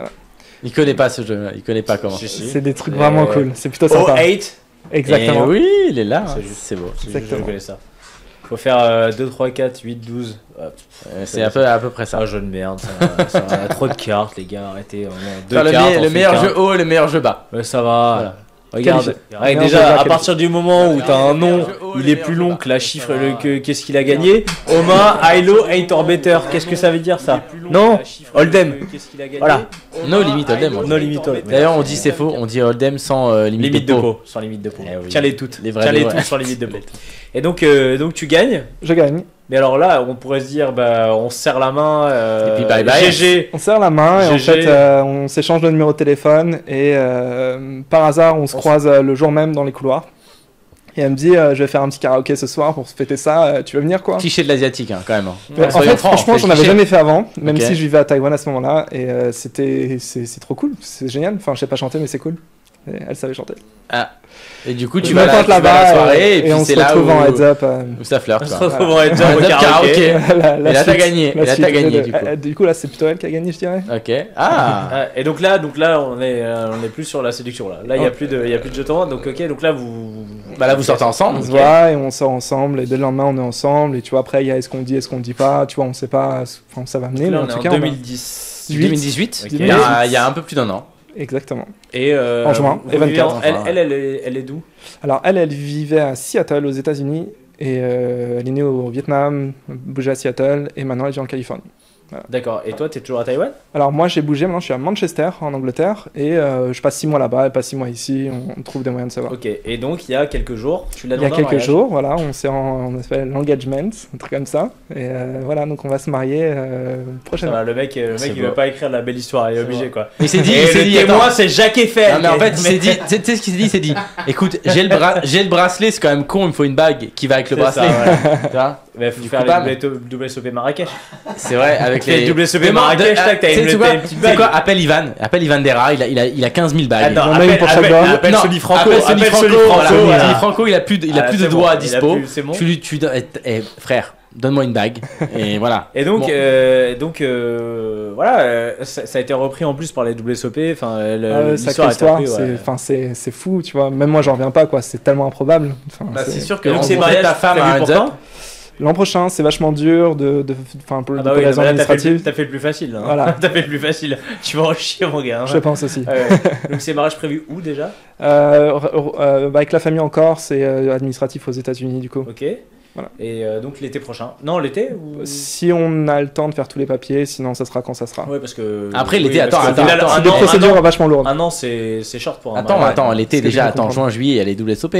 Il connaît pas ce jeu, il connaît pas comment. Si, si. C'est des trucs Et- vraiment cool, c'est plutôt Oh sympa. huit. Exactement. Et oui, il est là, C'est hein, juste. c'est beau. Je, je Exactement. connais ça. Faut faire euh, deux, trois, quatre, huit, douze. Ah, Euh, C'est un peu à peu près c'est ça. un jeu de merde. Ça, ça, il y a trop de cartes, les gars. Arrêtez. vraiment. Deux Faire le, cartes, me- on le fait meilleur qu'un. jeu haut et le meilleur jeu bas. Ouais, ça va. Voilà. Regarde. Qualifié. Ouais, Meilleur déjà, jeu bas, à qualifié. partir du moment où t'as un nom, il est plus long que la chiffre, le, que, qu'est-ce qu'il a gagné. Oma, Hilo, eight or better. Qu'est-ce que ça veut dire ça? Non, Hold'em. Voilà. No limit hold'em. on dit. No limit hold'em. D'ailleurs, on dit c'est faux, on dit hold'em sans euh, limite, Limite de de pot. pot, sans limite de pot. Eh oui. Tiens-les toutes. Les vrais Tiens-les vrais. toutes sans limite de pot. Et donc, euh, donc tu gagnes. Je gagne. Mais alors là, on pourrait se dire, bah, on se serre la main. euh, Et puis bye bye. G G. On serre la main et en G G. fait euh, on s'échange le numéro de téléphone et euh, par hasard on se On se- croise euh, le jour même dans les couloirs. Et elle me dit euh, je vais faire un petit karaoké ce soir pour se fêter ça, euh, tu veux venir quoi? Cliché de l'asiatique, hein, quand même. hein. Ouais, en Soyons fait francs, franchement c'est j'en avais cliché. jamais fait avant, même Ok. si je vivais à Taïwan à ce moment-là et euh, c'était c'est c'est trop cool, c'est génial, enfin je sais pas chanter mais c'est cool. Et elle savait chanter. Ah. Et du coup, tu je vas, me là, pointe tu vas à la là-bas soirée et, et, puis on c'est se là retrouve où, en heads up. euh, où ça flirte. On se Quoi. retrouve en heads up au Heads up karaoké. karaoké. la, la Et là, t'as suite- gagné. la Et là, suite t'as gagné, de- du coup. euh, du coup là c'est plutôt elle qui a gagné je dirais. Ok. Ah. Ah, et donc là, donc là, on est, euh, on est plus sur la séduction là. Là, il y a Oh. plus de, il y a plus de jetons. Donc ok, donc là vous. Bah là, vous sortez ensemble. On se ok. voit et on sort ensemble et dès le lendemain on est ensemble et tu vois après il y a est-ce qu'on dit est-ce qu'on dit pas, tu vois on sait pas enfin où ça va mener mais Là, en on est tout en cas on deux va- mille dix. huit. deux mille dix-huit. Ok. Il y, a, il y a un peu plus d'un an. Exactement. Et euh, En juin, vous et vivez vingt-quatre. en- Elle, Enfin, elle, elle, est, elle est d'où? Alors elle, elle vivait à Seattle aux États-Unis et euh, elle est née au Vietnam, bougée à Seattle et maintenant elle vit en Californie. D'accord. Et toi, t'es toujours à Taïwan? Alors moi j'ai bougé, maintenant je suis à Manchester en Angleterre et euh, je passe six mois là-bas, elle passe six mois ici, on, on trouve des moyens de savoir. Ok. Et donc il y a quelques jours, tu l'as Il y a demandé en quelques mariage. jours, voilà, on s'est en, on a fait l'engagement, un truc comme ça et euh, voilà donc on va se marier euh, Ça prochainement. va, le mec, le C'est mec, il beau. veut pas écrire la belle histoire, il est C'est obligé beau. quoi. Il s'est dit, Et il s'est le dit, témoin, attends. c'est Jacques Eiffel. Non mais en fait, il s'est Mais- dit, tu sais tu sais ce qu'il s'est dit, il s'est dit, écoute, j'ai le, bra- j'ai le bracelet, c'est quand même con, il me faut une bague qui va avec le C'est ça, bracelet. ouais. Tu vois. Mais faut Du faire coup, bam. les W S O P Marrakech. C'est vrai, avec Les les W S O P Demande- Marrakech, de- tac, t'as tu sais, une- tu t'as vois, une petite c'est bague. quoi, appelle Ivan, appelle Ivan Dera, il a, il a, il a quinze mille bagues. Attends, Il y en a une appelle, pour chaque appelle, doigt. appelle Non, Sony Franco. appelle Sony Franco, voilà. voilà. Sony Franco, il a plus de, il a Ah, plus de c'est doigts bon, à il a dispo. plus- c'est bon. Tu lui, tu, eh, eh, frère, donne-moi une bague. Et voilà. Et donc, Bon. euh, donc euh, voilà, euh, ça, ça a été repris en plus par les W S O P. Enfin, le- Ah ouais, l'histoire sacrée a été histoire, reprise, c'est, ouais. enfin, c'est, c'est fou, tu vois. Même moi, j'en reviens pas, quoi. C'est tellement improbable. Enfin, Bah, c'est- c'est sûr que Et donc, c'est rencontrer mariage ta femme à prévu un pour heads quand? up. L'an prochain, c'est vachement dur, de, de, enfin, pour, Ah pour bah oui, des non, raisons mais là, t'as fait, le- administratives. t'as fait le plus facile. Hein. Voilà. T'as fait le plus facile. Tu vas en chier, mon gars. hein. Je pense aussi. Ouais, ouais. Donc, c'est mariage prévu où déjà? Euh, r- r- euh, bah, avec la famille encore, c'est euh, administratif aux États-Unis, du coup. Ok. Voilà. Et euh, donc l'été prochain. Non, l'été ou... Si on a le temps de faire tous les papiers, sinon ça sera quand ça sera. Ouais, parce que. Après, oui, l'été, parce attends, que attends, au final, attends, un C'est des an- un procédures an- vachement lourdes. Un an, c'est c'est short pour un Attends, mariage. attends, l'été ce que je déjà, peux attends, comprendre. juin, juillet, il y a les W S O P.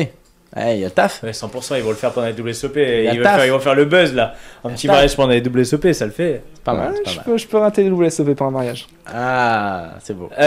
Ouais, il y a le taf. Ouais, cent pour cent, ils vont le faire pendant les W S O P. Il y a Ils vont, taf. faire, ils vont faire le buzz là. Un petit taf. mariage pendant les W S O P, ça le fait. C'est pas mal, Ouais, c'est pas je, mal. peux, je peux rater le W S O P pour un mariage. Ah, c'est beau.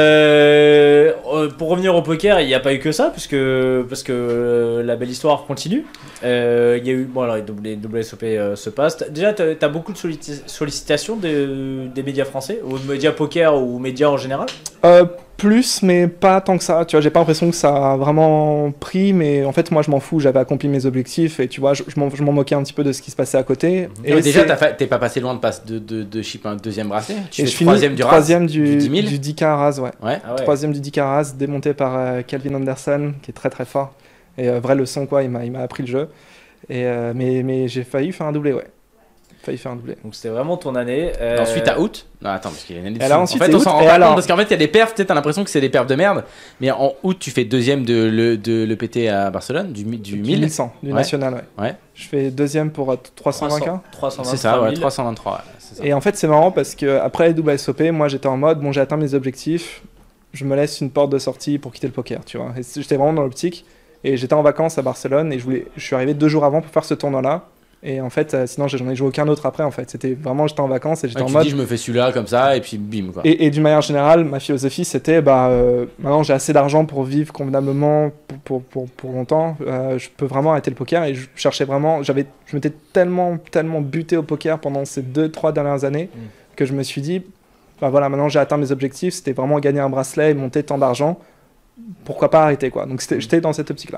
Euh, euh, pour revenir au poker, il n'y a pas eu que ça, puisque, parce que euh, la belle histoire continue. Euh, Il y a eu, bon alors les W S O P euh, se passent. Déjà, tu as beaucoup de sollicita- sollicitations de- des médias français, ou de médias poker, ou médias en général. Euh, plus, mais pas tant que ça. Tu vois, j'ai pas l'impression que ça a vraiment pris, mais en fait, moi, je m'en fous. J'avais accompli mes objectifs et tu vois, je, je m'en je m'en moquais un petit peu de ce qui se passait à côté. Et Et déjà, c'est- t'as fa- t'es pas passé loin de, passe de, de, de chip un deuxième bracelet. Tu et fais je finis troisième du RAS. troisième du, du dix mille. du dix K à Raz, ouais. Ouais. Ah ouais. Troisième du dix K à Raz, démonté par euh, Calvin Anderson, qui est très très fort. Et euh, vrai leçon, quoi, il m'a il m'a appris le jeu. Et, euh, mais mais j'ai failli faire un doublé, ouais. Failli faire un doublé. Donc c'était vraiment ton année. Et Euh, ensuite, à août. Non, attends, parce qu'il y a une année de Et alors, fou. ensuite, En fait, c'est on s'en août, rend et pas alors- compte parce qu'en fait, il y a des perfs. Tu sais, t'as l'impression que c'est des perfs de merde. Mais en août, tu fais deuxième de le, de l'E P T à Barcelone, du, mi- du Du mille. mille cent, du Ouais. national, ouais. Ouais. Je fais deuxième pour euh, trois cent vingt K. trois cent vingt-trois C'est ça, ouais, mille. trois cent vingt-trois. Ouais, c'est ça. Et en fait, c'est marrant parce que après les W S O P, moi j'étais en mode, bon, j'ai atteint mes objectifs, je me laisse une porte de sortie pour quitter le poker, tu vois. Et c- j'étais vraiment dans l'optique. Et j'étais en vacances à Barcelone et je, voulais, je suis arrivé deux jours avant pour faire ce tournoi-là. Et en fait, euh, sinon, j'en ai joué aucun autre après, en fait. C'était vraiment, j'étais en vacances et j'étais Ouais, en tu mode. dis, je me fais celui-là comme ça, et puis bim, quoi. Et, et d'une manière générale, ma philosophie, c'était, bah, euh, maintenant j'ai assez d'argent pour vivre convenablement pour, pour, pour, pour longtemps. Euh, je peux vraiment arrêter le poker et je cherchais vraiment. J'avais, je m'étais tellement, tellement buté au poker pendant ces deux, trois dernières années Mm. que je me suis dit, bah voilà, maintenant j'ai atteint mes objectifs. C'était vraiment gagner un bracelet et monter tant d'argent. Pourquoi pas arrêter, quoi. Donc c'était- j'étais dans cette optique-là.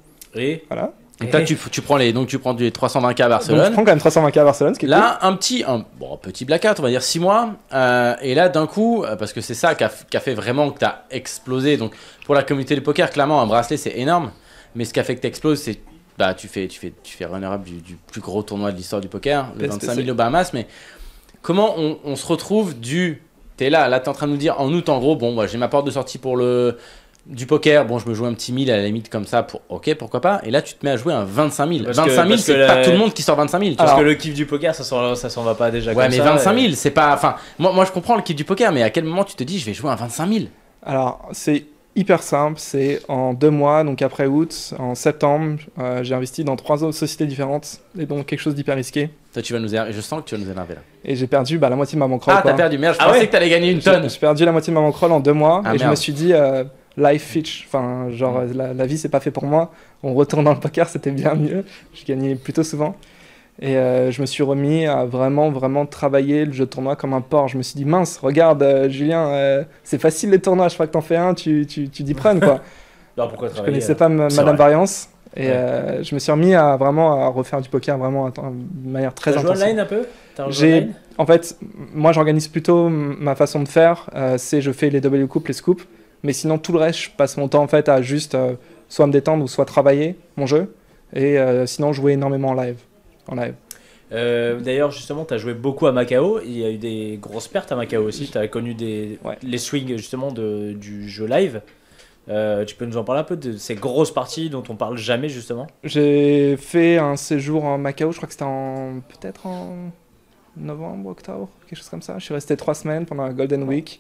Et Voilà. Donc, toi, tu, tu prends les, donc, tu prends du trois cent vingt K à Donc je Barcelone. prends quand même trois cent vingt K à Barcelone, ce qui est Là, un petit, un bon, petit blackout, on va dire six mois. euh, et là, d'un coup, euh, parce que c'est ça qui a, qui a fait vraiment que tu as explosé. Donc, pour la communauté du poker, clairement, un bracelet, c'est énorme. Mais ce qui a fait que tu exploses, c'est bah, tu fais, tu fais, tu fais runner-up du, du plus gros tournoi de l'histoire du poker, le Mais vingt-cinq c'est- mille aux Bahamas. Mais comment on, on se retrouve du. T'es là, là, t'es en train de nous dire en août, en gros, bon, bah, j'ai ma porte de sortie pour le. Du poker, bon, je me joue un petit mille à la limite comme ça, pour ok, pourquoi pas. Et là, tu te mets à jouer un vingt-cinq mille. Parce que- vingt-cinq mille, parce que c'est la- pas tout le monde qui sort vingt-cinq mille. tu parce vois. que le kiff du poker, ça s'en, ça s'en va pas déjà Ouais, comme mais ça. vingt-cinq et- mille, c'est pas. Enfin, moi, moi, je comprends le kiff du poker, mais à quel moment tu te dis, je vais jouer un vingt-cinq mille? Alors, c'est hyper simple. C'est en deux mois, donc après août, en septembre, euh, j'ai investi dans trois autres sociétés différentes, et donc quelque chose d'hyper risqué. Toi, tu vas nous énerver. Je sens que tu vas nous énerver là. Et j'ai perdu bah, la moitié de ma bankroll. Ah, quoi. t'as perdu. Merde, je Ah pensais ouais que t'allais gagner une J'ai tonne. j'ai perdu la moitié de ma bankroll en deux mois, Ah, et je merde. me suis dit, euh, life Fitch, enfin, genre, euh, la, la vie, c'est pas fait pour moi. On retourne dans le poker, c'était bien mieux. Je gagnais plutôt souvent. Et euh, je me suis remis à vraiment, vraiment travailler le jeu de tournoi comme un porc. Je me suis dit, mince, regarde, euh, Julien, euh, c'est facile les tournois, chaque fois que t'en fais un, tu, tu, tu t'y prennes, quoi. Non, pourquoi Je travailler connaissais euh, pas m- c'est Madame vrai. Variance. Et Ouais. euh, je me suis remis à vraiment à refaire du poker vraiment à- de manière très T'as joué intensive. online un peu T'as joué J'ai- online En fait, m- moi j'organise plutôt m- ma façon de faire, euh, c'est je fais les W coups, les scoops, mais sinon tout le reste, je passe mon temps en fait à juste euh, soit me détendre ou soit travailler mon jeu, et euh, sinon jouer énormément en live. En live. Euh, D'ailleurs, justement, tu as joué beaucoup à Macao. Il y a eu des grosses pertes à Macao aussi. Tu as connu des, Ouais. les swings justement de, du jeu live. Euh, tu peux nous en parler un peu de ces grosses parties dont on parle jamais justement? J'ai fait un séjour en Macao, je crois que c'était en peut-être en novembre, octobre, quelque chose comme ça. Je suis resté trois semaines pendant la Golden Week.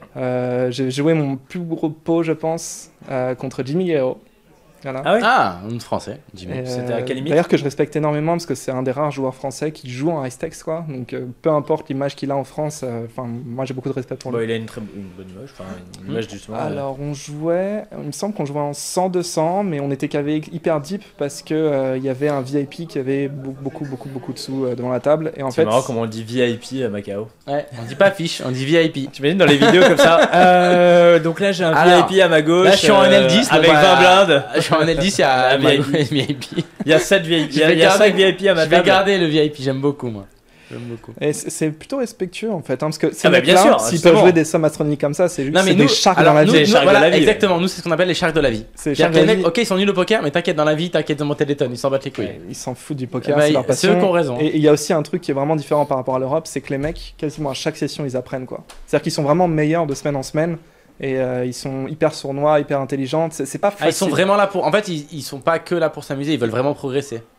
Euh, j'ai joué mon plus gros pot, je pense, euh, contre Jimmy Guerrero. Voilà. Ah ouais. Ah, un français, dis-moi. Et, C'était à quelle limite? D'ailleurs que je respecte énormément parce que c'est un des rares joueurs français qui joue en high stakes, quoi. Donc euh, peu importe l'image qu'il a en France, euh, enfin moi j'ai beaucoup de respect pour Bon, lui. il a une, très, une bonne image. Enfin, une Hmm. image justement. euh, Alors on jouait, il me semble qu'on jouait en cent deux cents, mais on était cavé hyper deep parce que euh, il y avait un V I P qui avait be- beaucoup beaucoup beaucoup de sous euh, devant la table et en c'est fait marrant comment on dit V I P à Macao. Ouais, on dit pas fiche, on dit V I P. Tu imagines dans les vidéos comme ça. euh, donc là, j'ai un Alors, V I P à ma gauche. Là, je suis en N L dix. euh, avec donc, vingt bah, blindes. Je suis en N L dix, il y a Un V I P. V I P. Il y a sept V I P. Il y Je a, vais il y a garder- cinq V I P à ma Je vais table. garder le V I P, j'aime beaucoup moi. J'aime beaucoup. et c'est c'est plutôt respectueux en fait, hein, parce que ces Ah bah, bien mecs-là, sûr, s'ils justement. peuvent jouer des sommes astronomiques comme ça, c'est juste Non mais c'est nous, des sharks alors, dans la nous, vie. Des nous, sharks de voilà, la vie, exactement, nous c'est ce qu'on appelle les sharks de la vie. C'est les C'est-à-dire sharks que de les la mecs, vie. ok, ils sont nuls au poker, mais t'inquiète dans la vie, t'inquiète de monter des tonnes, ils s'en battent les couilles. Ouais, ils s'en foutent du poker, Bah, c'est leur c'est eux passion. qui ont raison. Et il y a aussi un truc qui est vraiment différent par rapport à l'Europe, c'est que les mecs, quasiment à chaque session, ils apprennent quoi. C'est-à-dire qu'ils sont vraiment meilleurs de semaine en semaine et euh, ils sont hyper sournois, hyper intelligents. C'est c'est pas Ah, facile. ils sont vraiment là pour. En fait, ils, ils sont pas que là pour s'amuser, ils veulent vraiment progresser.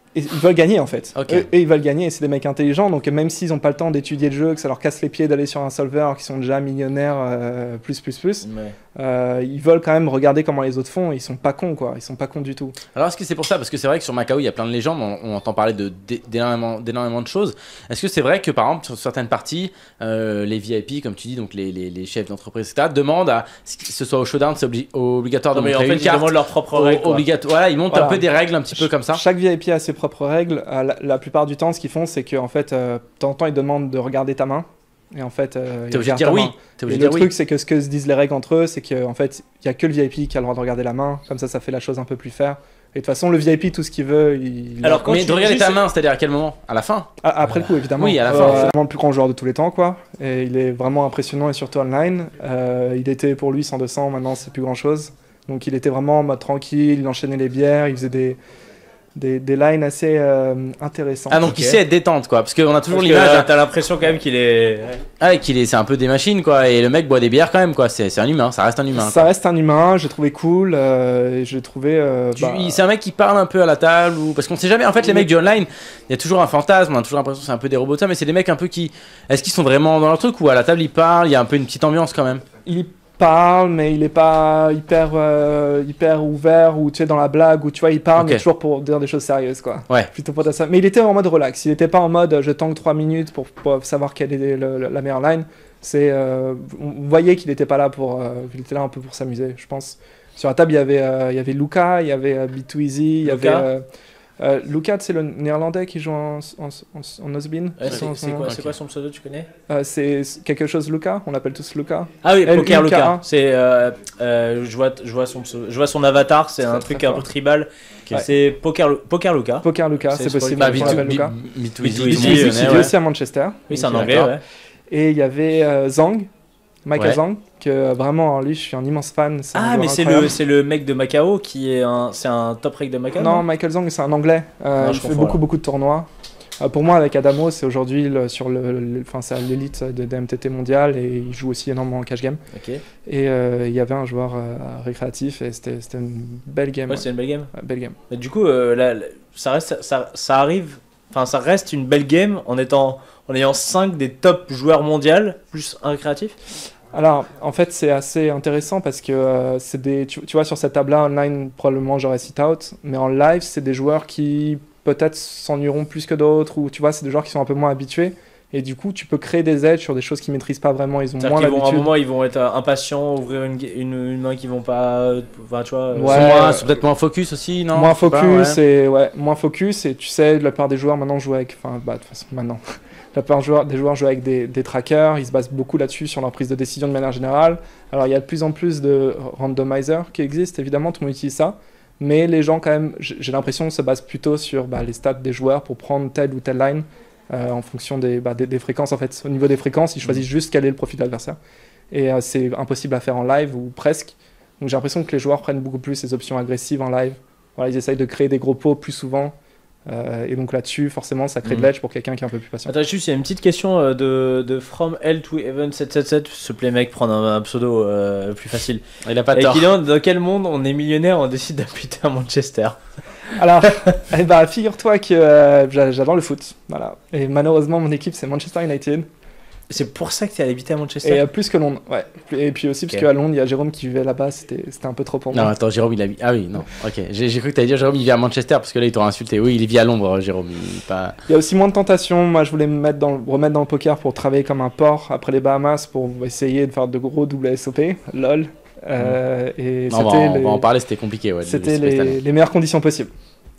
Et ils veulent gagner en fait. Ok. Eux, eux, ils veulent gagner et c'est des mecs intelligents. Donc même s'ils n'ont pas le temps d'étudier le jeu, que ça leur casse les pieds d'aller sur un solver alors qu'ils sont déjà millionnaires, euh, plus, plus, plus, Ouais. euh, ils veulent quand même regarder comment les autres font. Et ils sont pas cons quoi. Ils sont pas cons du tout. Alors est-ce que c'est pour ça? Parce que c'est vrai que sur Macao, il y a plein de légendes, on, on entend parler de- d'é- d'énormément d'énormément de choses. Est-ce que c'est vrai que par exemple, sur certaines parties, euh, les V I P, comme tu dis, donc les, les, les chefs d'entreprise, et cetera, demandent à ce que ce soit au showdown, c'est obli- obligatoire de Non, mais en montrer fait, une ils carte. demandent leurs propres o- règles. quoi. obligatoire. Voilà, ils montrent Voilà. un peu des règles un petit peu comme ça. Chaque V I P a ses propres règles. Euh, La, la plupart du temps, ce qu'ils font, c'est qu'en fait, euh, de temps en temps, ils demandent de regarder ta main. Et en fait, euh, ils T'es obligé de regardent dire ta oui. main. T'es Et obligé de le dire truc, oui. c'est que ce que se disent les règles entre eux, c'est qu'en fait, il y a que le V I P qui a le droit de regarder la main. Comme ça, ça fait la chose un peu plus fair. Et de toute façon, le V I P, tout ce qu'il veut, il... Alors, quand Mais tu de regarder dis, ta c'est- main, c'est-à-dire à quel moment? À la fin? Ah, après le coup, évidemment. Oui, à la Euh, fin. C'est vraiment le plus grand joueur de tous les temps, quoi. Et il est vraiment impressionnant, et surtout online. Euh, il était pour lui cent deux cents, maintenant c'est plus grand chose. Donc il était vraiment en mode tranquille, il enchaînait les bières, il faisait des, des, des lines assez euh, intéressantes. Ah, donc Ok. il sait être détente, quoi. Parce qu'on a toujours Parce que, l'image. euh, hein, T'as l'impression quand même qu'il est. Ah, qu'il est, c'est un peu des machines, quoi. Et le mec boit des bières quand même, quoi. C'est c'est un humain, ça reste un humain. Ça reste un humain, j'ai trouvé cool, euh, et j'ai trouvé... euh, Tu- bah, il- C'est un mec qui parle un peu à la table ou parce qu'on sait jamais. En fait, les mecs du online, il y a toujours un fantasme. On a toujours l'impression que c'est un peu des robots, de ça, mais c'est des mecs un peu qui. Est-ce qu'ils sont vraiment dans leur truc ou à la table ils parlent? Il y a un peu une petite ambiance quand même. il parle, mais il est pas hyper, euh, hyper ouvert, ou tu sais, dans la blague, ou tu vois, il parle, Ok. mais toujours pour dire des choses sérieuses, quoi. Ouais. Plutôt pour dire ça. Mais il était en mode relax, il était pas en mode euh, je tank trois minutes pour, pour savoir quelle est le- le- la meilleure line. C'est, euh, on voyait qu'il était pas là pour, euh, il était là un peu pour s'amuser, je pense. Sur la table, il y avait, euh, il y avait Luca, il y avait euh, B deux Easy, il y Luca. avait... Euh, euh, Luca, c'est le néerlandais qui joue en, en, en, en Nosbin. Ouais, en c'est ce c'est moment. quoi, c'est Ok. quoi son pseudo, tu connais? Euh, c'est quelque chose Luca, on l'appelle tous Luca. Ah oui, L U K A. Poker Luca. C'est, euh, euh, je vois, je vois son, pseudo- je vois son avatar. C'est Très, un très truc un fort. peu tribal. Ok. C'est Poker, Lu- Poker Luca. Poker Luca, C'est c'est spoil- possible, Bah, on B deux l'appelle Luca. B deux B deux Easy, Easy, tout le monde Easy, connaît, qui vit ouais. aussi à Manchester. Oui, c'est un Ok, anglais. d'accord. Ouais. Et il y avait euh, Zhang, Michael Ouais. Zhang, que euh, vraiment, alors lui, je suis un immense fan. c'est un Ah, joueur mais c'est incroyable. le, c'est le mec de Macao qui est un, c'est un top rate de Macao. Non, Michael Zhang, c'est un anglais. Euh, Non, il je fait confonds, beaucoup, là. beaucoup de tournois. Euh, pour moi, avec Adamo, c'est aujourd'hui le- sur le, le- enfin, c'est à l'élite de, de M T T mondial et il joue aussi énormément en cash game. Ok. Et euh, il y avait un joueur euh, récréatif et c'était c'était une belle game. Ouais, ouais. c'est une belle game. Ouais, belle game. Mais du coup, euh, là, là, ça reste, ça, ça arrive, enfin, ça reste une belle game en étant, en ayant cinq des top joueurs mondiaux plus un créatif. Alors, en fait, c'est assez intéressant parce que euh, c'est des, tu, tu vois, sur cette table-là, online, probablement j'aurais sit-out, mais en live, c'est des joueurs qui peut-être s'ennuieront plus que d'autres, ou tu vois, c'est des joueurs qui sont un peu moins habitués, et du coup, tu peux créer des edges sur des choses qu'ils maîtrisent pas vraiment, ils ont C'est-à-dire moins qu'ils vont, à un l'habitude. moment, ils vont être euh, impatients, ouvrir une, ga- une, une main qu'ils vont pas, enfin, tu vois. euh, Ouais. Ils sont moins- ils sont peut-être moins focus aussi, non? Moins Je sais pas, focus, ouais. et ouais, moins focus, et tu sais, la plupart des joueurs maintenant jouent avec, enfin, bah, de toute façon, maintenant, la plupart des joueurs, des joueurs jouent avec des, des trackers, ils se basent beaucoup là-dessus, sur leur prise de décision de manière générale. Alors, il y a de plus en plus de randomizers qui existent, évidemment, tout le monde utilise ça, mais les gens, quand même, j'ai j'ai l'impression, se basent plutôt sur bah, les stats des joueurs pour prendre telle ou telle line euh, en fonction des, bah, des, des fréquences, en fait. Au niveau des fréquences, ils choisissent juste quel est le profil de l'adversaire. Et euh, c'est impossible à faire en live, ou presque. Donc j'ai l'impression que les joueurs prennent beaucoup plus les options agressives en live. Voilà, ils essayent de créer des gros pots plus souvent. Euh, et donc là-dessus, forcément, ça crée de Mhm. l'edge pour quelqu'un qui est un peu plus patient. Attends, juste, il y a une petite question euh, de, de From Hell to Heaven sept sept sept. Ce play mec prendre un, un pseudo euh, plus facile. Il a pas Et tort. qui demande dans quel monde on est millionnaire, on décide d'habiter à Manchester. Alors, eh ben, figure-toi que euh, j'a- j'adore le foot. Voilà. Et malheureusement, mon équipe, c'est Manchester United. C'est pour ça que tu es allé habiter à Manchester. Et euh, plus que Londres, ouais. Et puis aussi, Ok. parce qu'à Londres, il y a Jérôme qui vivait là-bas, c'était c'était un peu trop pour Non, moi. attends, Jérôme, il a mis. Ah oui, non, ok. J'ai j'ai cru que t'allais dire Jérôme, il vit à Manchester parce que là, il t'aura insulté. Oui, il vit à Londres, Jérôme. Il est pas. Il y a aussi moins de tentations. Moi, je voulais me mettre dans, le- remettre dans le poker pour travailler comme un porc après les Bahamas pour essayer de faire de gros W S O P. LOL. Euh, Et Non, on va, c'était en, on les, va en parler, c'était compliqué. Ouais, c'était le- cette année. les, les meilleures conditions possibles.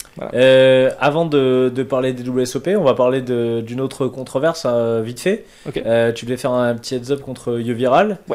Euh, avant de, de parler des W S O P, on va parler de- d'une autre controverse euh, vite fait. Ok. Euh, tu devais faire un petit heads up contre YoViral. Ouais.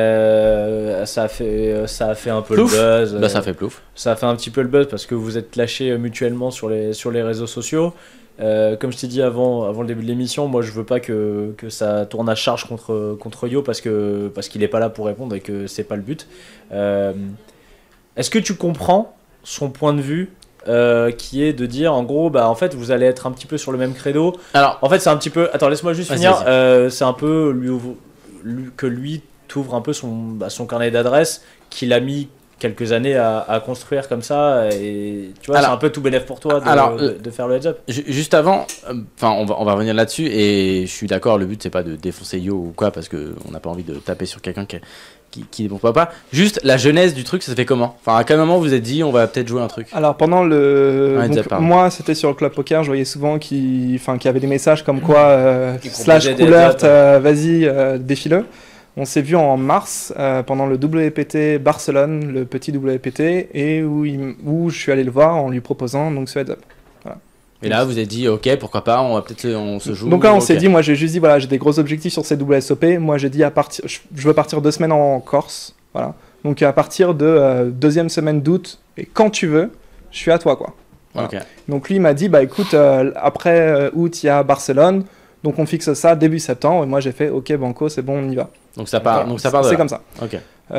Euh, ça a fait, ça a fait un peu Plouf. le buzz. Bah, ça fait plouf. Ça a fait un petit peu le buzz parce que vous êtes lâchés mutuellement sur les, sur les réseaux sociaux. Euh, comme je t'ai dit avant, avant le début de l'émission, moi je veux pas que, que ça tourne à charge contre, contre Yo parce que parce qu'il est pas là pour répondre et que c'est pas le but. Euh, Est-ce que tu comprends son point de vue euh, qui est de dire en gros bah en fait vous allez être un petit peu sur le même credo. Alors, En fait c'est un petit peu. Attends laisse-moi juste Vas-y, finir. vas-y. Euh, c'est un peu lui, ouvre- lui- que lui t'ouvre un peu son, bah, son carnet d'adresses qu'il a mis quelques années à, à construire comme ça et tu vois, c'est un peu tout bénéf pour toi de, alors, de, de faire le heads up. Juste avant, enfin, euh, on va on va revenir là-dessus et je suis d'accord. Le but c'est pas de défoncer Yo ou quoi parce que on n'a pas envie de taper sur quelqu'un qui qui qui ne comprend pas. Juste la genèse du truc, ça se fait comment? Enfin, à quel moment vous vous êtes dit on va peut-être jouer un truc? Alors pendant le, Un heads donc, up, moi c'était sur le club poker, je voyais souvent qu'il, enfin, qu'il y avait des messages comme quoi euh, Qui slash proposaient des couleur, heads up. euh, vas-y euh, défile. On s'est vu en mars euh, pendant le W P T Barcelone, le petit W P T, et où, il, où je suis allé le voir en lui proposant donc ce heads up. Et là, vous avez dit, ok, pourquoi pas, on va peut-être, on se joue. Donc là, on ok. s'est dit, moi j'ai juste dit, voilà, j'ai des gros objectifs sur ces W S O P. Moi j'ai dit, à partir, je, je veux partir deux semaines en Corse, voilà. Donc à partir de euh, deuxième semaine d'août, et quand tu veux, je suis à toi, quoi. Voilà. Ok. Donc lui il m'a dit, bah écoute, euh, après euh, août, il y a Barcelone, donc on fixe ça début septembre. Et moi j'ai fait, ok, banco, c'est bon, on y va. Donc ça part, Voilà. donc ça part de C'est là. comme ça. Ok.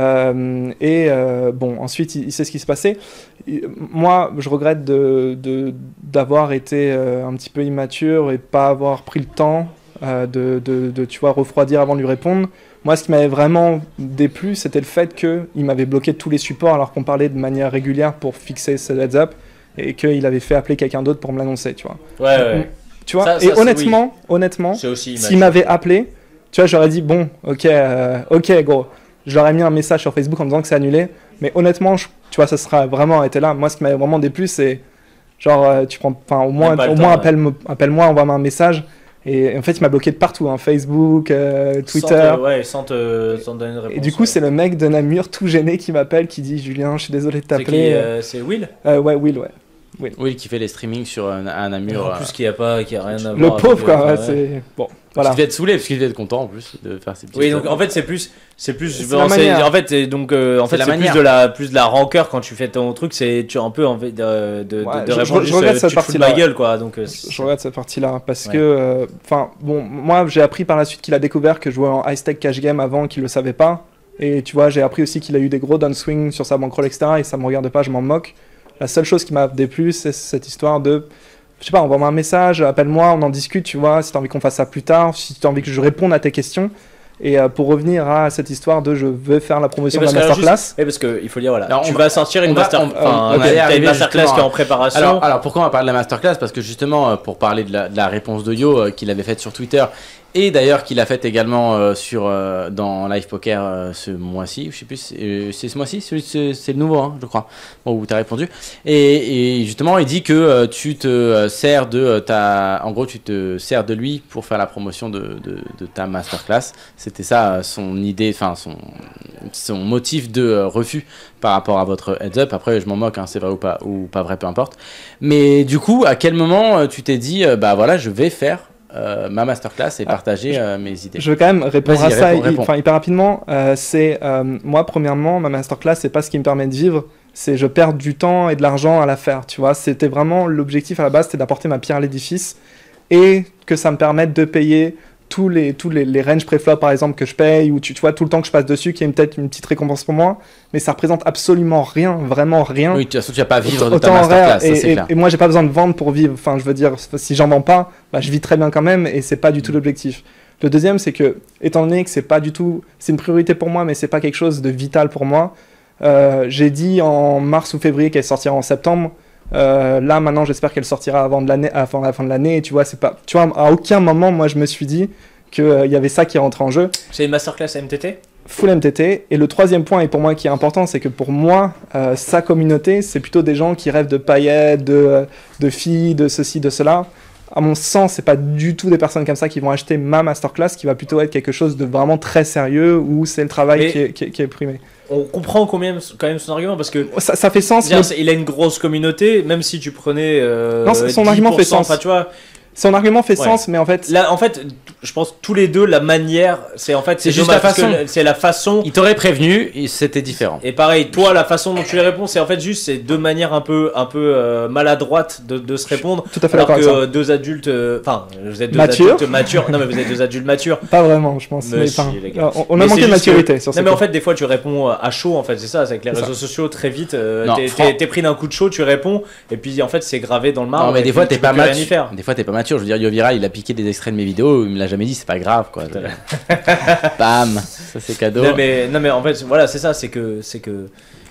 Euh, et euh, bon, ensuite, il, il sait ce qui se passait. Il- moi, je regrette de, de- d'avoir été euh, un petit peu immature et pas avoir pris le temps euh, de, de, de, tu vois, refroidir avant de lui répondre. Moi, ce qui m'avait vraiment déplu, c'était le fait qu'il m'avait bloqué tous les supports alors qu'on parlait de manière régulière pour fixer ce heads up et qu'il avait fait appeler quelqu'un d'autre pour me l'annoncer, tu vois. Ouais, ouais. Tu vois, Ça- et ça, c'est- honnêtement, honnêtement, C'est aussi s'il m'avait appelé, tu vois, j'aurais dit bon, ok, euh, ok, gros. Je leur ai mis un message sur Facebook en me disant que c'est annulé. Mais honnêtement, je- tu vois, ça sera vraiment été là. Moi, ce qui m'avait vraiment déplu, c'est genre, euh, tu prends, enfin, au moins, Même pas le au temps, moins ouais. appelle-moi, appelle-moi, envoie-moi un message. Et en fait, il m'a bloqué de partout, hein, Facebook, euh, Twitter. Sans te, ouais, sans te, sans te donner une réponse. Et du coup, ouais. c'est le mec de Namur tout gêné qui m'appelle, qui dit Julien, je suis désolé de C'est qui, t'appeler. euh, c'est Will. Euh, ouais, Will, ouais. Oui, qui fait les streamings sur un, un Namur. En euh, plus, qui a pas, qui a rien à voir. Le avec, pauvre, quoi. euh, Ouais, ouais. c'est bon. Qui Voilà. devait être saoulé parce qu'il devait être content en plus de faire ses petits. Oui, donc en fait c'est plus, c'est plus, C'est bon, la c'est- manière. en fait c'est donc euh, en C'est fait la c'est plus manière. de la, plus de la rancœur quand tu fais ton truc, c'est tu as un peu envie de, de, Ouais, de, de je- répondre je- je juste, regrette euh, cette tu te fous de partie-là, ma ouais. gueule quoi, donc. euh, Je regarde cette partie-là parce Ouais. que, enfin, bon, moi j'ai appris par la suite qu'il a découvert que je jouais en high-stake cash game avant qu'il le savait pas. Et tu vois, j'ai appris aussi qu'il a eu des gros downswings sur sa bankroll, et cetera. Et ça me regarde pas, je m'en moque. La seule chose qui m'a déplu, c'est cette histoire de, je sais pas, envoie-moi un message, appelle-moi, on en discute, tu vois, si t'as envie qu'on fasse ça plus tard, si t'as envie que je réponde à tes questions. Et euh, pour revenir à cette histoire de je veux faire la promotion Et de parce la que alors, masterclass. juste- et parce que il faut dire voilà, Alors, tu on vas va- sortir une on va- master, on- enfin on ok, allait t'as arriver une masterclass justement qui est à- en préparation. Alors, alors pourquoi on va parler de la masterclass? Parce que justement, euh, pour parler de la, de la réponse de Yo euh, qu'il avait faite sur Twitter et d'ailleurs qu'il a faite également euh, sur, euh, dans Live Poker euh, ce mois-ci, je sais plus, c'est euh, c'est ce mois-ci, celui- c'est c'est le nouveau, hein, je crois, bon, où tu as répondu. Et, et justement, il dit que euh, tu te euh, sers de euh, ta. En gros, tu te sers de lui pour faire la promotion de, de, de ta masterclass. C'était ça euh, son idée, enfin son, son motif de euh, refus par rapport à votre heads up. Après, je m'en moque, hein, c'est vrai ou pas, ou pas vrai, peu importe. Mais du coup, à quel moment euh, tu t'es dit, euh, bah voilà, je vais faire euh, ma masterclass et Ah, partager je- euh, mes idées? Je veux quand même répondre Vas-y, à ça réponds, hy- réponds. enfin, hyper rapidement. Euh, c'est euh, moi, premièrement, ma masterclass, c'est pas ce qui me permet de vivre. C'est je perds du temps et de l'argent à la faire. Tu vois, c'était vraiment l'objectif à la base, c'était d'apporter ma pierre à l'édifice et que ça me permette de payer tous les tous les, les ranges pré-flop par exemple que je paye ou tu, tu vois tout le temps que je passe dessus, qui est peut-être une petite récompense pour moi, mais ça représente absolument rien, vraiment rien. Oui, de toute façon, tu vas pas vivre de Autant ta en masterclass, vrai, et, ça c'est et- clair. et moi j'ai pas besoin de vendre pour vivre. Enfin, je veux dire, si j'en vends pas, bah, je vis très bien quand même, et c'est pas du tout l'objectif. Le deuxième, c'est que, étant donné que c'est pas du tout, c'est une priorité pour moi, mais c'est pas quelque chose de vital pour moi. euh, j'ai dit en mars ou février qu'elle sortira en septembre. Euh, là maintenant, j'espère qu'elle sortira avant de l'année, avant la fin de l'année. Et tu vois, c'est pas, tu vois, à aucun moment, moi, je me suis dit qu'il y avait ça qui rentrait en jeu. C'est une masterclass M T T. Full M T T. Et le troisième point, et pour moi qui est important, c'est que pour moi, euh, sa communauté, c'est plutôt des gens qui rêvent de paillettes, de, de filles, de ceci, de cela. À mon sens, c'est pas du tout des personnes comme ça qui vont acheter ma masterclass, qui va plutôt être quelque chose de vraiment très sérieux, où c'est le travail Mais- qui est, qui, est, qui est primé. On comprend combien quand même son argument parce que Ça, ça fait sens, dire, mais c'est- il a une grosse communauté, même si tu prenais. Euh, Non, son dix pour cent, argument fait sens. Enfin, tu vois, son argument fait Ouais. sens, mais en fait, là, en fait, je pense tous les deux, la manière, c'est en fait, C'est juste dommage la parce que façon. le- C'est la façon. Il t'aurait prévenu et c'était différent. Et pareil, toi, la façon dont tu les réponds, c'est en fait juste, c'est deux manières un peu, un peu euh, maladroites de, de se répondre. tout à fait Alors d'accord que avec euh, deux adultes, euh, enfin, vous êtes deux Matures. adultes matures. Non, mais vous êtes deux adultes matures. ça. Pas vraiment, je pense. Mais mais, si, enfin, les gars. on, on Mais a manqué c'est de juste que- maturité sur ce Non, mais en coup. fait, des fois, tu réponds à chaud. En fait, c'est ça, c'est avec les C'est réseaux sociaux très vite. euh, Non, t'es- fran- t'es t'es pris d'un coup de chaud, tu réponds, et puis en fait, c'est gravé dans le marbre. Non, mais et des puis fois, tu t'es peux pas plus rien y mature. faire. Des fois, t'es pas mature. Je veux dire, Yovira, il a piqué des extraits de mes vidéos, il me l'a jamais dit, c'est pas grave, quoi. Bam, ça c'est cadeau. Non mais, non mais en fait voilà c'est ça, c'est que c'est que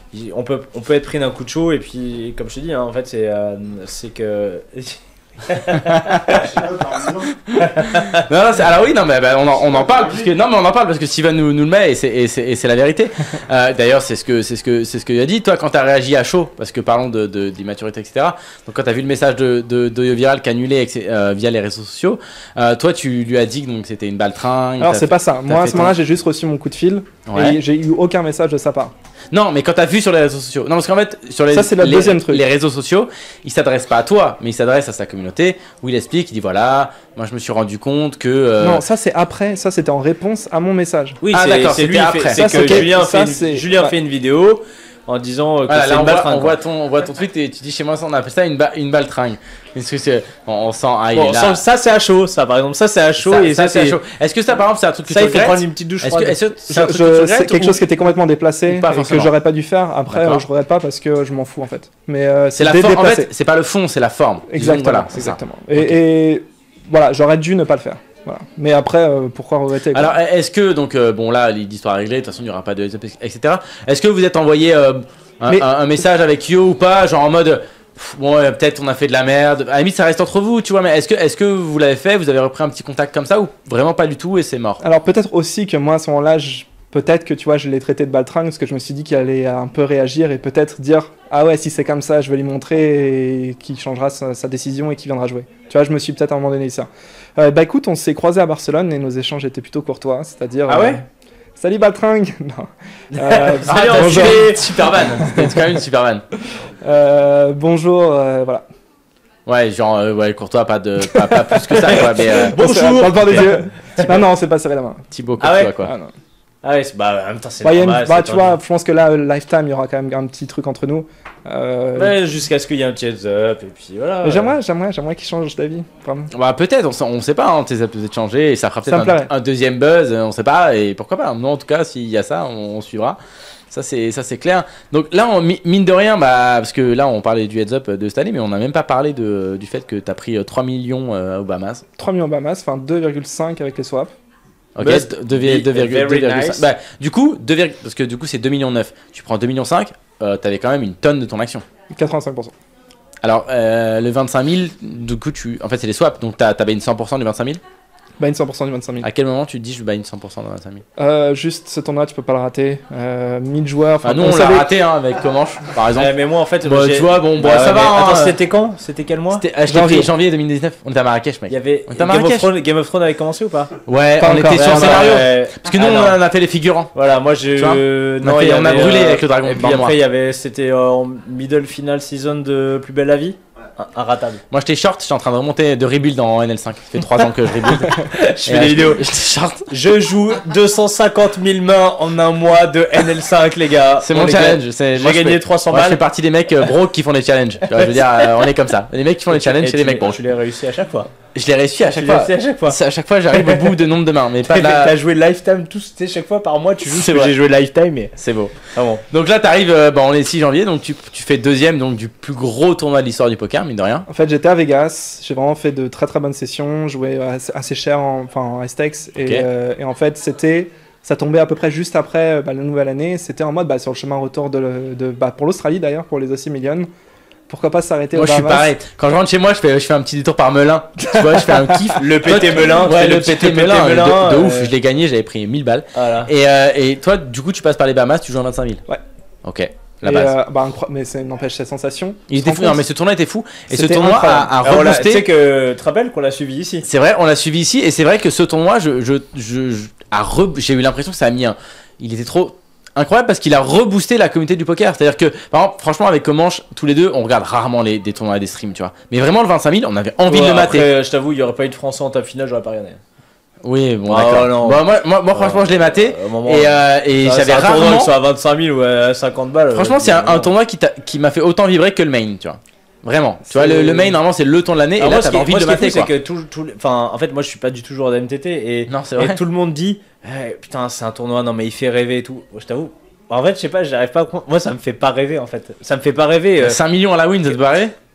il- on peut, on peut être pris d'un coup de chaud et puis, comme je te dis, hein, en fait, c'est, euh, c'est que. Non, non, c'est- alors oui, non, mais bah, on, en, on en parle puisque non, mais on en parle parce que Steven nous, nous le met et c'est, et c'est, et c'est la vérité. Euh, d'ailleurs, c'est ce que c'est ce que c'est ce qu'il a dit. Toi, quand t'as réagi à chaud, parce que parlons de, de d'immaturité, et cetera. Donc, quand t'as vu le message de de, de Viral qu'annulé euh, via les réseaux sociaux, euh, toi, tu lui as dit que donc c'était une baltringue. Alors t'as c'est fait- pas ça. Moi à ce fait moment-là, ton- j'ai juste reçu mon coup de fil Ouais. et j'ai eu aucun message de sa part. Non, mais quand t'as vu sur les réseaux sociaux. Non, parce qu'en fait, sur les, Ça, c'est le les, deuxième truc. les réseaux sociaux, il s'adresse pas à toi, mais il s'adresse à sa communauté où il explique, il dit voilà, moi je me suis rendu compte que. euh, Non, ça c'est après. Ça c'était en réponse à mon message. Oui, Ah, c'est, d'accord, c'est c'était lui. après. Fait, Ça, c'est que c'est- Julien, ça, fait, c'est- une, Julien ouais. fait une vidéo en disant euh, que Voilà, c'est là, une on voit, baltringue. on, voit ton, on voit ton tweet et tu dis chez moi, ça, on appelle ça une, ba- une baltringue. Est-ce que c'est. On, on sent. Ah, il Bon, est là. ça, ça, c'est à chaud, ça par exemple, ça c'est à chaud Ça- et ça, ça, c'est c'est chaud. Est-ce que ça, par exemple, c'est un truc que ça tu il faut regrettes prendre une petite douche Est-ce que froide. est-ce que c'est Je- un truc je- que tu c'est regrettes quelque ou- chose qui était complètement déplacé ou pas et que forcément. j'aurais pas dû faire. Après, D'accord. euh, je regrette pas parce que je m'en fous en fait. Mais euh, C'est la dé- forme. En déplacé. fait, c'est pas le fond, c'est la forme. Disons, Exactement. Voilà, c'est ça. exactement. Et, et voilà, j'aurais dû ne pas le faire. Voilà. Mais après, euh, pourquoi regretter quoi. Alors, est-ce que, donc, euh, bon, là, l'histoire est réglée, de toute façon, il n'y aura pas de heads up, et cetera. Est-ce que vous êtes envoyé euh, un, Mais- un- un message avec Yo ou pas, genre en mode. pff, Bon, euh, peut-être on a fait de la merde. À la limite, ça reste entre vous, tu vois. Mais est-ce que, est-ce que vous l'avez fait, vous avez repris un petit contact comme ça ou vraiment pas du tout et c'est mort? Alors peut-être aussi que moi à ce moment-là, je- peut-être que tu vois, je l'ai traité de baltringue parce que je me suis dit qu'il allait un peu réagir et peut-être dire ah ouais, si c'est comme ça, je vais lui montrer et qu'il changera sa, sa décision et qu'il viendra jouer. Tu vois, je me suis peut-être à un moment donné dit ça. Euh, bah écoute, on s'est croisés à Barcelone et nos échanges étaient plutôt courtois, c'est-à-dire. Ah ouais euh, Salut baltringue. Non. Euh, Ah, Salut, t'as bonjour. fait Superman. C'était quand même une Superman. euh, bonjour, euh, voilà. Ouais, genre, euh, ouais, Courtois, pas, de, pas, pas plus que ça, quoi. Mais euh, Bonjour. Dans le bord des yeux. Non, non, on s'est pas serré la main. Thibaut Ah Courtois, ouais quoi. Ah, non. Ah ouais, c'est- bah en même temps c'est Bah, il y a une- normal. bah, c'est tu tendu. vois, je pense que là, euh, Lifetime, il y aura quand même un petit truc entre nous. Euh, Ouais, jusqu'à ce qu'il y ait un petit heads up et puis voilà. mais J'aimerais, j'aimerais, j'aimerais qu'il change d'avis, vraiment. Bah, peut-être, on, sait- on sait pas, hein, tes peut être changé et ça fera Ça me peut-être plairait. un, un deuxième buzz, euh, on sait pas, et pourquoi pas. Nous, en tout cas, s'il y a ça, on, on suivra. Ça, c'est, ça, c'est clair. Donc là, on, mi- mine de rien, bah, parce que là, on parlait du heads up de cette année, mais on n'a même pas parlé de, du fait que tu as pris euh, trois millions euh, aux Bahamas. trois millions Bahamas, enfin deux virgule cinq avec les swaps. Ok, But deux virgule very cinq. nice. Bah, du coup, deux, parce que du coup, c'est deux virgule neuf millions. Tu prends deux virgule cinq millions, euh, tu avais quand même une tonne de ton action. quatre-vingt-cinq pour cent. Alors, euh, le vingt-cinq mille, du coup, tu... en fait, c'est les swaps, donc tu as une cent pour cent du vingt-cinq mille. Buy-in cent pour cent du vingt-cinq mille. À quel moment tu te dis je buy in cent pour cent du vingt-cinq mille? Euh, juste ce tournoi, tu peux pas le rater. Euh, mille joueurs. Enfin, nous, on on l'a savait- raté hein, avec Comanche, par exemple. Ouais, mais moi en fait, Bah, moi, j'ai- tu vois, bon, Bah bah, ça ouais, va. mais hein, Attends, euh, c'était quand C'était quel mois C'était ah, je t'ai janvier. pris janvier deux mille dix-neuf. On était à Marrakech, mec. Il y avait On était à Game of, Marrakech. Thrones, Game of Thrones avait commencé ou pas? Ouais, Pas on encore. était sur Ouais, le scénario. Ouais. Parce que nous, Ah, on non. a fait les figurants. Voilà, moi j'ai. Tu vois euh, On a non, fait- il y on a avait, brûlé euh, avec le dragon Et puis blanc noir. après, il y avait. C'était euh, en middle final season de Plus Belle la Vie. Un, un ratable. Moi, j'étais short, j'étais en train de remonter, de rebuild en N L cinq. Ça fait trois ans que je rebuild. Je fais des vidéos. J'étais short. Je joue deux cent cinquante mille mains en un mois de N L cinq, les gars. C'est On mon est challenge. c'est- J'ai moi, je gagné fais- trois cents Moi, je fais balles. partie des mecs euh, broke qui font des challenges. Tu vois, je veux dire, euh, on est comme ça. Les mecs qui font des challenges, Et c'est tu les mecs l'as- broke. Tu l'as réussi à chaque fois. Je l'ai réussi à chaque Tu l'as fois. fait à chaque fois. C'est à chaque fois, j'arrive au bout de nombre de mains, mais pas T'as de la... joué Lifetime tous, tu sais, chaque fois par mois, tu joues C'est ce que vrai. j'ai joué Lifetime, mais. C'est beau. Ah bon. Donc là, t'arrives, euh, bah, on est le six janvier, donc tu, tu fais deuxième donc du plus gros tournoi de l'histoire du poker, mine de rien. En fait, j'étais à Vegas, j'ai vraiment fait de très très bonnes sessions, joué assez, assez cher en, enfin, en high-stakes, et, Ok. euh, et en fait, c'était, ça tombait à peu près juste après euh, bah, la nouvelle année, c'était en mode bah, sur le chemin retour de, le- de bah, pour l'Australie d'ailleurs, pour les Aussie Millions. Pourquoi pas s'arrêter Moi, au je suis Bahamas. pareil. Quand je rentre chez moi, je fais, je fais un petit détour par Melun. Tu vois, je fais un kiff. Le Toi, P T tu- Melun, tu Ouais, fais le petit P T P T Melun, Melun, de, de euh, ouf. Je l'ai gagné, j'avais pris mille balles. Voilà. Et, euh, et toi, du coup, tu passes par les Bahamas, tu joues en vingt-cinq mille. Ouais. Ok. La Et, base. euh, bah, incro- mais c'est n'empêche cette sensation. Il Tu te était rends fou. Non, compte mais ce tournoi était fou. Et ce C'était tournoi incroyable. a, a Alors, là, tu reboosté. sais que tu te rappelles qu'on l'a suivi ici. C'est vrai, on l'a suivi ici. Et c'est vrai que ce tournoi, je, je, je, je- a re- j'ai eu l'impression que ça a mis un. Il était trop incroyable parce qu'il a reboosté la communauté du poker. C'est-à-dire que, par exemple, franchement, avec Comanche, tous les deux, on regarde rarement les, des tournois et des streams, tu vois. Mais vraiment, le vingt-cinq mille, on avait envie Ouais, de le mater. Après, je t'avoue, il n'y aurait pas eu de Français en table finale, j'aurais pas regardé. Oui, bon, Ah, d'accord. non. Bon, moi, moi, moi, franchement, je l'ai maté. Euh, au moment- Et, euh, et Ça, j'avais c'est un tournoi rarement. qui soit à vingt-cinq mille ou à cinquante balles. Franchement, euh, c'est un, un non. tournoi qui, t'a- qui m'a fait autant vibrer que le main, tu vois. Vraiment. Tu vois, C'est- le, le main, normalement, c'est le ton de l'année. Et Alors là, moi, ce t'avais qui- envie moi, de ce le qui est fou, mater, quoi. c'est que tout, tout, enfin, en fait, moi, je suis pas du tout joueur de M T T et, Non, c'est et vrai. tout le monde dit, eh, putain, c'est un tournoi, non mais il fait rêver et tout. Moi, je t'avoue. En fait, je sais pas, j'arrive pas à comprendre. Moi, ça me fait pas rêver en fait. Ça me fait pas rêver. euh, cinq millions à la win, ça te paraît?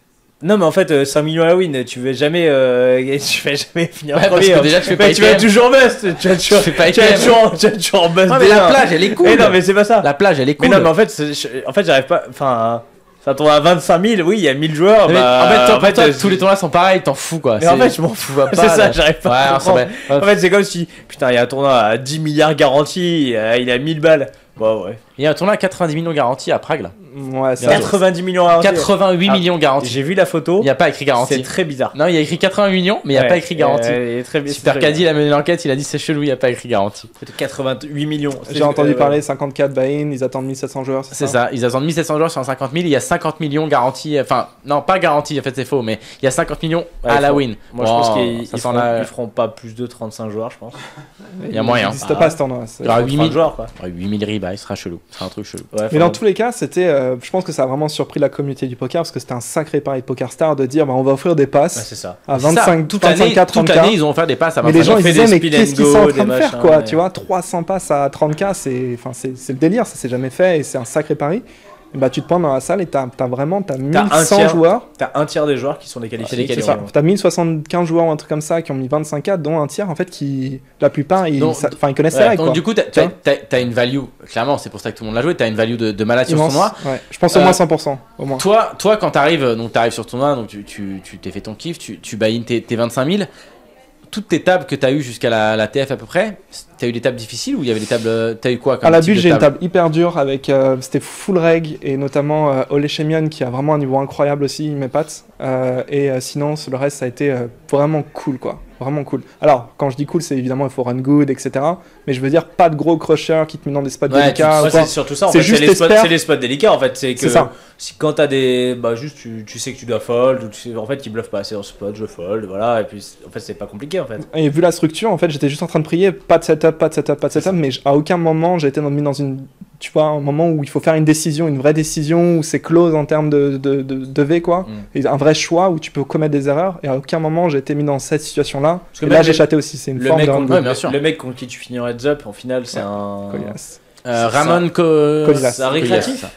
Non, mais en fait, euh, cinq millions à la win, tu vas jamais, euh, tu vas jamais finir Ouais, parce premier. que hein. déjà, tu fais Mais pas tu vas I P M. toujours bust. Tu vas toujours, Tu fais pas tu vas I P M. toujours, tu vas toujours en bust. Non, mais D un. la plage, elle est cool. Mais non, mais c'est pas ça. La plage, elle est cool. Mais non, mais en fait, c'est- je- en fait, j'arrive pas. Enfin, ça tombe à vingt-cinq mille. Oui, il y a mille joueurs. Mais bah, en fait, toi, en pour toi, euh, tous les tournois sont pareils, t'en fous quoi. Mais en fait, je m'en fous. vois pas, C'est ça, là. j'arrive pas Ouais, à on s'en comprendre. bat. En fait, c'est comme si, putain, il y a un tournoi à dix milliards garantis, euh, il a mille balles. Bon, ouais. Il y a un tournoi à quatre-vingt-dix millions garantis à Prague là. Ouais, ça. Bientôt. quatre-vingt-dix millions garantis. quatre-vingt-huit Ah, millions garantis. J'ai vu la photo. Il n'y a pas écrit C'est garanti. très bizarre. Non, il y a écrit quatre-vingt-huit millions, mais il n'y a Ouais, pas écrit garanti. euh, il est très bizarre. Super Caddy, il a mené l'enquête, il a dit c'est chelou, il n'y a pas écrit garanti. Peut-être quatre-vingt-huit millions. J'ai entendu euh, parler cinquante-quatre buy-in, ils attendent mille sept cents joueurs. C'est ça, ils attendent mille sept cents joueurs sur cinquante mille, il y a cinquante millions garantis. Enfin, non, pas garantis, en fait c'est faux, mais il y a cinquante millions Ouais, à il la faut- win. Moi, je Bon, pense qu'ils ça ils s'en feront, a- ils feront pas plus de trente-cinq joueurs, je pense. Il y a moyen. Il n'existe Ah. pas ce tournoi. c'est- Il y aura huit trente mille joueurs, quoi. Ouais, huit mille rebuys, ce sera chelou. Ce sera un truc chelou. Ouais, Mais faut- dans tous les cas, c'était, euh, je pense que ça a vraiment surpris la communauté du poker parce que c'était un sacré pari de PokerStar de dire bah, on va offrir des Ouais, passes c'est ça. à C'est ça, vingt-cinq, toute l'année, vingt-cinq K, toute trente K. l'année, ils ont offert des passes à Mais les vingt-cinq gens on ils fait disaient des mais speed qu'est-ce and qu'ils go, sont en des train de faire machins, quoi, ouais. tu vois, trois cents passes à trente K, c'est, enfin, c'est, c'est le délire, ça s'est jamais fait et c'est un sacré pari. Et bah tu te prends dans la salle et t'as, t'as vraiment t'as mille cent tiers. joueurs, T'as un tiers des joueurs qui sont des qualifiés. C'est des qui c'est qualifiés. ça, ont- t'as mille soixante-quinze joueurs ou un truc comme ça qui ont mis vingt-cinq K, dont un tiers en fait qui, la plupart ils, Donc- sa- enfin, ils connaissent ouais, les règles Donc quoi. du coup, t'as- Tu t'as vois t'as- t'as une value, clairement, c'est pour ça que tout le monde l'a joué, t'as une value de, de malade sur ce Immense, tournoi. ouais. Je pense au Euh, moins cent pour cent, au moins. Toi, toi quand t'arrives, donc t'arrives sur ce tournoi, donc tu, tu, tu t'es fait ton kiff, tu, tu buy-in tes, tes vingt-cinq mille. Toutes tes tables que t'as eu jusqu'à la, la T F à peu près, t'as eu des tables difficiles ou il y avait des tables, euh, t'as eu quoi comme À la type bulle, de j'ai une table hyper dure avec. euh, c'était full reg et notamment euh, Ole Chemion qui a vraiment un niveau incroyable aussi, mes pattes. Euh, et euh, sinon, le reste, ça a été euh, vraiment cool quoi. Vraiment cool. Alors, quand je dis cool, c'est évidemment il faut run good, et cetera. Mais je veux dire, pas de gros crusher qui te met dans des spots Ouais, délicats. Ouais, ou quoi. c'est surtout ça. En C'est fait, juste c'est les, spots, t'espères. c'est les spots délicats. En fait, c'est que C'est ça. si quand t'as des, bah juste tu, tu sais que tu dois fold, ou tu sais, en fait ils bluffent pas assez en spot, je fold, voilà. Et puis en fait c'est pas compliqué en fait. Et vu la structure, en fait, j'étais juste en train de prier, pas de setup, pas de setup, pas de setup, mais j- à aucun moment j'ai été dans- mis dans une, tu vois, un moment où il faut faire une décision, une vraie décision, où c'est close en termes de, de, de, de V, quoi, Mm. et un vrai choix où tu peux commettre des erreurs, et à aucun moment j'ai été mis dans cette situation-là. Parce que Et même là, j'ai le- chaté aussi, c'est une Le forme mec, de contre- run Ouais, good. bien sûr. le mec contre qui tu finis en heads up, en final c'est Ouais. un. Colias. Euh, C'est Ramon Co- Colias. C'est un récréatif. Colias.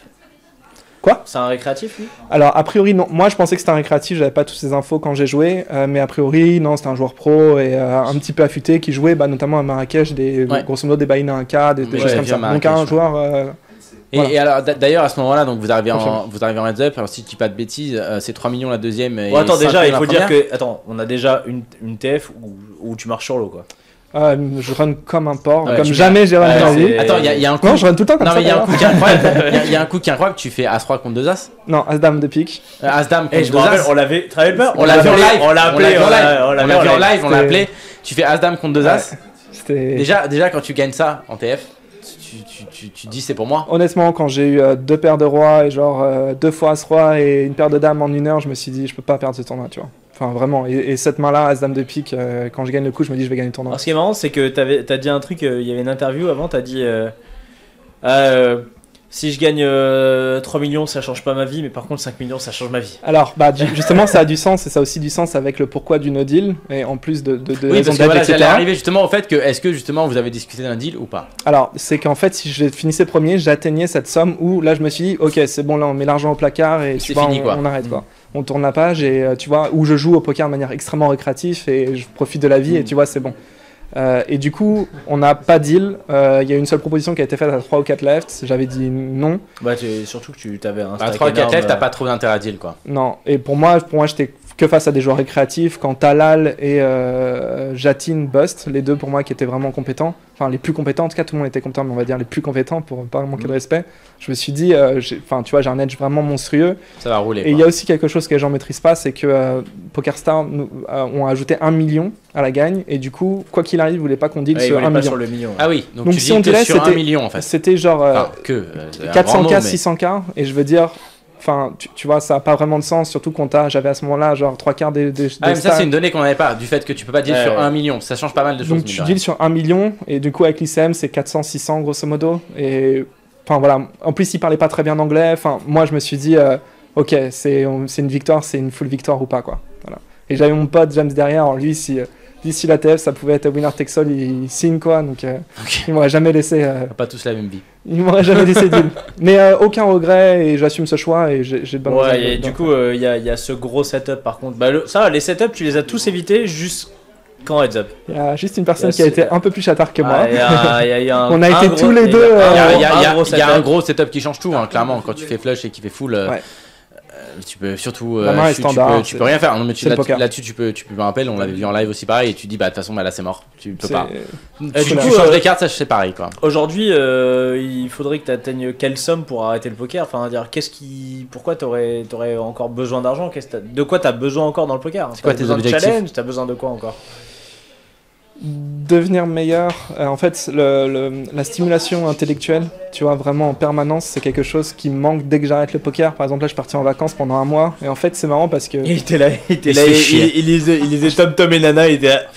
Quoi C'est un récréatif lui. Alors, a priori, non. Moi, je pensais que c'était un récréatif, j'avais pas toutes ces infos quand j'ai joué, euh, mais a priori, non, c'était un joueur pro et euh, un petit peu affûté qui jouait bah, notamment à Marrakech, des, Ouais. grosso modo des buy-in à un K, des, des Ouais, choses j'ai comme vu ça. à Donc, Marrakech, un ouais. joueur. euh, Et, Voilà. et alors d- d'ailleurs à ce moment-là, donc vous arrivez en, Confirme. vous arrivez en heads up. Alors si tu dis pas de bêtises, euh, c'est trois millions la deuxième. Et Bon, attends, cinq déjà il la faut dire première. que. Attends, on a déjà une, une T F où, où tu marches sur l'eau quoi. euh, je run comme un porc, Ouais, comme tu- jamais j'ai run Ouais, de ma c'est- vie. Attends, il y, a- il y a un coup. Non, je run tout le temps comme Non ça. mais il y a un d'ailleurs. coup qui est incroyable. Il y a- il y a un coup qui est incroyable. Tu fais As trois contre deux As. Non, As-Dame de pique. Euh, As Dame Et contre je deux me rappelle, As. on l'avait. T'avais peur On l'a vu en live. On l'a appelé. vu en on l'a- live. on l'a On l'a vu en live. On l'a C'était- appelé. Tu fais As Dame contre deux As. C'était. Déjà, déjà quand tu gagnes ça en T F, tu, tu, tu, tu dis c'est pour moi. Honnêtement, quand j'ai eu euh, deux paires de rois et genre euh, deux fois As-Roi et une paire de dames en une heure, je me suis dit, je peux pas perdre ce tournoi, tu vois. Enfin, vraiment. Et, et cette main-là, As-Dame de pique, euh, quand je gagne le coup, je me dis, je vais gagner le tournoi. Alors, ce qui est marrant, c'est que t'avais- t'as dit un truc, euh, il y avait une interview avant, t'as dit euh, ah, euh, si je gagne euh, trois millions, ça change pas ma vie, mais par contre cinq millions, ça change ma vie. Alors, bah, du- justement, ça a du sens et ça a aussi du sens avec le pourquoi du no deal et en plus de, de, de Oui, raisons parce que d'être, voilà, j'allais et cetera. arriver justement au fait que est-ce que justement vous avez discuté d'un deal ou pas. Alors, c'est qu'en fait, si je finissais premier, j'atteignais cette somme où là, je me suis dit, ok, c'est bon, là, on met l'argent au placard et C'est tu vois, fini, on, quoi. on arrête quoi. On tourne la page et euh, tu vois, où je joue au poker de manière extrêmement récréative et je profite de la vie et tu vois, c'est bon. Euh, et du coup, on n'a pas deal. Euh, Il y a une seule proposition qui a été faite à trois ou quatre lefts. J'avais dit non. Bah, tu- surtout que tu t'avais un À stack trois quatre énorme, left, t'as euh, pas trop d'intérêt à deal quoi. Non. Et pour moi, pour moi, j'étais que face à des joueurs récréatifs. Quand Talal et euh, Jatine bust, les deux pour moi qui étaient vraiment compétents, enfin les plus compétents, en tout cas tout le monde était compétent, mais on va dire les plus compétents pour pas manquer de respect. Je me suis dit, euh, j'ai- enfin tu vois, j'ai un edge vraiment monstrueux. Ça va rouler. Et il quoi. y a aussi quelque chose que les gens maîtrisent pas, c'est que euh, PokerStar nous, euh, ont ajouté un million à la gagne, et du coup, quoi qu'il arrive, ils voulaient pas qu'on deal ouais, il sur voulait un pas million. sur le million. ouais. Ah oui, donc, Donc tu si dis on que dirait, sur un c'était- million en fait. C'était genre euh, Enfin, que. euh, c'est un quatre cents grand K, mot, mais- six cents K, et je veux dire, enfin, tu, tu vois, ça a pas vraiment de sens, surtout quand t'as- j'avais à ce moment-là genre trois quarts des, des, Ah, des mais ça, stacks. c'est une donnée qu'on n'avait pas, du fait que tu peux pas deal Ouais, sur ouais. un million. Ça change pas mal de choses. Donc mine tu de deals rien. sur un million, et du coup avec l'I C M c'est quatre cents, six cents grosso modo, et enfin voilà, en plus il parlait pas très bien anglais, enfin moi je me suis dit, euh, ok, c'est on- c'est une victoire, c'est une full victoire ou pas quoi, voilà. Et j'avais mon pote James derrière, alors lui si, euh, lui, si la T F ça pouvait être winner takes all, il, il signe quoi, donc euh, Ok. il m'aurait jamais laissé, euh, On a pas tous la même vie. Il m'aurait jamais dit ces deals. Mais euh, aucun regret et j'assume ce choix et j'ai j'ai de bonnes raisons Ouais, et de- du coup, il euh, y, a, y a ce gros setup par contre. Bah, le- ça, va, les setups, tu les as tous évités jusqu'en heads up. Il y a juste une personne Yes, qui a été c'est- un peu plus chatard que moi. Ah, y a- y a- y a un- On a un été gros- tous les y a- deux, y a- euh, Il y a, un il y a- gros il y a un setup. gros setup qui change tout, hein, clairement. Quand tu fais flush et qu'il fait full, euh, Ouais. euh, tu peux surtout. La euh, main est tu, tu standard, peux, tu c'est- peux rien faire. Non, mais tu, c'est le là, poker. là-dessus, tu peux, tu peux me rappeler, on l'avait vu en live aussi pareil, et tu dis, bah de toute façon, bah, là c'est mort. Tu peux C'est- pas. Euh, Tu, du tu coup, changes euh, les cartes, ça c'est pareil quoi. Aujourd'hui, euh, il faudrait que tu atteignes quelle somme pour arrêter le poker. Enfin, dire, qu'est-ce qui, pourquoi t'aurais, t'aurais encore besoin d'argent. Qu'est-ce que t'as- De quoi t'as besoin encore dans le poker. C'est quoi T'as tes besoin de objectifs challenge. T'as besoin de quoi encore? Devenir meilleur, euh, en fait, le, le- la stimulation intellectuelle, tu vois, vraiment en permanence, c'est quelque chose qui me manque dès que j'arrête le poker. Par exemple, là, je suis parti en vacances pendant un mois, et en fait, c'est marrant parce que, Il était là, il était Il là, se il, fait chier. il- il lisait, il lisait Tom Tom et Nana, il était là.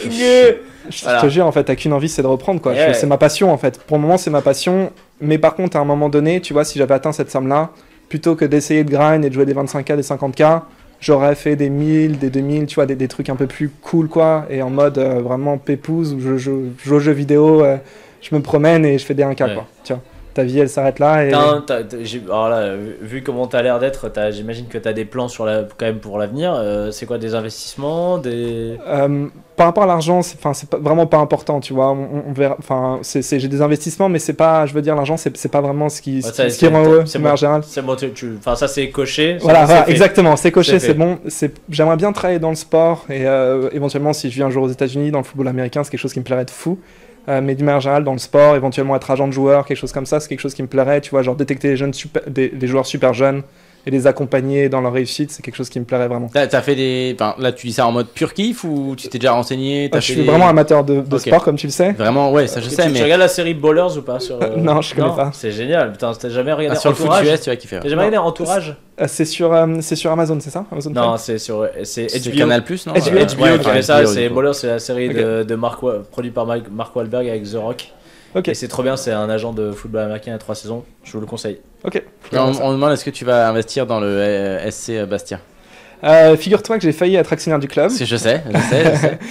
je Voilà. te jure, en fait, t'as qu'une envie, c'est de reprendre, quoi. Ouais. Je- C'est ma passion, en fait. Pour le moment, c'est ma passion, mais par contre, à un moment donné, tu vois, si j'avais atteint cette somme-là, plutôt que d'essayer de grind et de jouer des vingt-cinq K, des cinquante K, j'aurais fait des mille, des deux mille, tu vois, des, des trucs un peu plus cool, quoi, et en mode euh, vraiment pépouze, où je, je, je joue aux jeux vidéo, euh, je me promène et je fais des un K, Ouais. quoi. Tu vois, ta vie, elle s'arrête là. Et... T'as un- t'as- t'as- j'ai- alors là, vu- vu comment t'as l'air d'être, t'as- j'imagine que t'as des plans sur la, quand même pour l'avenir. Euh, c'est quoi, des investissements, des... Euh, par rapport à l'argent, c'est, 'fin, c'est pas, vraiment pas important, tu vois. On, on verra, 'fin, c'est, c'est- j'ai des investissements, mais c'est pas, je veux dire, l'argent, c'est, c'est pas vraiment ce qui, Ouais, ce ça, qui, ce qui rend c'est- heureux, c'est de bon. manière générale. C'est bon, tu, tu- enfin ça c'est coché. c'est- Voilà, c'est voilà, fait. exactement, c'est coché, C'est c'est, fait. bon. C'est, j'aimerais bien travailler dans le sport et euh, éventuellement, si je vis un jour aux États-Unis, dans le football américain, c'est quelque chose qui me plairait de fou. Euh, mais d'une manière générale, dans le sport, éventuellement être agent de joueur, quelque chose comme ça, c'est quelque chose qui me plairait, tu vois, genre détecter les, jeunes super, des, des joueurs super jeunes et les accompagner dans leur réussite, c'est quelque chose qui me plairait vraiment. T'as t'as fait des. Enfin, là, tu dis ça en mode pur kiff ou tu t'es déjà renseigné t'as Euh, je fait suis des- vraiment amateur de, de Ok. sport, comme tu le sais. Vraiment, ouais, ça je Tu- sais, tu, mais. tu regardes la série Ballers ou pas sur, euh, Non, je connais pas. C'est génial. Putain, t'as jamais Ah, regardé sur le foot Entourage? U S, tu vas kiffer. T'as jamais regardé Entourage? Euh, c'est, sur, euh, c'est sur Amazon, c'est ça Amazon Non, c'est sur c'est C'est H B O. Canal Plus, non H B O, Ouais, H B O ouais, qui fait ouais, ça. H B O, C'est du coup. Ballers, c'est la série Ok. de, de Mark, Wa- produit par Mike- Mark Wahlberg avec The Rock. Ok, Et c'est trop bien. C'est un agent de football américain à trois saisons. Je vous le conseille. ok. Et on, on demande est-ce que tu vas investir dans le euh, S C Bastia. Euh, figure-toi que j'ai failli être actionnaire du club. Parce que je sais, je sais, je sais.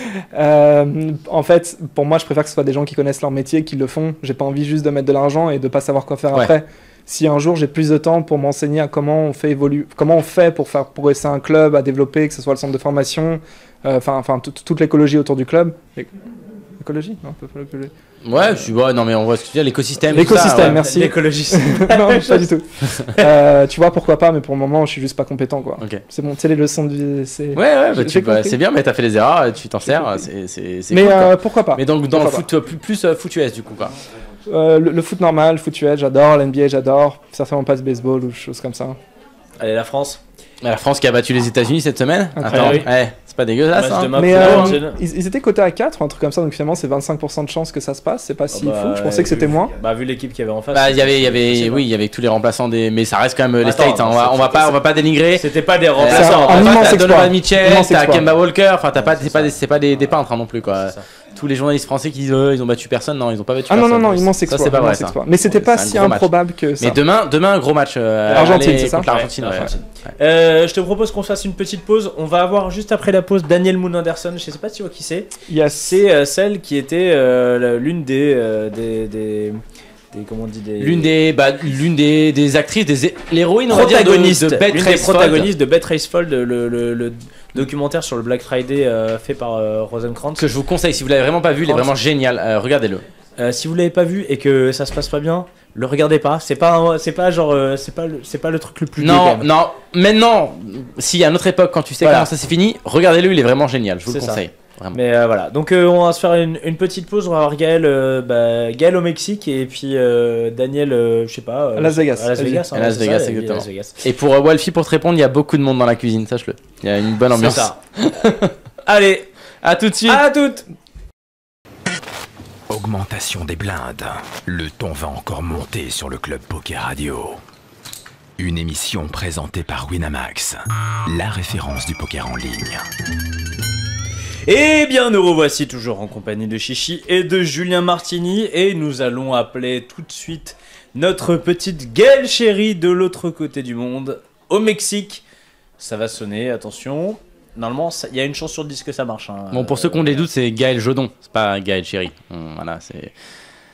Euh, en fait, pour moi, je préfère que ce soit des gens qui connaissent leur métier, qui le font. J'ai pas envie juste de mettre de l'argent et de pas savoir quoi faire Ouais. après. Si un jour j'ai plus de temps pour m'enseigner à comment on fait évoluer, comment on fait pour faire progresser un club, à développer, que ce soit le centre de formation, euh, enfin, enfin tout- toute l'écologie autour du club. L'é- L'écologie, non, pas pas l'écologie. Ouais, je suis ouais, non mais on voit ce que tu veux dire, l'écosystème. tout L'écosystème, ça, ouais. merci. L'écologiste. Non, pas du tout. Euh, tu vois, pourquoi pas, mais pour le moment, je suis juste pas compétent, quoi. Ok. C'est bon, tu sais, les leçons de vie, c'est. Ouais, ouais, bah, J'ai- tu- j'ai bah, compris. c'est bien, mais t'as fait les erreurs, tu t'en J'ai sers, compris. c'est c'est- c'est Mais cool, quoi. euh, pourquoi pas Mais donc dans le pourquoi foot, euh, plus, plus euh, foot U S du coup quoi. Euh, le, le foot normal, le foot U S, j'adore, l'N B A, j'adore. Certainement pas le baseball ou choses comme ça. Allez, la France. La France qui a battu les États-Unis cette semaine. Incroyable. Attends, ouais, c'est pas dégueulasse. Match Hein. de ma- Mais pour euh, l'Argentine. ils, ils étaient cotés à quatre ou un truc comme ça, donc finalement c'est vingt-cinq pour cent de chance que ça se passe. C'est pas si Ah bah, fou, je pensais que c'était vu- moins. Bah, vu l'équipe qu'il y avait en face. Bah, il y avait, il y je avait, sais oui, il y avait tous les remplaçants des, mais ça reste quand même euh, les Attends, States. Hein. On va, c'est- on va pas, on va pas dénigrer. C'était pas des Euh, C'est remplaçants. un- t'as un pas- immense t'as exploit. Donovan Mitchell, Immense t'as exploit. Kemba Walker. Enfin, t'as pas, C'est c'est pas, ça. des- c'est pas des, des peintres hein, non plus quoi. C'est ça. Tous les journalistes français qui disent euh, ils ont battu personne, non, ils ont pas battu Ah non, personne. non, non, immense Ça, exploit. c'est pas vrai immense ça. exploit. Mais c'était pas C'est un si gros match. improbable que ça. Mais demain, demain un gros match. euh, Argentine, aller c'est ça contre l'Argentine, Ouais, ouais. l'Argentine. Ouais. Euh, je te propose qu'on fasse une petite pause. On va avoir juste après la pause Daniel Moon Anderson. Je sais pas si tu vois qui c'est. Yes. C'est euh, celle qui était euh, la- l'une des, euh, des, des, des- comment on dit des L'une des, bah, l'une des, des actrices, des l'héroïne, on va dire, de, protagonistes, de Bet l'une des Race Fold. protagonistes de Bet Race Fold, le, le, le documentaire sur le Black Friday euh, fait par euh, Rosencrantz. Que je vous conseille, si vous l'avez vraiment pas vu, il est vraiment génial. Euh, regardez-le. Euh, si vous l'avez pas vu et que ça se passe pas bien, le regardez pas. C'est pas, un- c'est pas genre, euh, c'est pas, le, c'est pas le truc le plus. gay, quand Non, même. non, maintenant, si à notre époque, quand tu sais Voilà. comment ça s'est fini, regardez-le, il est vraiment génial. Je vous le C'est ça. conseille. Vraiment. Mais euh, voilà, donc euh, on va se faire une, une petite pause. On va voir Gaël, euh, bah, Gaël au Mexique et puis euh, Daniel, euh, je sais pas. euh, À Las Vegas. À Las Vas-y. Vegas, hein, À Las c'est Vegas, ça, il est à exactement. Las Vegas. Et pour euh, Walfie, pour te répondre, il y a beaucoup de monde dans la cuisine, sache-le. Il y a une bonne C'est ambiance. ça. Allez, À tout de suite. à toutes. Augmentation des blindes. Le ton va encore monter sur le Club Poker Radio. Une émission présentée par Winamax, la référence du poker en ligne. Eh bien, nous revoici toujours en compagnie de Chichi et de Julien Martini et nous allons appeler tout de suite notre petite Gaëlle chérie de l'autre côté du monde, au Mexique. Ça va sonner, attention. Normalement, ça- il y a une chance sur dix que ça marche. Hein. Bon, pour ceux qui ont des doutes, c'est Gaël Jodon, c'est pas Gaël Chéri. Hum, Voilà, c'est.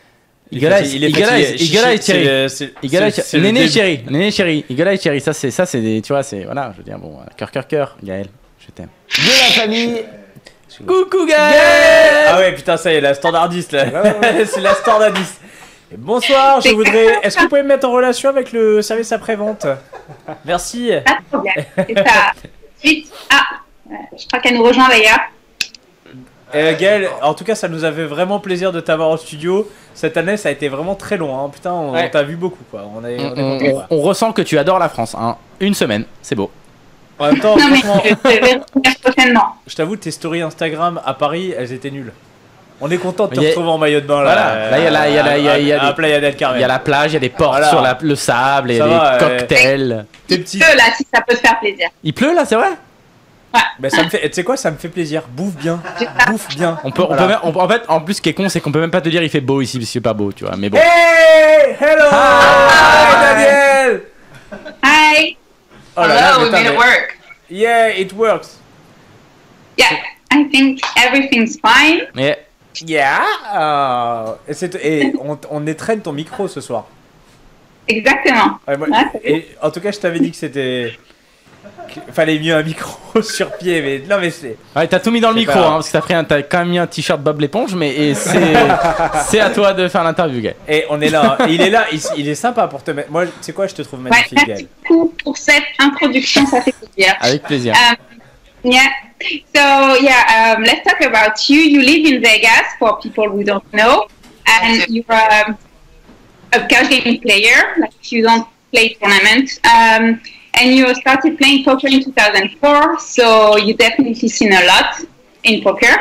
Igala, Il est Igala, fatigué. Igala et C'est Thierry. le- c'est- Igala et c'est- Thierry. c'est le Néné et début. Thierry. Néné et Thierry. Igala et Thierry. Ça, c'est, ça, c'est des, tu vois, c'est, voilà, je veux dire, bon, cœur, cœur, cœur. Gaël, je t'aime. De la famille. Coucou Gaël! Ah ouais, putain, ça y est, la standardiste là. C'est la standardiste. Et bonsoir, je voudrais. Est-ce que vous pouvez me mettre en relation avec le service après-vente? Merci. Pas de problème. C'est ça. Suite. Ah, euh, je crois qu'elle nous rejoint d'ailleurs. Euh, Gaël, en tout cas, ça nous avait vraiment plaisir de t'avoir au studio. Cette année, ça a été vraiment très long. Hein. Putain, on, Ouais. on t'a vu beaucoup quoi. On est, On, on est on- content, on- quoi. on ressent que tu adores la France. Hein. Une semaine, c'est beau. En même temps, Non, mais franchement, je te vais revenir prochainement. je t'avoue, tes stories Instagram à Paris, elles étaient nulles. On est content de te Il y a- retrouver en maillot de bain là. Voilà. Là, il y a la- il y a la- il y a- il y a à, à des- Playa del Carmen. Il y a la plage, il y a des portes Voilà. sur la- le sable, et Ça des va, euh, cocktails. Tes petits. Que là, si ça peut te faire plaisir. Il pleut là, c'est vrai? Bah, ça me fait. Tu sais quoi, ça me fait plaisir. Bouffe bien. C'est ça. Bouffe bien. On peut, on Voilà. peut même- on- en fait, en plus, ce qui est con, c'est qu'on peut même pas te dire il fait beau ici parce qu'il fait pas beau, tu vois. Mais bon. Hey, hello, hi Daniel. Hi. Oh là là, Hello, we putain, made it mais- work. Yeah, it works. Yeah, I think everything's fine. Mais Yeah. euh, et c'est- et on, on étreigne ton micro ce soir. Exactement. Ouais, moi- Ouais, c'est et en tout cas, je t'avais dit que c'était. qu'il fallait mieux un micro sur pied, mais non, mais c'est. ouais, t'as tout mis dans le C'est micro, pas grave. hein, parce que t'as pris un, t'as quand même mis un t-shirt Bob l'éponge, mais et c'est, c'est à toi de faire l'interview, gars. Et on est là. Et il est là. Il, il est sympa pour te mettre. Moi, tu sais quoi, je te trouve Ouais, magnifique, Gaël. merci beaucoup pour cette introduction, ça fait plaisir. Avec plaisir. Um, yeah. So yeah, um, let's talk about you. You live in Vegas for people who don't know, and you're um, a card game player. Like you don't play tournament, um, and you started playing poker in two thousand four. So you definitely seen a lot in poker.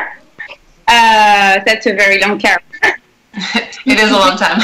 Uh, that's a very long career. It is a long time.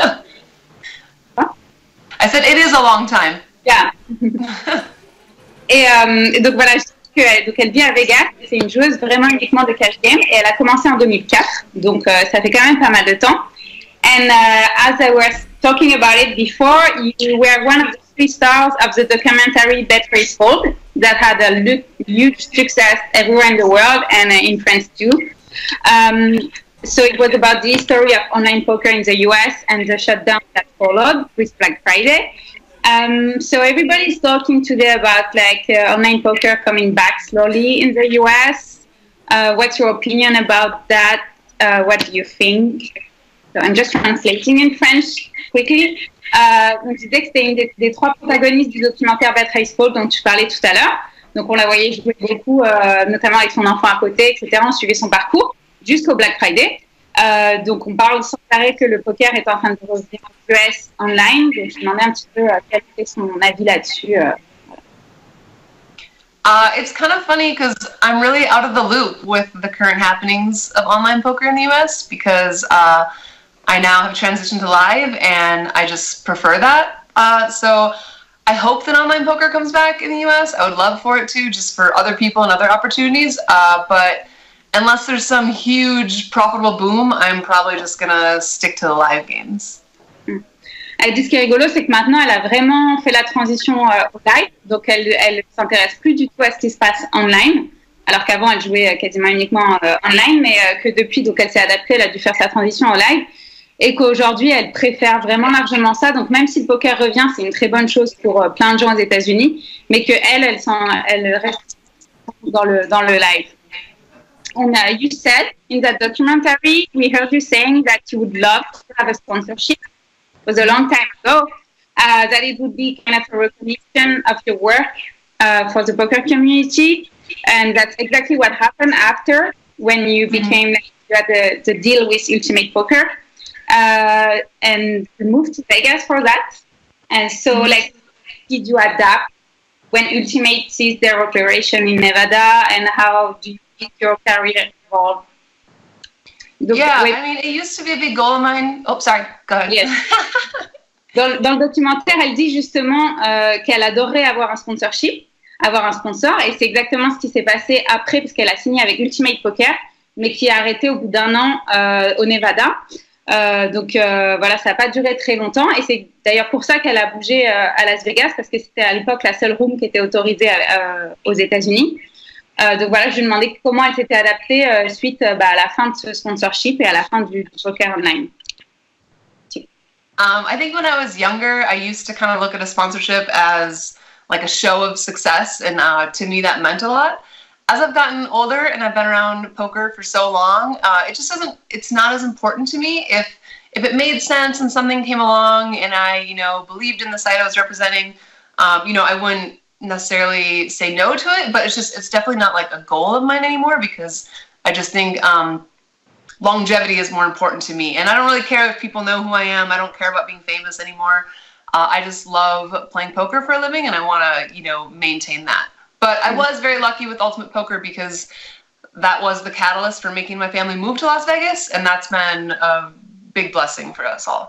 I said it is a long time. Yeah. Et euh, donc voilà, je sais que, donc elle vit à Vegas, c'est une joueuse vraiment uniquement de cash game et elle a commencé en deux mille quatre, donc euh, ça fait quand même pas mal de temps. And uh, as I was talking about it before, you were one of the three stars of the documentary Bet Race Hold that had a lu- huge success everywhere in the world and uh, in France too. Um, so it was about the history of online poker in the U S and the shutdown that followed with Black Friday. Um, so everybody's talking today about like uh, online poker coming back slowly in the U S. Uh, what's your opinion about that? Uh, what do you think? So I'm just translating in French quickly. Euh, donc je disais que c'était une des, des trois protagonistes du documentaire Bet Race Hold dont tu parlais tout à l'heure. Donc on la voyait jouer beaucoup, euh, notamment avec son enfant à côté, et cetera. On suivait son parcours jusqu'au Black Friday. Euh, donc on parle sans arrêt que le poker est en train de revenir en U S online. Donc je me demandais un petit peu euh, quel était son avis là-dessus. Euh. Uh, it's kind of funny because I'm really out of the loop with the current happenings of online poker in the U S because uh, I now have transitioned to live and I just prefer that. Uh, so I hope that online poker comes back in the U S. I would love for it to, just for other people and other opportunities. Uh, but unless there's some huge profitable boom, I'm probably just gonna stick to the live games. Elle dit ce qui est rigolo, c'est que maintenant, elle a vraiment fait la transition euh, au live. Donc, elle ne s'intéresse plus du tout à ce qui se passe online. Alors qu'avant, elle jouait euh, quasiment uniquement euh, online. Mais euh, que depuis, donc, elle s'est adaptée, elle a dû faire sa transition au live. Et qu'aujourd'hui, elle préfère vraiment largement ça. Donc, même si le poker revient, c'est une très bonne chose pour euh, plein de gens aux États-Unis. Mais qu'elle, elle, elle, elle reste dans le, dans le live. And uh, you said in that documentary, we heard you saying that you would love to have a sponsorship. It was a long time ago, uh, that it would be kind of a recognition of your work uh, for the poker community. And that's exactly what happened after when you became, like, you had the, the deal with Ultimate Poker. Uh, and you moved to Vegas for that. And so, like, did you adapt when Ultimate sees their operation in Nevada, and how do you think your career evolved? Donc, Yeah, oui. I mean, it used to be a big goal of mine. Oh, sorry, go ahead. Yes. Dans, dans le documentaire, elle dit justement euh, qu'elle adorerait avoir un sponsorship, avoir un sponsor, et c'est exactement ce qui s'est passé après, puisqu'elle a signé avec Ultimate Poker, mais qui a arrêté au bout d'un an euh, au Nevada. Euh, donc euh, voilà, ça n'a pas duré très longtemps, et c'est d'ailleurs pour ça qu'elle a bougé euh, à Las Vegas, parce que c'était à l'époque la seule room qui était autorisée euh, aux États-Unis. Euh, donc voilà, je lui demandais comment elle s'était adaptée euh, suite euh, bah, à la fin de ce sponsorship et à la fin du, du poker online. Um, I think when I was younger, I used to kind of look at a sponsorship as like a show of success, and uh, to me that meant a lot. As I've gotten older and I've been around poker for so long, uh, it just doesn't, it's not as important to me. If if it made sense and something came along and I, you know, believed in the site I was representing, um, you know, I wouldn't necessarily say no to it, but it's just, it's definitely not like a goal of mine anymore, because I just think um, longevity is more important to me. And I don't really care if people know who I am. I don't care about being famous anymore. Uh, I just love playing poker for a living, and I want to, you know, maintain that. But I was very lucky with Ultimate Poker because that was the catalyst for making my family move to Las Vegas, and that's been a big blessing for us all.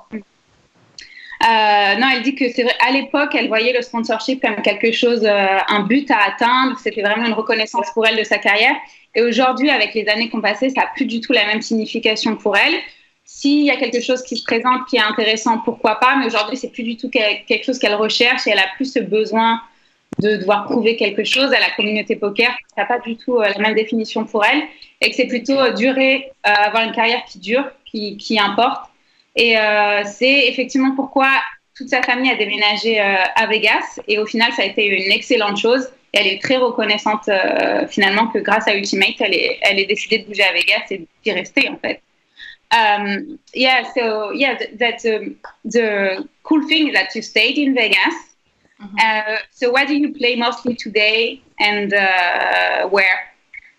Euh, non, elle dit que c'est vrai, à l'époque, elle voyait le sponsorship comme quelque chose, euh, un but à atteindre. C'était vraiment une reconnaissance pour elle de sa carrière. Et aujourd'hui, avec les années qu'on passait, ça n'a plus du tout la même signification pour elle. S'il y a quelque chose qui se présente, qui est intéressant, pourquoi pas. Mais aujourd'hui, c'est plus du tout quelque chose qu'elle recherche, et elle a plus ce besoin de devoir prouver quelque chose à la communauté poker. Ça n'a pas du tout euh, la même définition pour elle, et que c'est plutôt euh, durer, euh, avoir une carrière qui dure, qui, qui importe. Et euh, c'est effectivement pourquoi toute sa famille a déménagé euh, à Vegas, et au final ça a été une excellente chose, et elle est très reconnaissante euh, finalement que grâce à Ultimate elle est, elle est décidée de bouger à Vegas et d'y rester en fait. Um, yeah, so yeah, th that's um, the cool thing is that you stayed in Vegas. Mm-hmm. uh, so what do you play mostly today, and uh, where?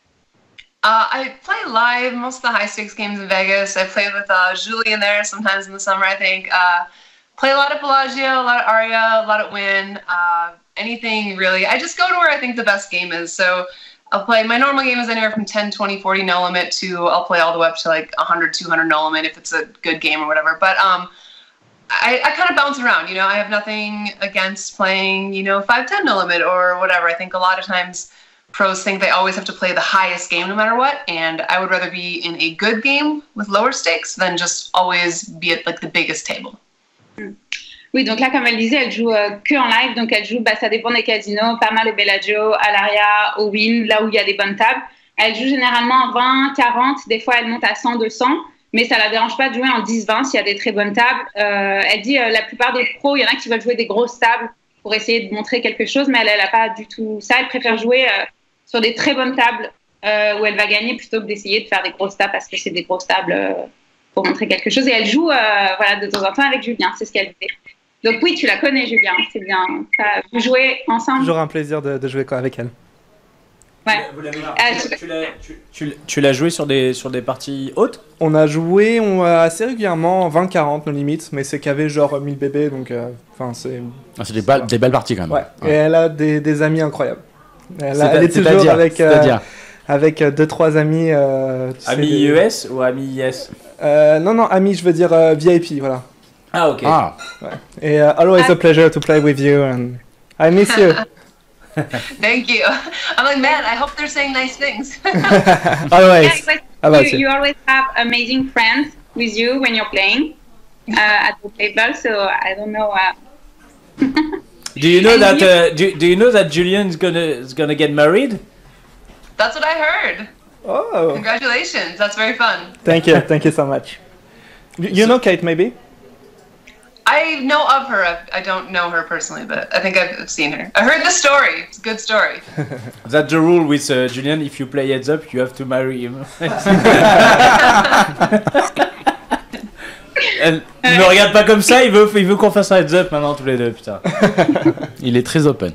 Uh, I play live most of the high stakes games in Vegas. I play with uh, Julian there sometimes in the summer, I think. Uh, play a lot at Bellagio, a lot at Aria, a lot at Wynn. Uh, anything really. I just go to where I think the best game is. So I'll play, my normal game is anywhere from ten, twenty, forty no limit to I'll play all the way up to like one hundred, two hundred no limit if it's a good game or whatever. But um, I, I kind of bounce around, you know. I have nothing against playing, you know, five ten no limit or whatever. I think a lot of times pros think they always have to play the highest game no matter what, and I would rather be in a good game with lower stakes than just always be at like the biggest table. Oui, donc là, comme elle disait, elle joue euh, que en live, donc elle joue, bah, ça dépend des casinos, pas mal au Bellagio, à l'Aria, au Wynn, là où il y a des bonnes tables. Elle joue généralement vingt, quarante, des fois elle monte à cent, deux cents, mais ça la dérange pas de jouer en dix, vingt s'il y a des très bonnes tables. Euh, elle dit euh, la plupart des pros, il y en a qui veulent jouer des grosses tables pour essayer de montrer quelque chose, mais elle, elle a pas du tout ça. Elle préfère jouer euh, sur des très bonnes tables euh, où elle va gagner plutôt que d'essayer de faire des grosses tables parce que c'est des grosses tables euh, pour montrer quelque chose. Et elle joue euh, voilà, de temps en temps avec Julien, c'est ce qu'elle dit. Donc oui, tu la connais, Julien, c'est bien. Vous jouez ensemble? Toujours un plaisir de, de jouer avec elle. Ouais. Vous l'avez euh, tu, l'as, tu, tu, tu l'as joué sur des, sur des parties hautes? On a joué on, assez régulièrement vingt quarante nos limites, mais c'est qu'elle avait genre mille bébés, donc enfin euh, c'est... Ah, c'est des, ba- des belles parties quand même. Ouais, ouais. Et elle a des, des amis incroyables. Elle, c'est a, elle est toujours c'est-à-dire, avec, euh, avec deux, trois amis. Euh, amis U S ou amis I S? euh, Non, non, amis, je veux dire euh, V I P, voilà. Ah, ok. Ah. Ouais. Et uh, always ah. a pleasure to play with you, and I miss you. Thank you. I'm like, man, I hope they're saying nice things. Always. Yeah, you, you always have amazing friends with you when you're playing uh, at the table, so I don't know. Uh... do you know that? Uh, do, do you know that Julian's gonna is gonna get married? That's what I heard. Oh. Congratulations. That's very fun. Thank you. Thank you so much. You, you so, know Kate, maybe? I know of her. I don't know her personally, but I think I've seen her. I heard the story. It's a good story. That's the rule with uh, Julian. If you play heads up, you have to marry him. Elle ne me regarde pas comme ça. Il veut, il veut qu'on fasse un heads up maintenant tous les deux. Putain. Il est très open.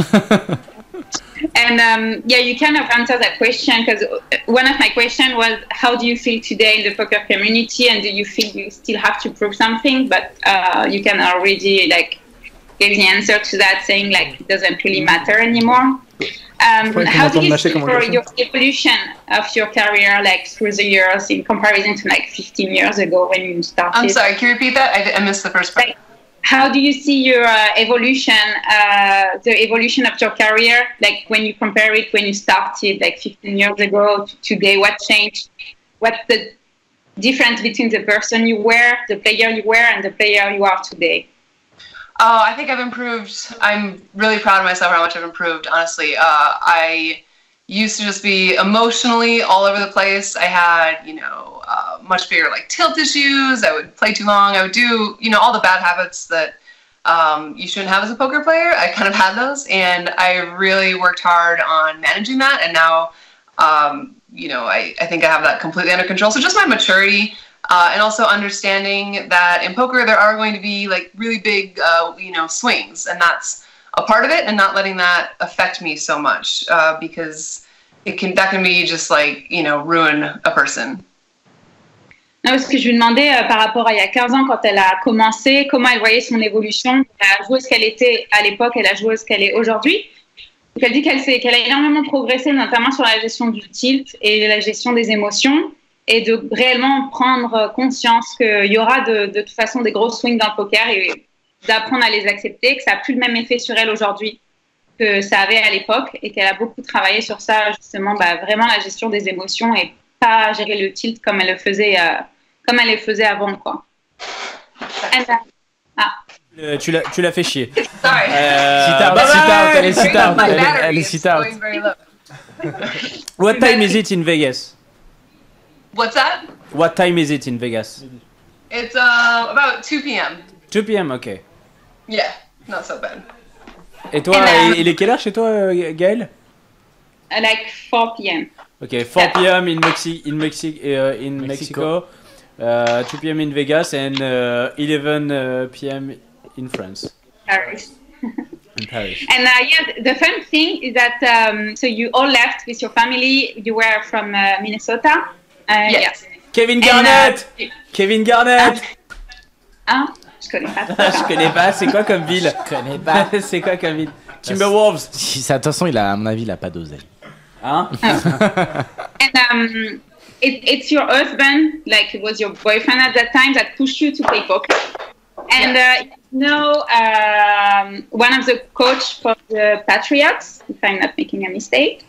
And um, yeah, you kind of answered that question because one of my questions was, how do you feel today in the poker community, and do you feel you still have to prove something? But uh, you can already like give the answer to that, saying like it doesn't really matter anymore. Um, how do you see for your evolution of your career, like through the years, in comparison to like fifteen years ago when you started? I'm sorry, can you repeat that? I, I missed the first part. Like, how do you see your uh, evolution, uh, the evolution of your career, like when you compare it when you started like fifteen years ago to today? What changed? What's the difference between the person you were, the player you were, and the player you are today? Oh, I think I've improved. I'm really proud of myself how much I've improved, honestly. Uh, I used to just be emotionally all over the place. I had, you know, um, much bigger like tilt issues. I would play too long. I would do, you know, all the bad habits that um, you shouldn't have as a poker player. I kind of had those, and I really worked hard on managing that. And now, um, you know, I, I think I have that completely under control. So just my maturity, uh, and also understanding that in poker there are going to be like really big, uh, you know, swings, and that's a part of it, and not letting that affect me so much, uh, because it can, that can be just like, you know, ruin a person. Non, parce que je lui demandais euh, par rapport à il y a quinze ans, quand elle a commencé, comment elle voyait son évolution, la joueuse qu'elle était à l'époque et la joueuse qu'elle est aujourd'hui. Donc elle dit qu'elle s'est- qu'elle a énormément progressé, notamment sur la gestion du tilt et la gestion des émotions, et de réellement prendre conscience qu'il y aura de, de toute façon des gros swings dans le poker, et d'apprendre à les accepter, que ça n'a plus le même effet sur elle aujourd'hui que ça avait à l'époque, et qu'elle a beaucoup travaillé sur ça, justement, bah, vraiment la gestion des émotions, et pas gérer le tilt comme elle le faisait, euh, comme elle le faisait avant, quoi. And, uh, ah. Euh, tu l'as tu l'as fait chier. Sorry. Euh, Sit out, bye sit bye. out, elle est sit Bring up out, my elle est- battery, elle est it's sit out. going very low. What time is it in Vegas? What's that? What time is it in Vegas? It's uh, about two p m two p m, ok. Yeah, not so bad. Et toi, And, um, il est quelle heure chez toi, euh, Gaël? Uh, like four p m Ok, four p m in, Mexi in, Mexi uh, in Mexico, uh, two p m in Vegas, and uh, eleven p m in France, Paris. in Paris. And uh, yeah, the fun thing is that um, so you all left with your family. You were from uh, Minnesota. Uh, Yes. Kevin yeah. And, Garnett! uh, Kevin Garnett! hein? Je connais pas. Je connais pas, c'est quoi comme ville? Je connais pas. C'est quoi comme ville? Timberwolves! Si, ça, de toute façon, il a, à mon avis, il a pas d'oseille. Hein? And um, it, it's your husband, like it was your boyfriend at that time, that pushed you to play poker. And uh, you know, um, one of the coach for the Patriots, if I'm not making a mistake.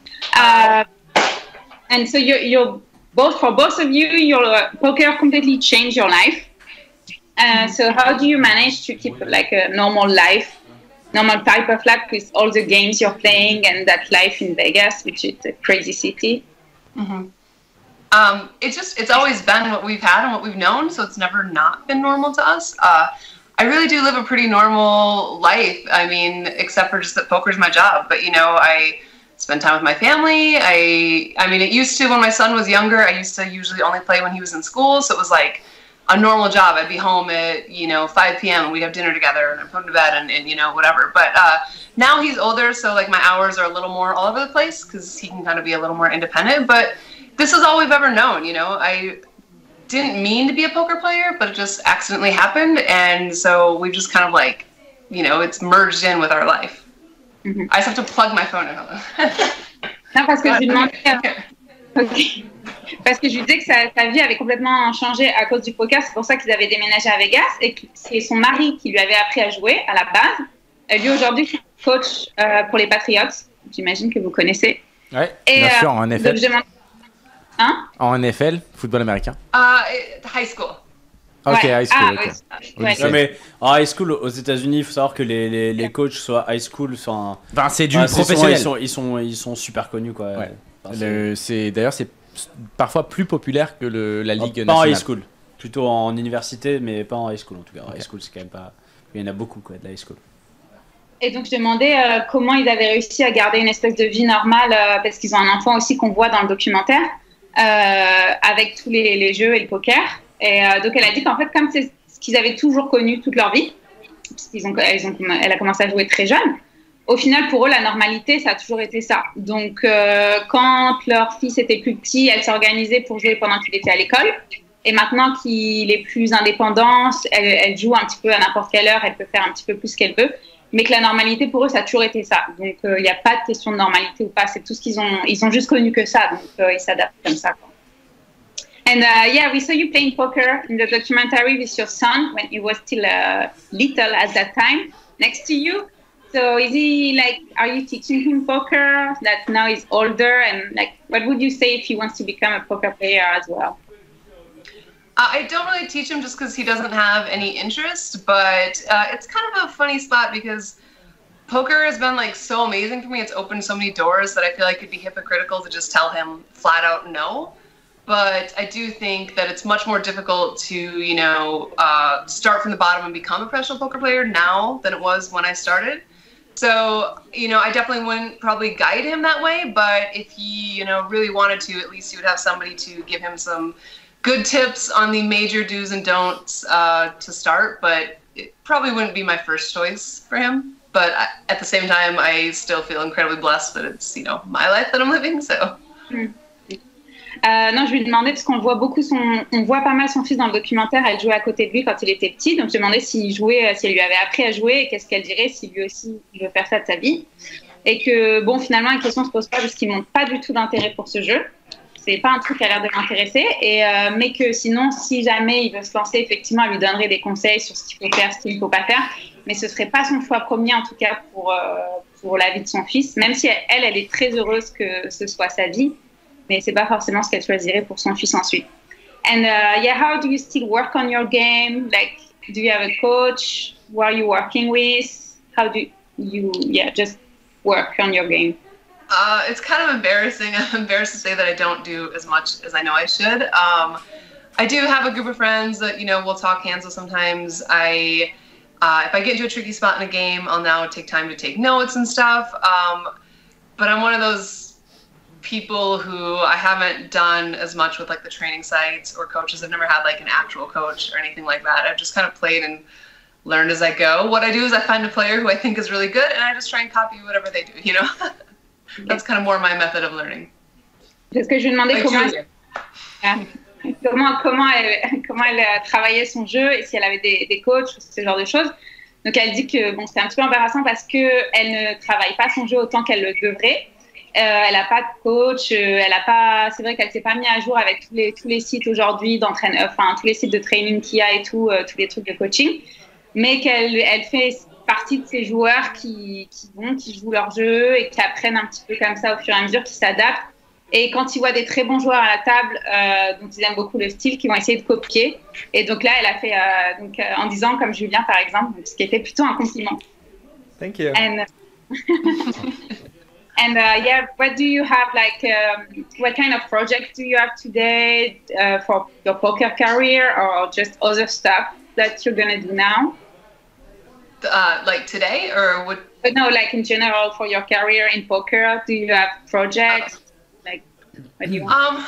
Uh, and so you're, you're both, for both of you, your uh, poker completely changed your life. Uh, so how do you manage to keep like a normal life, normal type of life with all the games you're playing and that life in Vegas, which is a crazy city? Um, it's just, it's always been what we've had and what we've known, so it's never not been normal to us. Uh, I really do live a pretty normal life. I mean, except for just that poker's my job. But, you know, I spend time with my family. I, I mean, it used to, when my son was younger, I used to usually only play when he was in school, so it was like a normal job. I'd be home at, you know, five p m and we'd have dinner together and I'd put him to bed and, and you know, whatever. But uh, now he's older, so like my hours are a little more all over the place because he can kind of be a little more independent. But this is all we've ever known, you know. I didn't mean to be a poker player, but it just accidentally happened, and so we've just kind of like, you know, it's merged in with our life. Mhm. I just have to plug my phone in. Non, parce que je lui demandais, euh, ok. Parce que je lui disais que sa, sa vie avait complètement changé à cause du poker. C'est pour ça qu'ils avaient déménagé à Vegas, et que c'est son mari qui lui avait appris à jouer à la base. Euh, Lui aujourd'hui, c'est coach euh, pour les Patriots. J'imagine que vous connaissez. Ouais, Et, bien euh, sûr, en N F L. donc je demande- Hein? En N F L, football américain. uh, high school. Ok, Ouais. high school, Ah, ok. oui. Oui, Ouais. c'est- Ouais, mais en high school aux États-Unis, il faut savoir que les, les, les coachs soient high school, enfin, Enfin, c'est du ouais, c'est souvent, professionnel. ils sont, ils sont ils sont super connus quoi. Ouais. Enfin, c'est- Le- c'est d'ailleurs c'est parfois plus populaire que le, la ligue pas en nationale. high school, plutôt en université, mais pas en high school en tout cas. En high school, c'est quand même pas. Il y en a beaucoup quoi de la high school. Et donc je demandais euh, comment ils avaient réussi à garder une espèce de vie normale, euh, parce qu'ils ont un enfant aussi qu'on voit dans le documentaire, euh, avec tous les, les jeux et le poker. Et euh, donc elle a dit qu'en fait, comme c'est ce qu'ils avaient toujours connu toute leur vie, parce qu'ils ont, elles ont, elle a commencé à jouer très jeune, au final pour eux la normalité ça a toujours été ça. Donc euh, quand leur fils était plus petit, elle s'organisait pour jouer pendant qu'il était à l'école. Et maintenant qu'il est plus indépendant, elle, elle joue un petit peu à n'importe quelle heure, elle peut faire un petit peu plus ce qu'elle veut. Mais que la normalité pour eux, ça a toujours été ça. Donc il euh, n'y a pas de question de normalité ou pas. C'est tout ce qu'ils ont. Ils ont juste connu que ça. Donc euh, ils s'adaptent comme ça, quoi. And uh, yeah, we saw you playing poker in the documentary with your son when he was still uh, little at that time, next to you. So is he like? Are you teaching him poker? That now he's older, and like, what would you say if he wants to become a poker player as well? Uh, I don't really teach him just because he doesn't have any interest, but uh, it's kind of a funny spot because poker has been like so amazing for me. It's opened so many doors that I feel like it'd be hypocritical to just tell him flat out no. but I do think that it's much more difficult to, you know, uh, start from the bottom and become a professional poker player now than it was when I started. So, you know, I definitely wouldn't probably guide him that way, but if he, you know, really wanted to, at least he would have somebody to give him some good tips on the major do's and don'ts uh, to start, but it probably wouldn't be my first choice for him. But I, at the same time, I still feel incredibly blessed that it's, you know, my life that I'm living, so. Mm. Euh, non, je lui demandais, parce qu'on voit beaucoup son, on voit pas mal son fils dans le documentaire, elle jouait à côté de lui quand il était petit, donc je lui demandais s'il jouait, si elle lui avait appris à jouer, et qu'est-ce qu'elle dirait si lui aussi il veut faire ça de sa vie. Et que, bon, finalement, la question se pose pas parce qu'il montre pas du tout d'intérêt pour ce jeu. C'est pas un truc qui a l'air de l'intéresser, et, euh, mais que sinon, si jamais il veut se lancer, effectivement, elle lui donnerait des conseils sur ce qu'il faut faire, ce qu'il ne faut pas faire, mais ce serait pas son choix premier, en tout cas, pour, euh, pour la vie de son fils, même si elle, elle est très heureuse que ce soit sa vie. Mais c'est pas forcément ce qu'elle choisirait pour son fils ensuite. And uh, yeah, how do you still work on your game? Like, do you have a coach? Who are you working with? How do you, yeah, just work on your game? Uh, it's kind of embarrassing. I'm embarrassed to say that I don't do as much as I know I should. Um, I do have a group of friends that, you know, we'll talk hands with sometimes. I, uh, if I get into a tricky spot in a game, I'll now take time to take notes and stuff. Um, but I'm one of those people who I haven't done as much with like the training sites or coaches. I've never had like an actual coach or anything like that. I've just kind of played and learned as I go. What I do is I find a player who I think is really good and I just try and copy whatever they do, you know? That's kind of more my method of learning. Parce que je lui demandais Like comment, Julia. elle, comment, comment, elle, comment elle travaillait son jeu et si elle avait des, des coachs, ce genre de choses. Donc elle dit que bon, c'était un petit peu embarrassant parce qu'elle ne travaille pas son jeu autant qu'elle le devrait. Euh, elle n'a pas de coach, euh, elle a pas. C'est vrai qu'elle s'est pas mis à jour avec tous les tous les sites aujourd'hui d'entraînement, enfin tous les sites de training qu'il y a et tout, euh, tous les trucs de coaching, mais qu'elle elle fait partie de ces joueurs qui qui vont, qui jouent leur jeu et qui apprennent un petit peu comme ça au fur et à mesure, qui s'adaptent. Et quand ils voient des très bons joueurs à la table, euh, dont ils aiment beaucoup le style, qui vont essayer de copier. Et donc là, elle a fait euh, donc euh, en disant comme Julien par exemple, ce qui était plutôt un compliment. Thank you. And, And uh, yeah, what do you have like? Um, what kind of projects do you have today uh, for your poker career, or just other stuff that you're gonna do now? Uh, like today, or would? But no, like in general for your career in poker, do you have projects? Uh, like, what do you want? Um,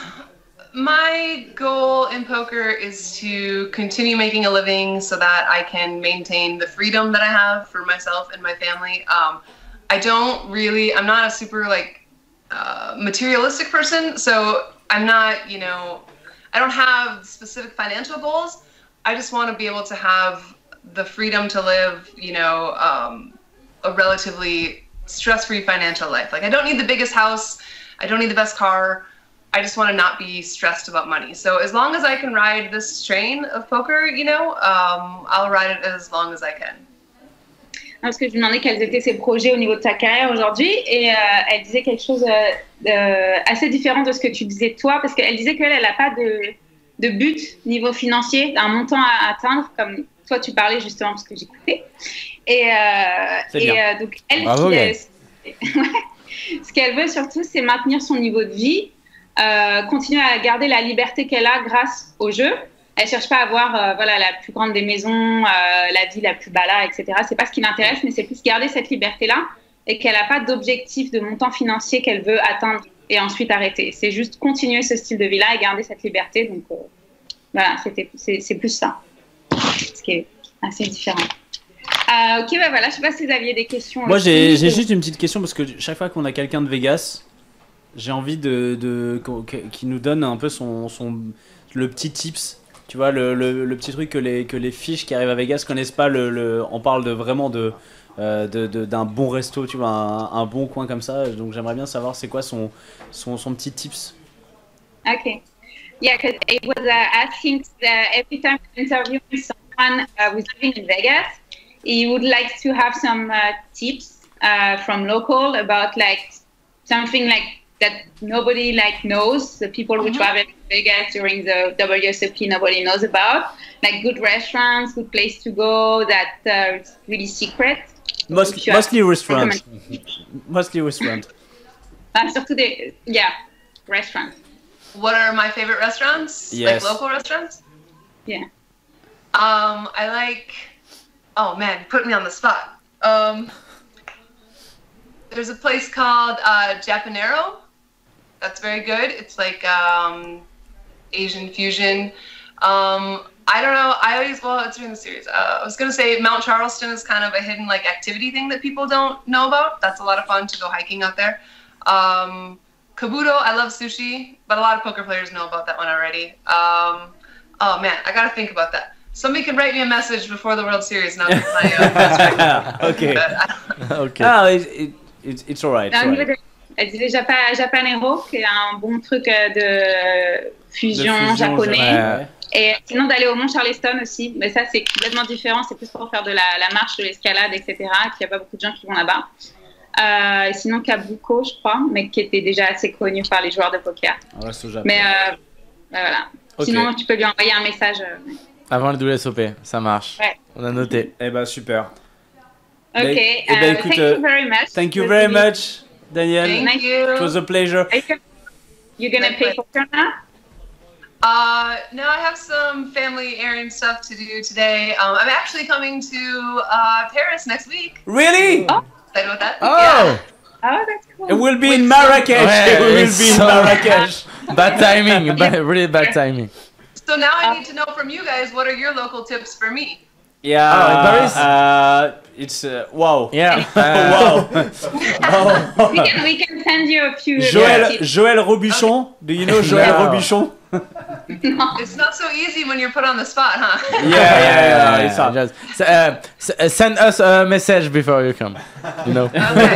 my goal in poker is to continue making a living so that I can maintain the freedom that I have for myself and my family. Um, I don't really, I'm not a super like uh, materialistic person, so I'm not, you know, I don't have specific financial goals. I just want to be able to have the freedom to live, you know, um, a relatively stress-free financial life. Like I don't need the biggest house, I don't need the best car, I just want to not be stressed about money. So as long as I can ride this train of poker, you know, um, I'll ride it as long as I can. Parce que je lui demandais quels étaient ses projets au niveau de sa carrière aujourd'hui, et euh, elle disait quelque chose euh, euh, assez différent de ce que tu disais de toi, parce qu'elle disait qu'elle n'a pas de, de but niveau financier, un montant à atteindre, comme toi tu parlais justement parce que j'écoutais. Et, euh, et euh, donc elle, Bravo, ce ce qu'elle veut surtout, c'est maintenir son niveau de vie, euh, continuer à garder la liberté qu'elle a grâce au jeu. Elle cherche pas à avoir euh, voilà, la plus grande des maisons, euh, la vie la plus bala, et cetera. C'est pas ce qui l'intéresse, mais c'est plus garder cette liberté-là et qu'elle n'a pas d'objectif de montant financier qu'elle veut atteindre et ensuite arrêter. C'est juste continuer ce style de vie-là et garder cette liberté. Donc euh, voilà, c'était, c'est, c'est plus ça, ce qui est assez différent. Euh, ok, bah voilà, je sais pas si vous aviez des questions. Moi, aussi. j'ai, j'ai juste une petite question parce que chaque fois qu'on a quelqu'un de Vegas, j'ai envie de, de, de qu'il nous donne un peu son, son le petit tips. Tu vois, le, le, le petit truc que les, que les fiches qui arrivent à Vegas connaissent pas, le, le, on parle de, vraiment de, euh, de, de, d'un bon resto, tu vois, un, un bon coin comme ça. Donc j'aimerais bien savoir c'est quoi son, son, son petit tips. Ok. Yeah, because it was uh, asking uh, every time interviewing someone uh, who's living in Vegas, he would like to have some uh, tips uh, from local about like something like that nobody like knows, the people who travel to Vegas during the W S O P nobody knows about, like good restaurants, good place to go that uh, it's really secret. Most, mostly restaurants. Mostly restaurants. Ah, surtout des, yeah, restaurants. what are my favorite restaurants? Yes. Like local restaurants? Yeah. Um, I like. Oh man, put me on the spot. Um, there's a place called uh, Japanero. That's very good. It's like um, Asian fusion. Um, I don't know. I always well, it's during the series. Uh, I was gonna say Mount Charleston is kind of a hidden like activity thing that people don't know about. That's a lot of fun to go hiking out there. Um, Kabuto, I love sushi, but a lot of poker players know about that one already. Um, oh man, I gotta think about that. Somebody can write me a message before the World Series, and I'll get my uh, best Okay. Ok. Ah, it, it, it's, it's alright. Au niveau de- Elle disait Japa- Japanero, qui est un bon truc euh, de fusion, japonais. ouais. Et sinon d'aller au Mont Charleston aussi, mais ça c'est complètement différent, c'est plus pour faire de la, la marche, de l'escalade, et cetera. Qu'il n'y a pas beaucoup de gens qui vont là-bas. Euh, et sinon Kabuko, je crois, mais qui était déjà assez connu par les joueurs de poker. On reste au Japon. Mais euh, bah, voilà. Ok. Sinon tu peux lui envoyer un message. euh, Avant le W S O P, ça marche. Ouais. On a noté. Eh ben super. Ok. Eh ben, euh, écoute, thank euh, you very much. Thank you It was very really- much, Daniel. Thank Nice. you. It was a pleasure. Are you, you gonna pay poker now? Uh, no, I have some family errand stuff to do today. Um, I'm actually coming to uh, Paris next week. Really? Oh. Excited about that? Oh! Oh, that's cool. It will be With in some- Marrakesh. Ouais, It will it's be in so- Marrakesh. Bad timing, bad, really bad timing. So now I need to know from you guys, what are your local tips for me? Yeah. Oh, in Paris? Uh, it's uh, wow. Yeah. Wow. We can, we can send you a few. Joël, tips. Joël Robuchon. Do you know Joël No. Robuchon? It's not so easy when you're put on the spot, huh? Yeah, yeah, yeah. It's hard. Just, s- uh, s- uh, send us a message before you come. You know.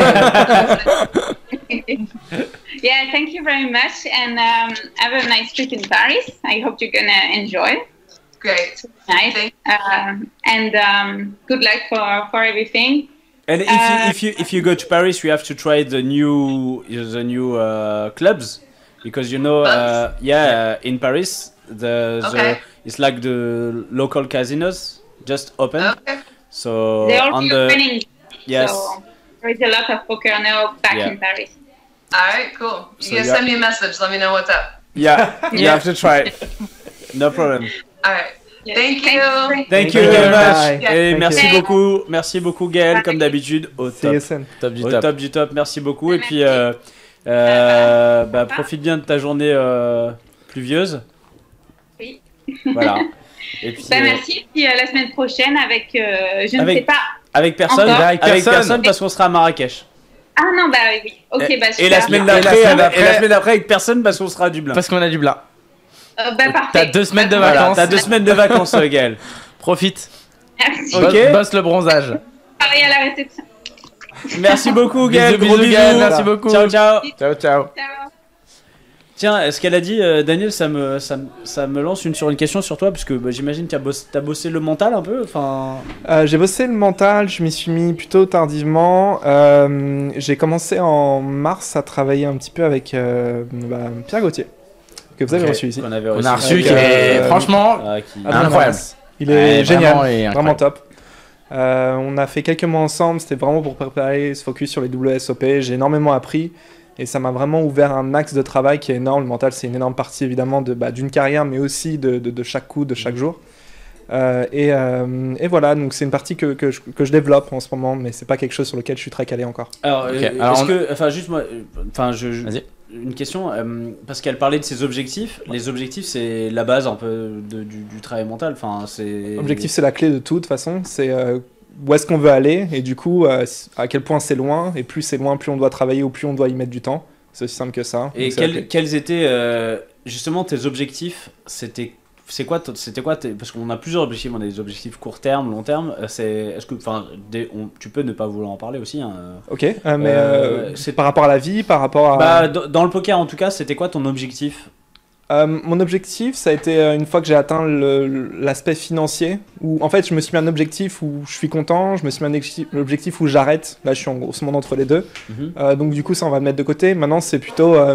Okay. Yeah, thank you very much, and um, have a nice trip in Paris. I hope you're gonna enjoy. Great. Nice, Thank um, and um, good luck for for everything. And if Uh, you if you if you go to Paris, you have to try the new the new uh, clubs because you know uh, yeah in Paris the, the Okay. it's like the local casinos just opened. Okay. So They're all on the opening. yes. So there's a lot of poker now back Yeah. in Paris. All right, cool. You So guys yeah. send me a message. Let me know what's up. Yeah, you Yeah. have to try it. No problem. All right. Yes. Thank Thanks you. Thank, Thank you you. very much. Bye. Et Thank merci you. beaucoup, merci beaucoup Gaël, comme d'habitude, au C top. S N. Top du Au top. top du top, merci beaucoup. Et Merci. puis, euh, euh, bah, profite bien de ta journée euh, pluvieuse. Oui. Voilà. Et puis, Bah, euh, merci. Puis euh, la semaine prochaine avec, euh, je ne Avec- sais pas. avec personne, Encore. avec Avec personne, personne. parce qu'on sera à Marrakech. Ah non, bah oui, oui. Ok, et, bah et super. la semaine Et la d'après, semaine avec- d'après- et la semaine d'après avec personne parce qu'on sera à Dublin. Parce qu'on a du blanc. Euh, bah parfait. T'as deux semaines de Bah, Voilà, vacances. t'as deux semaines de vacances, euh, Gaël. Profite. Merci. Ok. Bosse, bosse le bronzage. Pareil à la réception. Merci beaucoup, Gaël. Bisous, Gros bisous, bisous. Gaël, merci beaucoup. Ciao, ciao. Ciao, ciao. Ciao. Tiens, ce qu'elle a dit, euh, Daniel, ça me, ça, me- ça me lance une, sur une question sur toi, parce que bah, j'imagine que tu as bossé, t'as bossé le mental un peu. Enfin, Euh, j'ai bossé le mental, je m'y suis mis plutôt tardivement. Euh, j'ai commencé en mars à travailler un petit peu avec euh, bah, Pierre Gauthier, que vous avez ok, reçu ici. qu'on avait On reçu. a reçu Avec, qui est euh, franchement Ah, qui- Ah, incroyable. Il est Ouais, génial, vraiment, et vraiment, incroyable. top. Euh, on a fait quelques mois ensemble, c'était vraiment pour préparer ce focus sur les W S O P. J'ai énormément appris et ça m'a vraiment ouvert un axe de travail qui est énorme. Le mental, c'est une énorme partie évidemment de, bah, d'une carrière, mais aussi de, de, de chaque coup, de chaque jour. Euh, et, euh, et voilà, donc c'est une partie que, que, je, que je développe en ce moment, mais c'est pas quelque chose sur lequel je suis très calé encore. Alors, Ok, euh, alors est-ce on- que, enfin, juste moi, euh, enfin, je, je- Vas-y. une question, euh, parce qu'elle parlait de ses objectifs. Les objectifs, c'est la base un peu de- du, du travail mental. Enfin, c'est. L'objectif, c'est la clé de tout, de toute façon. C'est euh, où est-ce qu'on veut aller et du coup, euh, à quel point c'est loin. Et plus c'est loin, plus on doit travailler ou plus on doit y mettre du temps. C'est aussi simple que ça. Et Donc, c'est la quels, clé. quels étaient euh, justement tes objectifs? C'était c'est quoi t- c'était quoi tes- parce qu'on a plusieurs objectifs, on a des objectifs court terme, long terme. euh, C'est est-ce que enfin des- on- tu peux ne pas vouloir en parler aussi. Hein. Ok, euh, mais Euh, euh, c'est- c'est par rapport à la vie, par rapport à. Bah, d- dans le poker en tout cas, c'était quoi ton objectif? Euh, mon objectif, ça a été euh, une fois que j'ai atteint le- l'aspect financier, où en fait je me suis mis un objectif où je suis content, je me suis mis un objectif- l'objectif où j'arrête. Là, je suis en grosso modo entre les deux. Mhm. Euh, donc du coup, ça on va le mettre de côté. Maintenant, c'est plutôt euh,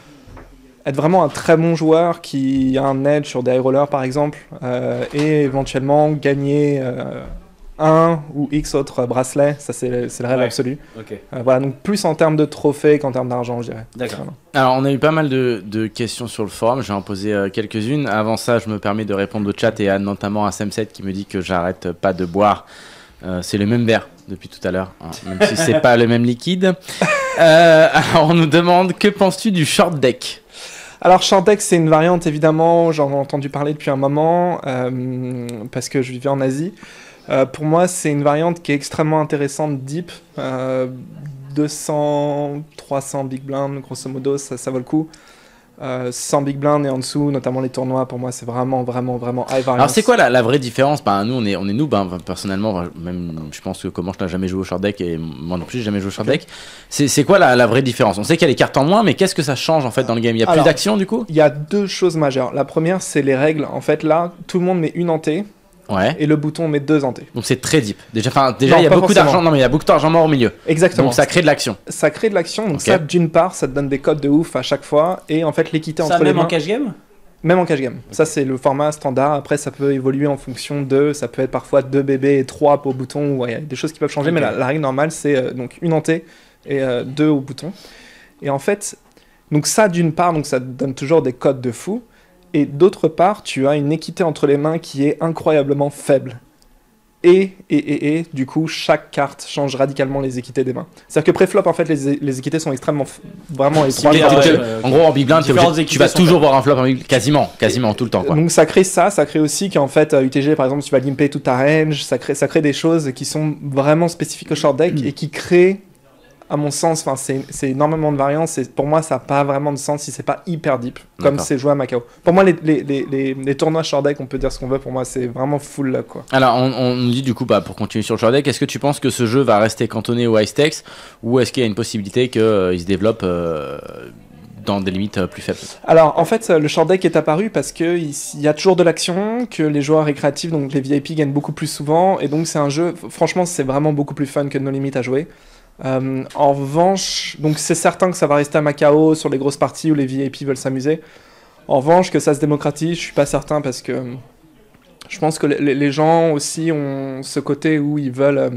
être vraiment un très bon joueur qui a un edge sur des high rollers par exemple, euh, et éventuellement gagner euh, un ou X autres bracelets, ça c'est le, c'est le rêve Ouais. absolu. Ok. Euh, voilà, donc plus en termes de trophées qu'en termes d'argent, je dirais. D'accord. Voilà. Alors, on a eu pas mal de, de questions sur le forum. Je vais en poser euh, quelques-unes. Avant ça, je me permets de répondre au chat et à, notamment à Samset qui me dit que j'arrête pas de boire. Euh, c'est le même verre depuis tout à l'heure, hein, même si c'est pas le même liquide. Euh, alors, on nous demande que penses-tu du short deck? Alors short deck, c'est une variante évidemment, j'en ai entendu parler depuis un moment euh, parce que je vivais en Asie. Euh, pour moi, c'est une variante qui est extrêmement intéressante, deep, euh, deux cents, trois cents big blind, grosso modo, ça, ça vaut le coup. Euh, cent big blind et en dessous, notamment les tournois, pour moi, c'est vraiment, vraiment, vraiment high variance. Alors, c'est quoi la, la vraie différence? Bah, nous, on est, on est noob, hein, personnellement. Enfin, même, je pense que comment je n'ai jamais joué au short deck et moi non plus, j'ai jamais joué au short deck. C'est, c'est quoi la, la vraie différence? On sait qu'il y a les cartes en moins, mais qu'est-ce que ça change en fait dans le game? Il y a plus Alors, d'action du coup? Il y a deux choses majeures. La première, c'est les règles. En fait, là, tout le monde met une en T Ouais. et le bouton met deux en T. Donc c'est très deep. Déjà, enfin, déjà Non, il y a pas beaucoup forcément. d'argent. Non, mais il y a beaucoup d'argent mort au milieu. Exactement. Donc ça crée de l'action. Ça crée de l'action, donc Ok. ça, d'une part, ça te donne des codes de ouf à chaque fois, et en fait, l'équité Ça entre les même mains... en cash game. Même en cash game. Ça, c'est le format standard. Après, ça peut évoluer en fonction de... Ça peut être parfois deux bébés et trois pour bouton. Ouais, il y a des choses qui peuvent changer, Ok. mais la, la règle normale, c'est euh, donc une en T et euh, deux au bouton. Et en fait, donc ça, d'une part, donc ça te donne toujours des codes de fou. Et d'autre part, tu as une équité entre les mains qui est incroyablement faible. Et, et, et, et, du coup, chaque carte change radicalement les équités des mains. C'est-à-dire que pré-flop, en fait, les, les équités sont extrêmement... f- Vraiment étroites. Similaire, T'es- ouais, t'es- ouais, En gros, en big blind, t'es Différentes obligé- tu équipes vas sont toujours voir un flop en big blind, quasiment, quasiment tout le temps. Quoi. Donc ça crée ça, ça crée aussi qu'en fait, euh, U T G, par exemple, tu vas limper toute ta range, ça crée, ça crée des choses qui sont vraiment spécifiques au short deck et qui créent, à mon sens, enfin c'est c'est énormément de variance et pour moi, ça n'a pas vraiment de sens si c'est pas hyper deep, comme D'accord. c'est joué à Macao. Pour moi, les, les, les, les, les tournois short deck, on peut dire ce qu'on veut, pour moi, c'est vraiment full luck, quoi. Alors, on, on nous dit du coup, bah, pour continuer sur le short deck, est-ce que tu penses que ce jeu va rester cantonné au high stakes ou est-ce qu'il y a une possibilité qu'il euh, se développe euh, dans des limites euh, plus faibles? Alors, en fait, le short deck est apparu parce que il il y a toujours de l'action, que les joueurs récréatifs, donc les V I P, gagnent beaucoup plus souvent, et donc c'est un jeu, franchement, c'est vraiment beaucoup plus fun que No Limit à jouer. Euh, en revanche, donc c'est certain que ça va rester à Macao sur les grosses parties où les V I P veulent s'amuser. En revanche, que ça se démocratise, je suis pas certain parce que euh, je pense que les, les gens aussi ont ce côté où ils veulent, euh,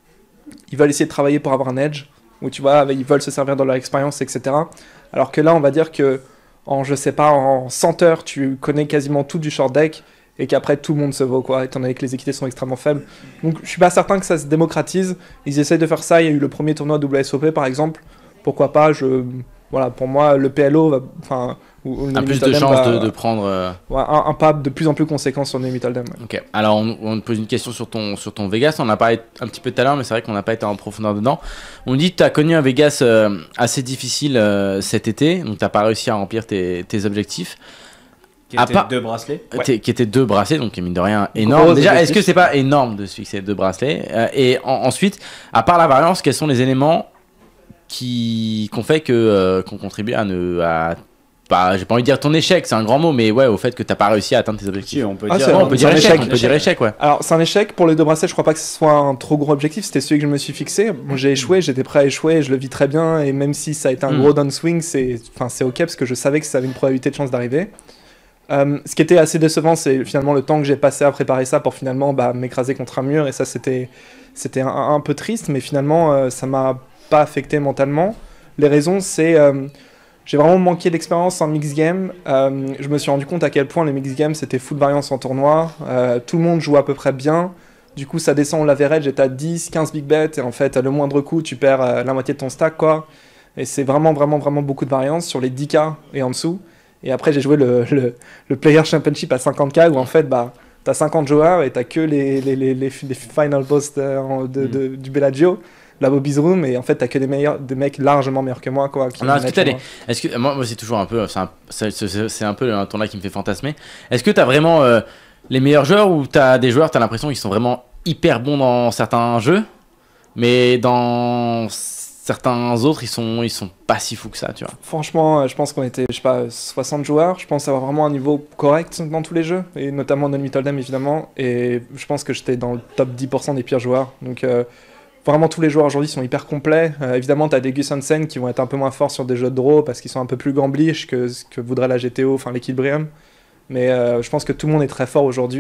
ils veulent essayer de travailler pour avoir un edge, où tu vois, ils veulent se servir de leur expérience, et cetera. Alors que là, on va dire que en, je sais pas, en cent heures, tu connais quasiment tout du short deck et qu'après tout le monde se vaut, quoi, étant donné que les équités sont extrêmement faibles. Donc je suis pas certain que ça se démocratise. Ils essayent de faire ça. Il y a eu le premier tournoi W S O P par exemple. Pourquoi pas, je... Voilà, pour moi, le P L O va. Enfin. Ou, ou le Un plus Limit de Hold'em chances va- de, de prendre. euh, ouais, un, un pas de plus en plus conséquent sur le Limit Hold'em, ouais. Ok. Alors, on, on te pose une question sur ton, sur ton Vegas. On en a parlé un petit peu tout à l'heure, mais c'est vrai qu'on n'a pas été en profondeur dedans. On dit que tu as connu un Vegas euh, assez difficile euh, cet été, donc tu n'as pas réussi à remplir tes, tes objectifs. Qui À était part- deux bracelets. Euh, t'es- qui étaient deux bracelets, donc mine de rien énorme. Gros Déjà, est-ce objectif. que c'est pas énorme de se fixer deux bracelets? Euh, Et en- ensuite, à part la variance, quels sont les éléments qui qu'on fait que euh, qu'on contribue à ne à pas, j'ai pas envie de dire ton échec, c'est un grand mot, mais ouais, au fait que t'as pas réussi à atteindre tes objectifs. Si, on peut Ah, dire. c'est- Non, on peut c'est dire un échec, échec, on peut dire échec, ouais. Alors, c'est un échec. Pour les deux bracelets, je crois pas que ce soit un trop gros objectif. C'était celui que je me suis fixé. Bon, j'ai échoué, j'étais prêt à échouer, je le vis très bien. Et même si ça a été un Mm. gros downswing, c'est enfin, c'est ok parce que je savais que ça avait une probabilité de chance d'arriver. Euh, ce qui était assez décevant, c'est finalement le temps que j'ai passé à préparer ça pour finalement bah, m'écraser contre un mur. Et ça, c'était c'était un, un peu triste, mais finalement, euh, ça m'a pas affecté mentalement. Les raisons, c'est. euh, J'ai vraiment manqué d'expérience en mix game. Euh, je me suis rendu compte à quel point les mix games c'était full variance en tournoi. Euh, tout le monde joue à peu près bien. Du coup, ça descend au leverage, j'étais à dix, quinze big bets. Et en fait, à le moindre coup, tu perds euh, la moitié de ton stack, quoi. Et c'est vraiment, vraiment, vraiment beaucoup de variance sur les dix K et en dessous. Et après, j'ai joué le, le, le Player Championship à cinquante K où en fait, bah, t'as cinquante joueurs et t'as que les, les, les, les, les final boss de, de, de, du Bellagio, la Bobby's Room, et en fait, t'as que des, meilleurs, des mecs largement meilleurs que moi, quoi. qui Alors, est-ce que managent t'as des- moi. Est-ce que moi, moi c'est toujours un peu, c'est un, c'est- c'est- c'est un peu un tournoi qui me fait fantasmer. Est-ce que t'as vraiment euh, les meilleurs joueurs ou t'as des joueurs, t'as l'impression qu'ils sont vraiment hyper bons dans certains jeux, mais dans certains autres, ils sont, ils sont pas si fous que ça, tu vois. Franchement, euh, je pense qu'on était, je sais pas, soixante joueurs. Je pense avoir vraiment un niveau correct dans tous les jeux, et notamment dans le Limit Hold'em, évidemment. Et je pense que j'étais dans le top dix pour cent des pires joueurs. Donc, euh, vraiment, tous les joueurs aujourd'hui sont hyper complets. Euh, évidemment, tu as des Gus Hansen qui vont être un peu moins forts sur des jeux de draw parce qu'ils sont un peu plus gamblish que ce que voudrait la G T O, enfin l'équilibrium. Mais euh, je pense que tout le monde est très fort aujourd'hui.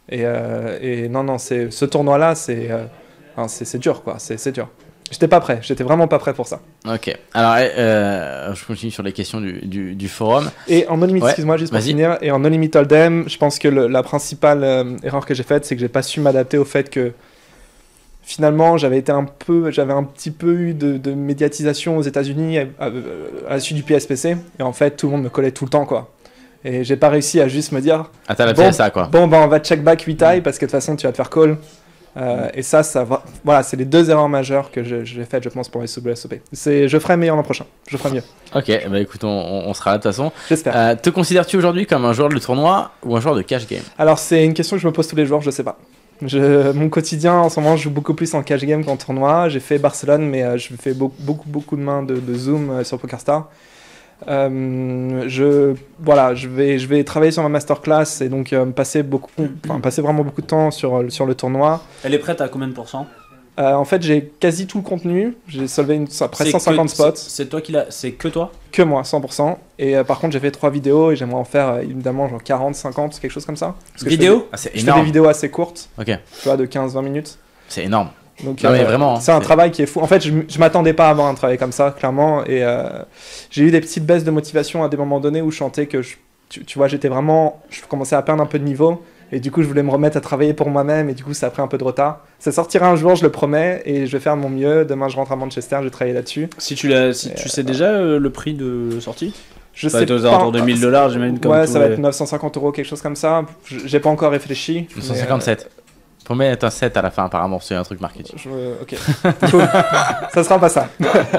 Et, euh, et non, non, c'est, ce tournoi-là, c'est, euh, hein, c'est, c'est dur, quoi. C'est, c'est dur. J'étais pas prêt. J'étais vraiment pas prêt pour ça. Ok. Alors, euh, je continue sur les questions du, du, du forum. Et en No Limit, Ouais, excuse-moi, juste pour vas-y. finir. Et en No Limit Hold'em, je pense que le- la principale euh, erreur que j'ai faite, c'est que j'ai pas su m'adapter au fait que finalement, j'avais été un peu, j'avais un petit peu eu de, de médiatisation aux États-Unis à, à- à la suite du P S P C. Et en fait, tout le monde me collait tout le temps, quoi. Et j'ai pas réussi à juste me dire, Ah, t'as la Bon. P S A, quoi. bon, bah, on va check back huit tailles parce que de toute façon, tu vas te faire call. Euh, et ça, ça va. Voilà, c'est les deux erreurs majeures que je- j'ai faites, je pense, pour les W S O P. C'est, je ferai meilleur l'an prochain. Je ferai mieux. Ok, bah écoute, on, on sera là de toute façon. J'espère. Euh, te considères-tu aujourd'hui comme un joueur de tournoi ou un joueur de cash game? Alors, c'est une question que je me pose tous les jours, je sais pas. Je, mon quotidien, en ce moment, je joue beaucoup plus en cash game qu'en tournoi. J'ai fait Barcelone, mais euh, je fais beaucoup, beaucoup, beaucoup de mains de, de Zoom euh, sur PokerStar. Euh, je, voilà, je vais, je vais travailler sur ma masterclass et donc euh, passer, beaucoup, enfin, passer vraiment beaucoup de temps sur, sur le tournoi. Elle est prête à combien de pourcents? Euh, en fait, j'ai quasi tout le contenu. J'ai solvé une, après C'est cent cinquante que- spots. c'est- C'est toi qui l'as. C'est que toi? Que moi, cent pour cent. Et euh, par contre, j'ai fait trois vidéos et j'aimerais en faire euh, évidemment genre quarante, cinquante, quelque chose comme ça. Parce que je fais Vidéo? des- Ah, c'est Je fais des énorme. vidéos assez courtes, Ok, tu vois, de quinze vingt minutes. c'est énorme. Donc, Non, mais vraiment, hein, c'est un c'est- travail qui est fou. En fait, je, m- je m'attendais pas à avoir un travail comme ça, clairement. Et euh, j'ai eu des petites baisses de motivation à des moments donnés où je sentais que, je, tu, tu vois, j'étais vraiment. Je commençais à perdre un peu de niveau. Et du coup, je voulais me remettre à travailler pour moi-même. Et du coup, ça a pris un peu de retard. Ça sortira un jour, je le promets. Et je vais faire de mon mieux. Demain, je rentre à Manchester, je vais travailler là-dessus. Si tu l'as, si Et, tu sais déjà euh, le prix de sortie? Je Ça va être aux alentours de mille dollars, j'imagine. Comme Ouais, tous ça va les- être neuf cent cinquante euros, quelque chose comme ça. Je- J'ai pas encore réfléchi. neuf cent mais, cinquante-sept. Faut mettre un sept à la fin, apparemment, c'est un truc marketing. euh, je- ok. Cool. Ça sera pas ça.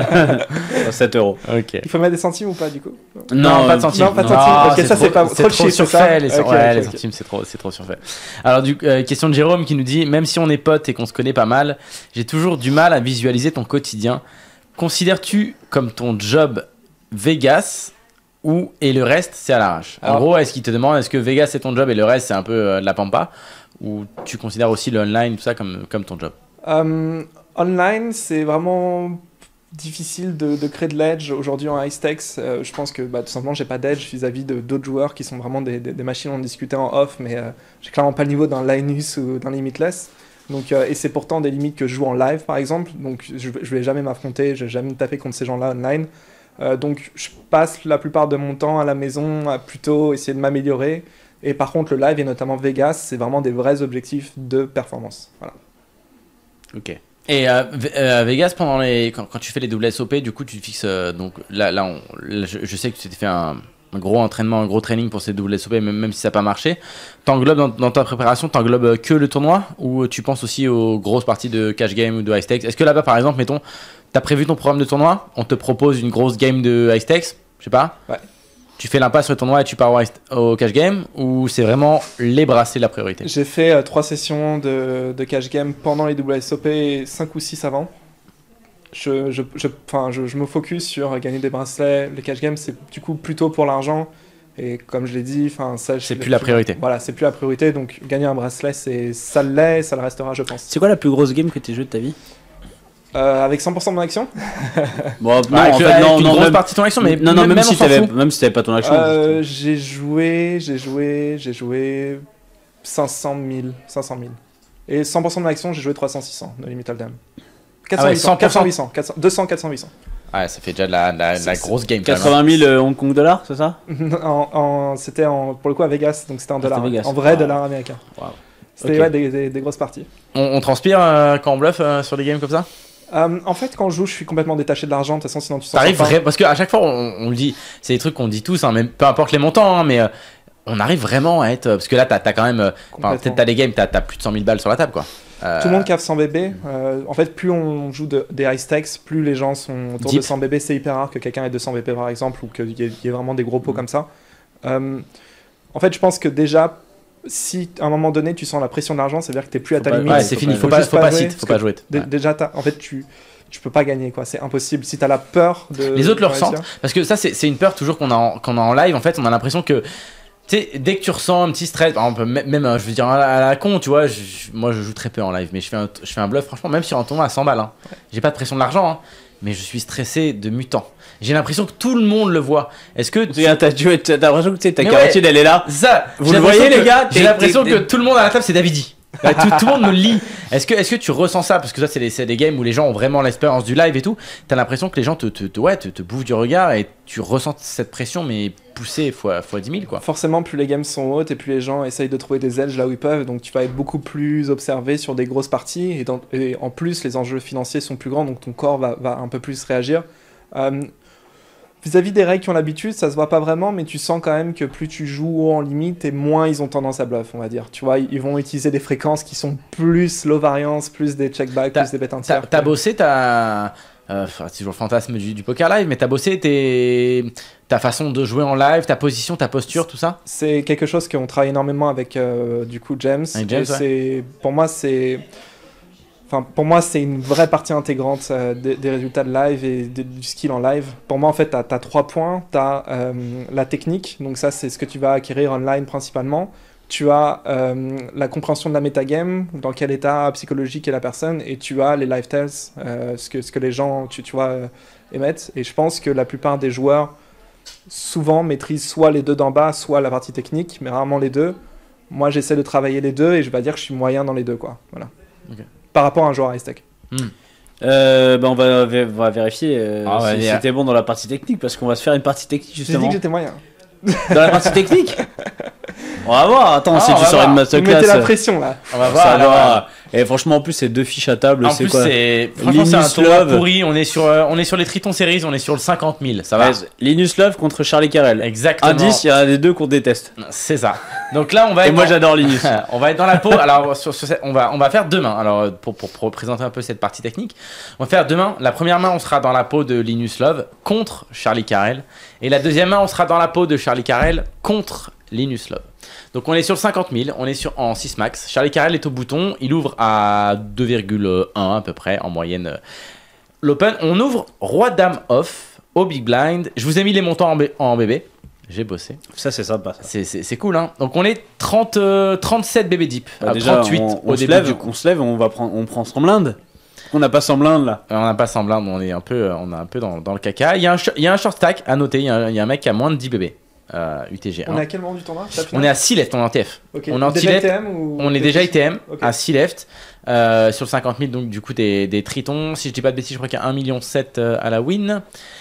sept euros. Ok. Il faut mettre des centimes ou pas du coup? Non, pas de euh, centimes. non, pas de centimes. Ok, ça, c'est pas- trop de chiffres, c'est surfait. ça Les, Ok, ouais, ok, les ok. centimes, c'est trop, c'est trop surfait. Alors, du, euh, question de Jérôme qui nous dit, même si on est potes et qu'on se connaît pas mal, j'ai toujours du mal à visualiser ton quotidien. Considères-tu comme ton job Vegas ou et le reste c'est à l'arrache? En Alors- gros, est-ce qu'il te demande est-ce que Vegas c'est ton job et le reste c'est un peu euh, de la pampa, ou tu considères aussi le online tout ça comme comme ton job? Euh, online, c'est vraiment difficile de, de créer de l'edge aujourd'hui en high stakes. Euh, je pense que bah, tout simplement, j'ai pas d'edge vis-à-vis de d'autres joueurs qui sont vraiment des, des, des machines. On discutait en off, mais euh, j'ai clairement pas le niveau d'un Linus ou d'un Limitless. Donc, euh, et c'est pourtant des limites que je joue en live, par exemple. Donc, je, je vais jamais m'affronter, je vais jamais me taper contre ces gens-là online. Euh, donc, je passe la plupart de mon temps à la maison à plutôt essayer de m'améliorer. Et par contre, le live et notamment Vegas, c'est vraiment des vrais objectifs de performance. Voilà. Ok. Et euh, Ve- euh, Vegas, pendant les, quand, quand tu fais les W S O P, du coup, tu te fixes. euh, donc là, là, on- là, je, je sais que tu t'es fait un, un gros entraînement, un gros training pour ces W S O P, même, même si ça n'a pas marché. T'englobes dans, dans ta préparation, t'englobes que le tournoi ou tu penses aussi aux grosses parties de cash game ou de high stakes? Est-ce que là-bas, par exemple, mettons, t'as prévu ton programme de tournoi, on te propose une grosse game de high stakes, je sais pas. Ouais. Tu fais l'impasse sur le tournoi et tu pars au, high st- au cash game, ou c'est vraiment les bracelets la priorité? J'ai fait euh, trois sessions de, de cash game pendant les W S O P et cinq ou six avant. Je, je, je, enfin, je, je me focus sur gagner des bracelets. Le cash game, c'est du coup plutôt pour l'argent. Et comme je l'ai dit, enfin, ça, C'est je- plus la priorité. Voilà, c'est plus la priorité. Donc gagner un bracelet, c'est, ça l'est et ça le restera, je pense. C'est quoi la plus grosse game que tu as jouée de ta vie? Euh, avec cent pour cent de mon action Bon, non, Ah, en avec, fait, avec non, une non, grosse même, partie de ton action, mais non, non, même, même, même si on s'en t'avais, fout. même si t'avais pas ton action. Euh, J'ai joué, j'ai joué, j'ai joué cinq cent mille. cinq cent mille. Et cent pour cent de l'action, j'ai joué trois cents six cents, No Limit Hold'em. quatre cents, Ah ouais, huit cents, cent pour cent. quatre cents, huit cents, quatre cents, deux cents, quatre cents, huit cents. Ouais, ça fait déjà de la, de la, de la C'est- grosse game. quand même, hein. quatre-vingt mille euh, Hong Kong dollars, c'est ça? en, en- c'était en, pour le coup à Vegas, donc c'était en Ah, c'était dollars, Vegas. en vrai Wow. dollar américain. Wow. C'était Ok. ouais, des, des- des grosses parties. On, on transpire euh, quand on bluffe euh, sur des games comme ça? Euh, en fait, quand je joue, je suis complètement détaché de l'argent. De toute façon, sinon tu s'en T'arrives sors pas. vrai- parce qu'à chaque fois on, on le dit, c'est des trucs qu'on dit tous, hein, même peu importe les montants, hein, mais euh, on arrive vraiment à être, parce que là t'as as quand même, euh, enfin, Complètement. peut-être t'as des games, t'as as plus de cent mille balles sur la table quoi. Euh, Tout le monde cave cent bébés. Euh, en fait, plus on joue de- des high stakes, plus les gens sont autour Deep. de cent bébés. C'est hyper rare que quelqu'un ait deux cents bébés par exemple, ou qu'il y, ait- il y ait vraiment des gros pots Mm. comme ça. Euh, en fait, je pense que déjà, si à un moment donné tu sens la pression de l'argent, c'est-à-dire que t'es plus à Faut ta pas- limite. ouais, c'est faut fini, pas- faut pas, juste faut pas jouer, sit, faut parce pas que jouer. Dé- Ouais. Déjà, t'as- en fait, tu, tu peux pas gagner, quoi. C'est impossible. Si t'as la peur de. Les autres le de réussir. ressentent, parce que ça c'est c'est une peur toujours qu'on a, en- qu'on a en live. En fait, on a l'impression que tu sais, dès que tu ressens un petit stress, par exemple, même, même, euh, je veux dire à la, à la con, tu vois, je- je- moi je joue très peu en live, mais je fais un, je fais un bluff, franchement, même sur un tournoi à cent balles, hein. J'ai pas de pression de l'argent, hein. mais je suis stressé de mutant. J'ai l'impression que tout le monde le voit. Est-ce que tu... T'as, tu, t'as l'impression que tu sais, ta Mais carotide ouais. elle est là. Ça, Vous j'ai le voyez l'impression les que- gars. J'ai T'es- l'impression t'es- que tout le monde à la table c'est Davidi. Ouais, tout, tout le monde me le lit. Est-ce que, est-ce que tu ressens ça? Parce que ça, c'est des, c'est des games où les gens ont vraiment l'expérience du live et tout. T'as l'impression que les gens te, te, te, ouais, te, te bouffent du regard et tu ressens cette pression, mais poussée fois, fois dix mille, quoi. Forcément, plus les games sont hautes et plus les gens essayent de trouver des edges là où ils peuvent, donc tu vas être beaucoup plus observé sur des grosses parties, et, dans- et en plus, les enjeux financiers sont plus grands, donc ton corps va, va un peu plus réagir. Euh, Vis-à-vis des règles qui ont l'habitude, ça se voit pas vraiment, mais tu sens quand même que plus tu joues haut en limite, et moins ils ont tendance à bluff, on va dire. Tu vois, ils vont utiliser des fréquences qui sont plus low variance, plus des check-back, T'as- plus des bêtes T'as, entières. t'as bossé ta. Euh, enfin, c'est toujours le fantasme du, du poker live, mais t'as bossé tes, ta façon de jouer en live, ta position, ta posture, tout ça? C'est quelque chose qu'on travaille énormément avec euh, du coup James. Avec James, Et ouais. c'est, pour moi, c'est, enfin pour moi c'est une vraie partie intégrante euh, des, des résultats de live et de- du skill en live. Pour moi en fait, t'as as trois points. T'as euh, la technique, donc ça c'est ce que tu vas acquérir online principalement. Tu as euh, la compréhension de la metagame, dans quel état psychologique est la personne, et tu as les live tells, euh, ce que ce que les gens tu, tu vois euh, émettent. Et je pense que la plupart des joueurs souvent maîtrisent soit les deux d'en bas, soit la partie technique, mais rarement les deux. Moi, j'essaie de travailler les deux et je vais dire que je suis moyen dans les deux, quoi. Voilà. Ok. Par rapport à un joueur high stack. Euh, bah on va, vé- on va vérifier euh, Ah ouais, si mais- c'était bon dans la partie technique parce qu'on va se faire une partie technique J'ai dit justement. que j'étais moyen. Dans la partie technique On va voir. Attends, Ah, si on tu va sors voir. une Vous masterclass. mettez la euh, pression, là. On va ça voir. alors, va. Et franchement, en plus, c'est deux fiches à table. En C'est plus, quoi c'est franchement c'est un Linus tournoi Love. pourri. On est sur, euh, on est sur les Triton Series, on est sur le cinquante mille. Ça va. Ouais, Linus Love contre Charlie Carrel. Exactement. Indice, il y en a des deux qu'on déteste. C'est ça. Donc là, on va Et être moi, dans- j'adore Linus. on va être dans la peau. Alors, sur, sur cette- on va, on va faire deux mains. Alors, pour, pour, pour présenter un peu cette partie technique, on va faire deux mains. La première main, on sera dans la peau de Linus Love contre Charlie Carrel, et la deuxième main, on sera dans la peau de Charlie Carrel contre Linus Love. Donc, on est sur le cinquante mille. On est sur en six max. Charlie Carrel est au bouton. Il ouvre à deux virgule un à peu près en moyenne. euh, L'open. On ouvre roi dame off au big blind. Je vous ai mis les montants en, B- en bébé. J'ai bossé. Ça, c'est sympa. Ça. C'est, c'est, c'est cool, hein. Donc on est trente, euh, trente-sept bébé deep. Bah, à déjà, trente-huit on, on au se début lève, du coup. on se lève, on va prendre, on prend sans blinde. On n'a pas sans blinde là. Euh, On n'a pas semblant, on est un peu, euh, on est un peu dans, dans le caca. Il y, a un, sh- il y a un short stack à noter. Il y a un, il y a un mec qui a moins de dix bébés. Euh, U T G un. On est à quel moment du tournoi? On est à six left, on est en T F. Ok. on est en Déjà T-left, I T M ou... On est déjà I T M Ok. à six left euh, sur le cinquante mille, donc du coup des, des tritons. Si je dis pas de bêtises, je crois qu'il y a un virgule sept million à la win.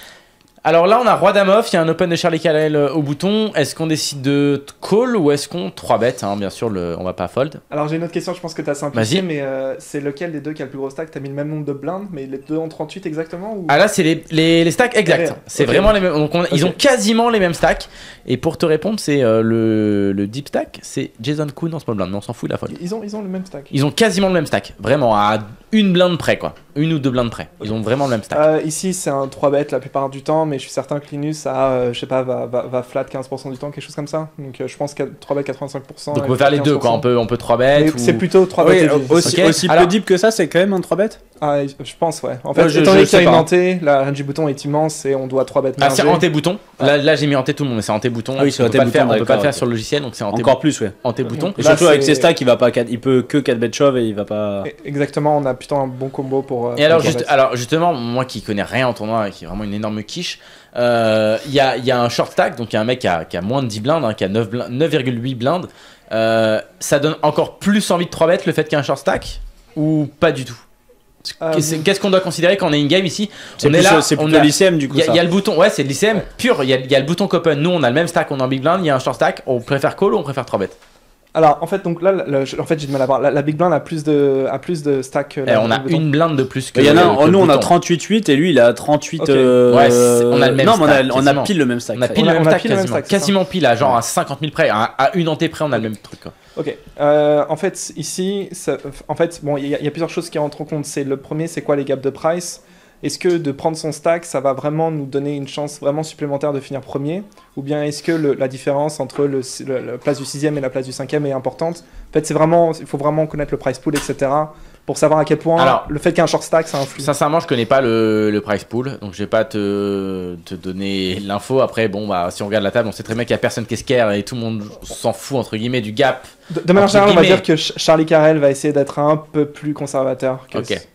Alors là, on a roi dame off, il y a un open de Charlie Carrel au bouton. Est-ce qu'on décide de call ou est-ce qu'on trois bet, hein, bien sûr, le, on va pas fold. Alors j'ai une autre question, je pense que tu as simplifié, Vas-y. mais euh, c'est lequel des deux qui a le plus gros stack? Tu as mis le même nombre de blindes, mais les deux ont trente-huit exactement ou... Ah là, c'est les, les, les stacks exacts. Derrière. C'est Ok. vraiment les mêmes. Donc on- ils Ok. ont quasiment les mêmes stacks. Et pour te répondre, c'est euh, le, le deep stack, c'est Jason Kuhn en small blind, mais on s'en fout, la folle. Ils ont, ils ont le même stack. Ils ont quasiment le même stack, vraiment à une blinde près, quoi. Une ou deux blindes près. Ils ont vraiment le même stack. Euh, ici, c'est un trois bet la plupart du temps, mais je suis certain que Linus a, euh, je sais pas, va, va, va flat quinze pour cent du temps, quelque chose comme ça. Donc euh, je pense qu'à trois bet quatre-vingt-cinq pour cent. Donc on et peut faire les flat deux, quoi. On quinze pour cent. peut, on peut trois bet. Mais Ou... c'est plutôt trois bet Oui, heavy. aussi, Ok. aussi Alors- peu deep que ça, c'est quand même un trois bet. Ah, je pense, ouais. En fait, Ouais, je- étant je donné qu'il y a sais une pas. hantée, la range du bouton est immense et on doit trois bet Ah, c'est merger. hanté bouton. Là, là j'ai mis hanté tout le monde, mais c'est hanté bouton. Ah oui, c'est on hanté peut pas le faire, bouton, on peut pas le d'accord, faire ok. sur le logiciel, donc c'est hanté, Encore plus, ouais. hanté bouton. Et Là, surtout avec c'est- ses stacks, il va pas quatre- il peut que quatre bet shove et il va pas. Exactement, on a plutôt un bon combo pour. euh, Et alors, pour juste, bet. alors justement, moi qui connais rien en tournoi et qui est vraiment une énorme quiche, euh, il y, a, il y a un short stack, donc il y a un mec qui a, qui a moins de dix blindes, hein, qui a neuf blin- neuf virgule huit blindes. Euh, ça donne encore plus envie de trois bet le fait qu'il y a un short stack ou pas du tout? Euh, Qu'est-ce qu'est-ce qu'on doit considérer quand on est in game ici? C'est On est plus- là, c'est on plutôt a- l'I C M du coup. Il y, a- ça. il y a le bouton, ouais, c'est de l'I C M pur. Il y a, il y a le bouton qu'open. Nous, on a le même stack, on est en big blind. Il y a un short stack. On préfère call ou on préfère trois bet? Alors, en fait, donc là, le- le- en fait, j'ai du mal à voir. La, la Big Blind a plus de, a plus de stack. que Eh, la- on a le bouton. une blinde de plus que. Il y en a, que le nous on a bouton. trente-huit huit et lui il a trente-huit. Ok. euh, Ouais, c'est- on a le même Non, mais on a, stack, on a quasiment. pile le même stack. On a ça. pile On le a- même on a stack, pile le même quasiment. stack, c'est ça. Quasiment pile, à genre à cinquante mille près. À, à une hantée près, on a le même truc, quoi. Ok. Euh, en fait, ici, ça- en fait, bon, il y, a- il y a plusieurs choses qui rentrent en compte. C'est le premier, c'est quoi les gaps de price? Est-ce que de prendre son stack, ça va vraiment nous donner une chance vraiment supplémentaire de finir premier? Ou bien est-ce que le- la différence entre le, le- la place du sixième et la place du cinquième est importante? En fait, c'est vraiment, il faut vraiment connaître le price pool, et cetera, pour savoir à quel point Alors, le fait qu'il y ait un short stack, ça influe. Sincèrement, je connais pas le, le price pool, donc je vais pas te, te donner l'info. Après, bon, bah, si on regarde la table, on sait très bien qu'il y a personne qui est scare et tout le monde s'en fout, entre guillemets, du gap. De, de manière entre générale, on va guillemets. dire que Ch- Charlie Carrel va essayer d'être un peu plus conservateur que, Ok.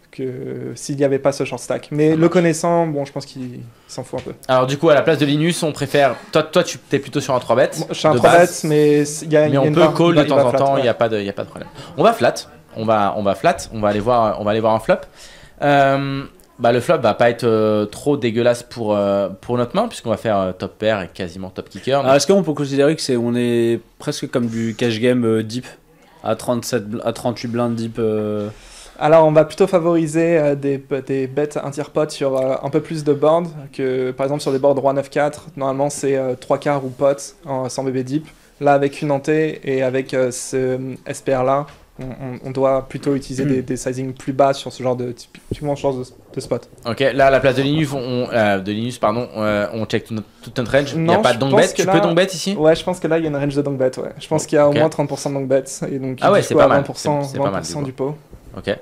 que s'il n'y avait pas ce short stack. Mais le connaissant, bon, je pense qu'il s'en fout un peu. Alors du coup, à la place de Linus, on préfère... Toi, toi tu es plutôt sur un trois bêtes. Bon, je suis un trois bêtes, mais il y a, mais y a on une peut part- call il va- de il temps va en flat, temps, il ouais. n'y a, pas de- y a pas de problème. On va flat, on va, on va flat, on va aller voir, on va aller voir un flop. Euh, bah, le flop va pas être euh, trop dégueulasse pour, euh, pour notre main, puisqu'on va faire euh, top pair et quasiment top kicker. Alors, est-ce qu'on peut considérer que c'est on est presque comme du cash game euh, deep à trente-sept bl- à trente-huit blindes deep euh, Alors, on va plutôt favoriser euh, des, des bêtes un tiers pot sur euh, un peu plus de boards que, par exemple, sur des boards roi neuf quatre. Normalement, c'est euh, trois quarts ou pot en, sans bébé deep. Là, avec une hantée et avec euh, ce S P R-là, on, on- on doit plutôt utiliser Mm. des, des sizings plus bas sur ce genre de, typiquement, ce genre de, de spot. Ok, là à la place de Linus, on, euh, de Linus pardon, euh, on check tout notre, toute notre range. Il n'y a Non, pas je de donk pense bet. que Tu là- peux donk bet ici? Ouais, je pense que là, il y a une range de donk bet, ouais. Je pense qu'il y a Ok. au moins trente pour cent de donk bet, et donc Ah ouais, du c'est coup, pas à mal. vingt pour cent, C'est- c'est pas mal, vingt pour cent du du pot. Ok.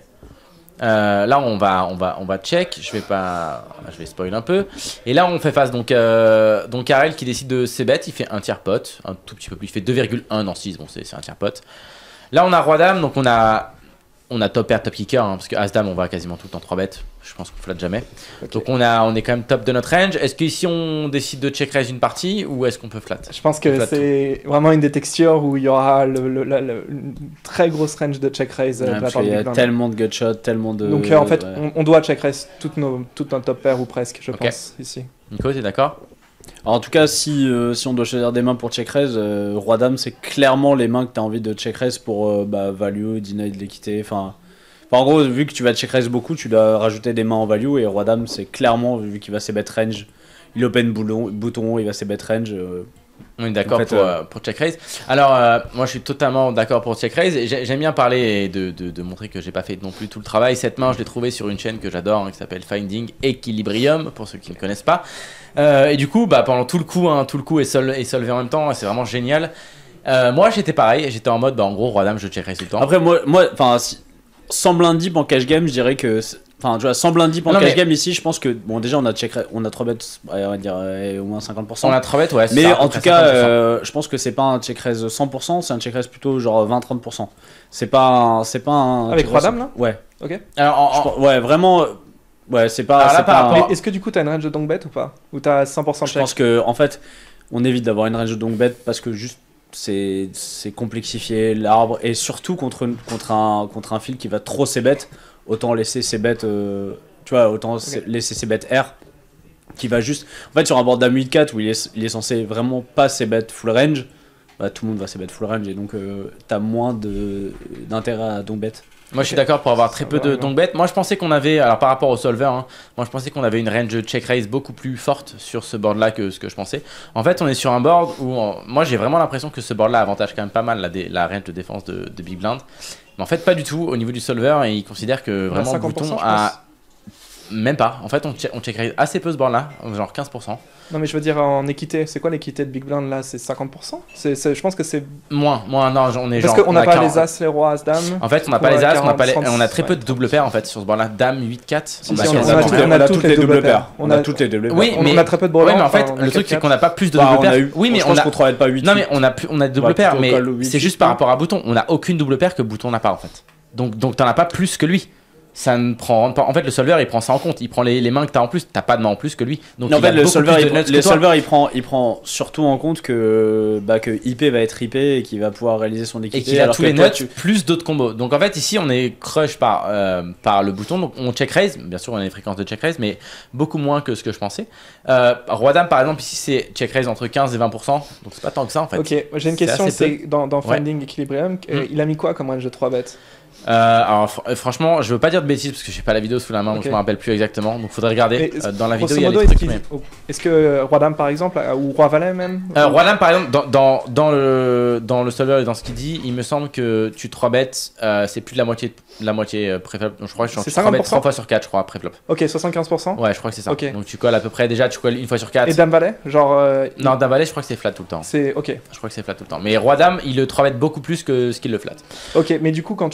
Euh, là on va on va on va check. Je vais pas je vais spoil un peu. Et là on fait face donc euh, donc Karel qui décide de ses bêtes. Il fait un tiers pot, un tout petit peu plus. Il fait deux virgule un dans six. Bon c'est c'est un tiers pot. Là on a roi dame, donc on a on a top pair, top kicker, hein, parce que as dame on va quasiment tout le temps trois bêtes. Je pense qu'on flatte jamais. Ok. Donc on a on est quand même top de notre range. Est-ce que ici on décide de check raise une partie ou est-ce qu'on peut flat? Je pense que Flat. c'est vraiment une des textures où il y aura le, le- la- le- une très grosse range de check raise euh, ouais, de la parce part qu'il du y a big blind. tellement de gutshots, tellement de. Donc euh, en fait, ouais. on, on doit check raise toutes nos, toutes nos top pairs ou presque, je Ok. pense, ici. Nico, t'es d'accord? Alors, en tout cas, si, euh, si on doit choisir des mains pour check raise, euh, roi dame c'est clairement les mains que tu as envie de check raise pour euh, bah, value, deny de l'équité. Enfin, enfin, en gros, vu que tu vas check raise beaucoup, tu dois rajouter des mains en value et roi dame c'est clairement vu qu'il va ses bet range, il open boulon, bouton, il va ses bet range. euh, On est d'accord En fait, pour, euh, euh, pour check raise. Alors, euh, moi je suis totalement d'accord pour check raise. Et j'ai- j'aime bien parler et de, de, de montrer que j'ai pas fait non plus tout le travail. Cette main, je l'ai trouvée sur une chaîne que j'adore hein, qui s'appelle Finding Equilibrium, pour ceux qui ne connaissent pas. Euh, et du coup, bah, pendant tout le coup, hein, tout le coup est, sol est solvé en même temps. C'est vraiment génial. Euh, moi j'étais pareil. J'étais en mode, bah, en gros, roi dame, je check raise tout le temps. Après, moi, moi enfin, si- sans blind deep en cash game, je dirais que. c'est- Enfin, tu vois, sans blind deep en Non, cash mais- game ici, je pense que. Bon, déjà, on a check, on a trois bets, ouais, on va dire euh, au moins cinquante pour cent. On a trois bêtes, ouais. c'est Mais ça, à peu en près tout cas, cinquante pour cent. euh, je pense que c'est pas un check raise cent pour cent, c'est un check raise plutôt genre vingt à trente pour cent. C'est pas un, c'est pas un Avec check roi raise- dame, là Ouais. Ok. Alors, en- Je en- pense- ouais, vraiment. euh, Ouais, c'est pas. Alors là, c'est par pas un- rapport- Mais est-ce que du coup, t'as une range de donk bet ou pas? Ou t'as cent pour cent Je check? pense que en fait, on évite d'avoir une range de donk bet parce que juste c'est c'est complexifier l'arbre et surtout contre une- contre un contre un fil qui va trop ses bêtes, autant laisser ses bêtes euh, tu vois, autant se- laisser ses bêtes R qui va juste en fait sur un board dame huit quatre où il est il est censé vraiment pas ses bêtes full range, bah, tout le monde va ses bêtes full range et donc euh, t'as moins de d'intérêt à donk bet. Moi je suis d'accord pour avoir très peu de donk bet. Moi je pensais qu'on avait, alors par rapport au solver, hein, moi je pensais qu'on avait une range check raise beaucoup plus forte sur ce board là que ce que je pensais. En fait on est sur un board où, on- moi j'ai vraiment l'impression que ce board là avantage quand même pas mal la, dé- la range de défense de, de Big Blind. Mais en fait pas du tout au niveau du solver et il considère que On a vraiment le cinquante pour cent, bouton je pense. a... Même pas, en fait on check, on check raise assez peu ce board là, genre quinze pour cent. Non, mais je veux dire en équité. C'est quoi l'équité de Big Blind là? C'est cinquante pour cent? c'est, c'est- Je pense que c'est. Moins, moins, non, on est Parce genre... qu'on on n'a a pas quarante. les As, les Rois, As, Dame. En fait on n'a Ou pas les à As, on a, pas les- quarante, on a très peu ouais, de double paires en fait sur ce board là, dame huit quatre. Si, Bah, si, si, on on a a tout- tout- on a toutes les doubles paires. On a toutes les doubles Oui, paires. on, mais- on a très peu de Ouais, Borland. mais en fait, enfin, on a le truc quatre c'est qu'on n'a pas plus de Bah, double on paires. a eu Oui, mais je on pense a qu'on travaille pas huit. Non mais on a plus, on a de double va paires, plutôt mais call le huit, c'est juste huit, par non rapport à Bouton. On a aucune double paire que Bouton n'a pas en fait. Donc donc t'en as pas plus que lui. Ça ne prend rentre pas. En fait, le solver il prend ça en compte. Il prend les, les mains que t'as en plus. T'as pas de mains en plus que lui. Donc Non, en il a fait, le beaucoup solver, plus il, de nuts que le toi. solver il, prend, il prend surtout en compte que, bah, que I P va être I P et qu'il va pouvoir réaliser son Et équité. qu'il a alors tous que les toi, nuts tu- plus d'autres combos. Donc en fait ici on est crush par, euh, par le bouton. Donc on check raise. Bien sûr on a les fréquences de check raise, mais beaucoup moins que ce que je pensais. Euh, Roi dame par exemple ici c'est check raise entre quinze et vingt pour cent. Donc c'est pas tant que ça en fait. Ok, j'ai une C'est question, assez c'est dans, dans Ouais. Finding Equilibrium, euh, Mm. il a mis quoi comme range de trois bêtes? Euh, alors fr- euh, franchement, je veux pas dire de bêtises parce que j'ai pas la vidéo sous la main, donc Ok. je me rappelle plus exactement. Donc faudrait regarder. Mais Euh, dans la grosso vidéo, il y a modo, des est-ce trucs. qu'il- Mais... oh, Est-ce que euh, Roi Dame par exemple, euh, ou Roi Valet même? Euh, Roi dame par exemple, dans, dans, dans le dans le solver et dans ce qu'il dit, il me semble que tu trois bêtes, euh, c'est plus de la moitié de la moitié euh, préflop. Donc je crois que je C'est suis trois bêtes cinquante pour cent trois fois sur quatre, je crois préflop. Ok, soixante-quinze pour cent. Ouais, je crois que c'est ça. Ok. Donc tu colles à peu près déjà, tu colles une fois sur quatre. Et Dame Valet? Genre. euh, il- Non, dame valet, je crois que c'est flat tout le temps. C'est ok. Je crois que c'est flat tout le temps. Mais roi dame, il le trois bêtes beaucoup plus que ce qu'il le flat. Ok, mais du coup, quand tu dis qu'on